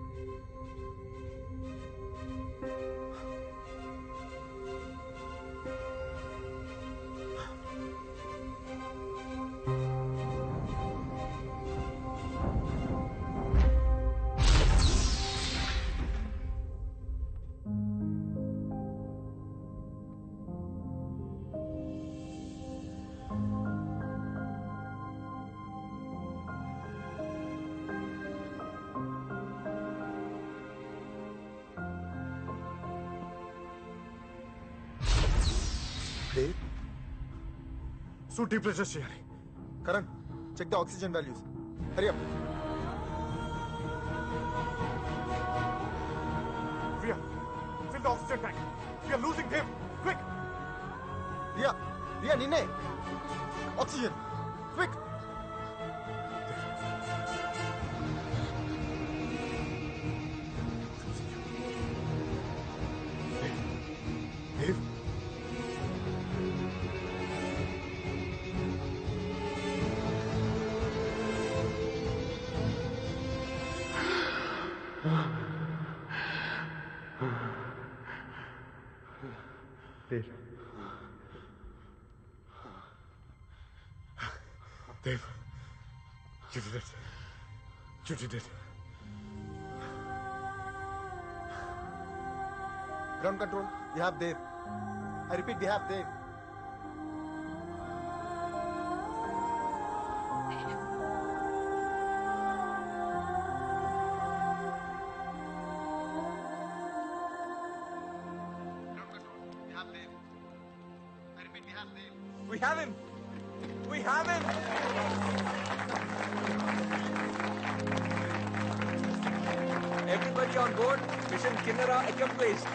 S14: Dave?
S7: Suit depressure చేయాలి.
S14: Karan, check the oxygen values. Hurry up.
S7: Ria, fill the oxygen tank. We are losing Dave. Quick!
S14: Ria, ninne. Oxygen. Quick!
S7: Dave?
S14: Dave.
S7: Dave, you did it. You did it.
S14: Ground control, we have Dave. I repeat, we have Dave.
S6: We have him! We have him! Everybody on board. Mission Kinnara accomplished.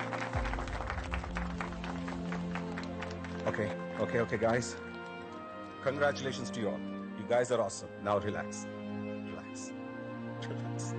S4: Okay, guys. Congratulations to you all. You guys are awesome. Now relax. Relax. Relax.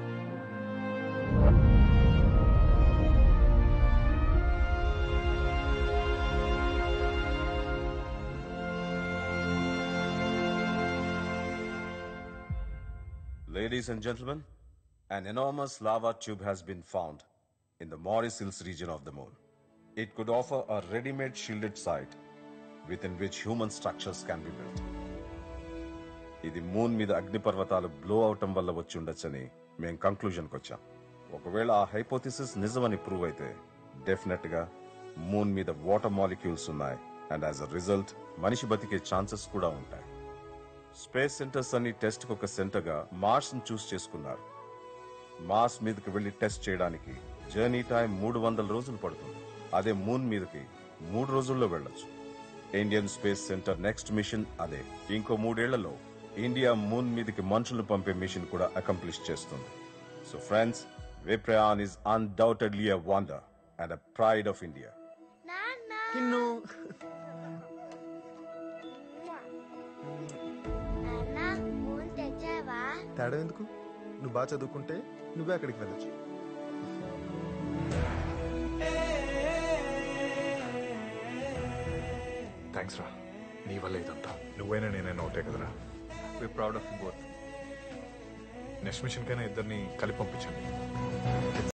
S4: Ladies and gentlemen, an enormous lava tube has been found in the Morris Hills region of the moon. It could offer a ready-made shielded site within which human structures can be built. ఇది moon మీద అగ్నిపర్వతాలు blow అవటం వల్ల వచ్చి ఉండొచ్చని మేము కంక్లూజన్కి వచ్చాం. ఒకవేళ ఆ హైపోథిసిస్ నిజమని ప్రూవ్ అయితే డెఫినెట్ గా మూన్ మీద వాటర్ మాలిక్యూల్స్ ఉన్నాయి అండ్ యాజ్ అ రిజల్ట్ మనిషి బతికే ఛాన్సెస్ కూడా ఉంటాయి. స్పేస్ సెంటర్స్ అన్ని టెస్ట్ కు ఒక సెంటర్ గా మార్స్ ని చూస్ చేసుకున్నారు. మార్స్ మీదకి వెళ్లి టెస్ట్ చేయడానికి జర్నీ టైం 300 రోజులు పడుతుంది. అదే మూన్ మీదకి 3 రోజుల్లో వెళ్ళొచ్చు. Indian space centre next mission అదే. ఇంకో 3 ఏళ్లలో ఇండియా మూన్ మీదకి మనుషులను పంపే మిషన్ కూడా అకంప్లిష్ చేస్తుంది. So friends, Viprayan is undoubtedly a wonder and a pride of India.
S14: తేడా ఎందుకు? నువ్వు బాగా చదువుకుంటే నువ్వే అక్కడికి వెళ్ళొచ్చు.
S7: థ్యాంక్స్ రా, నీ వల్ల ఇదంతా. నువ్వైనా నేనైనా ఒకటే కదరా.
S2: We proud of you both.
S7: Next mission కైనా ఇద్దరిని కలిపి పంపించండి.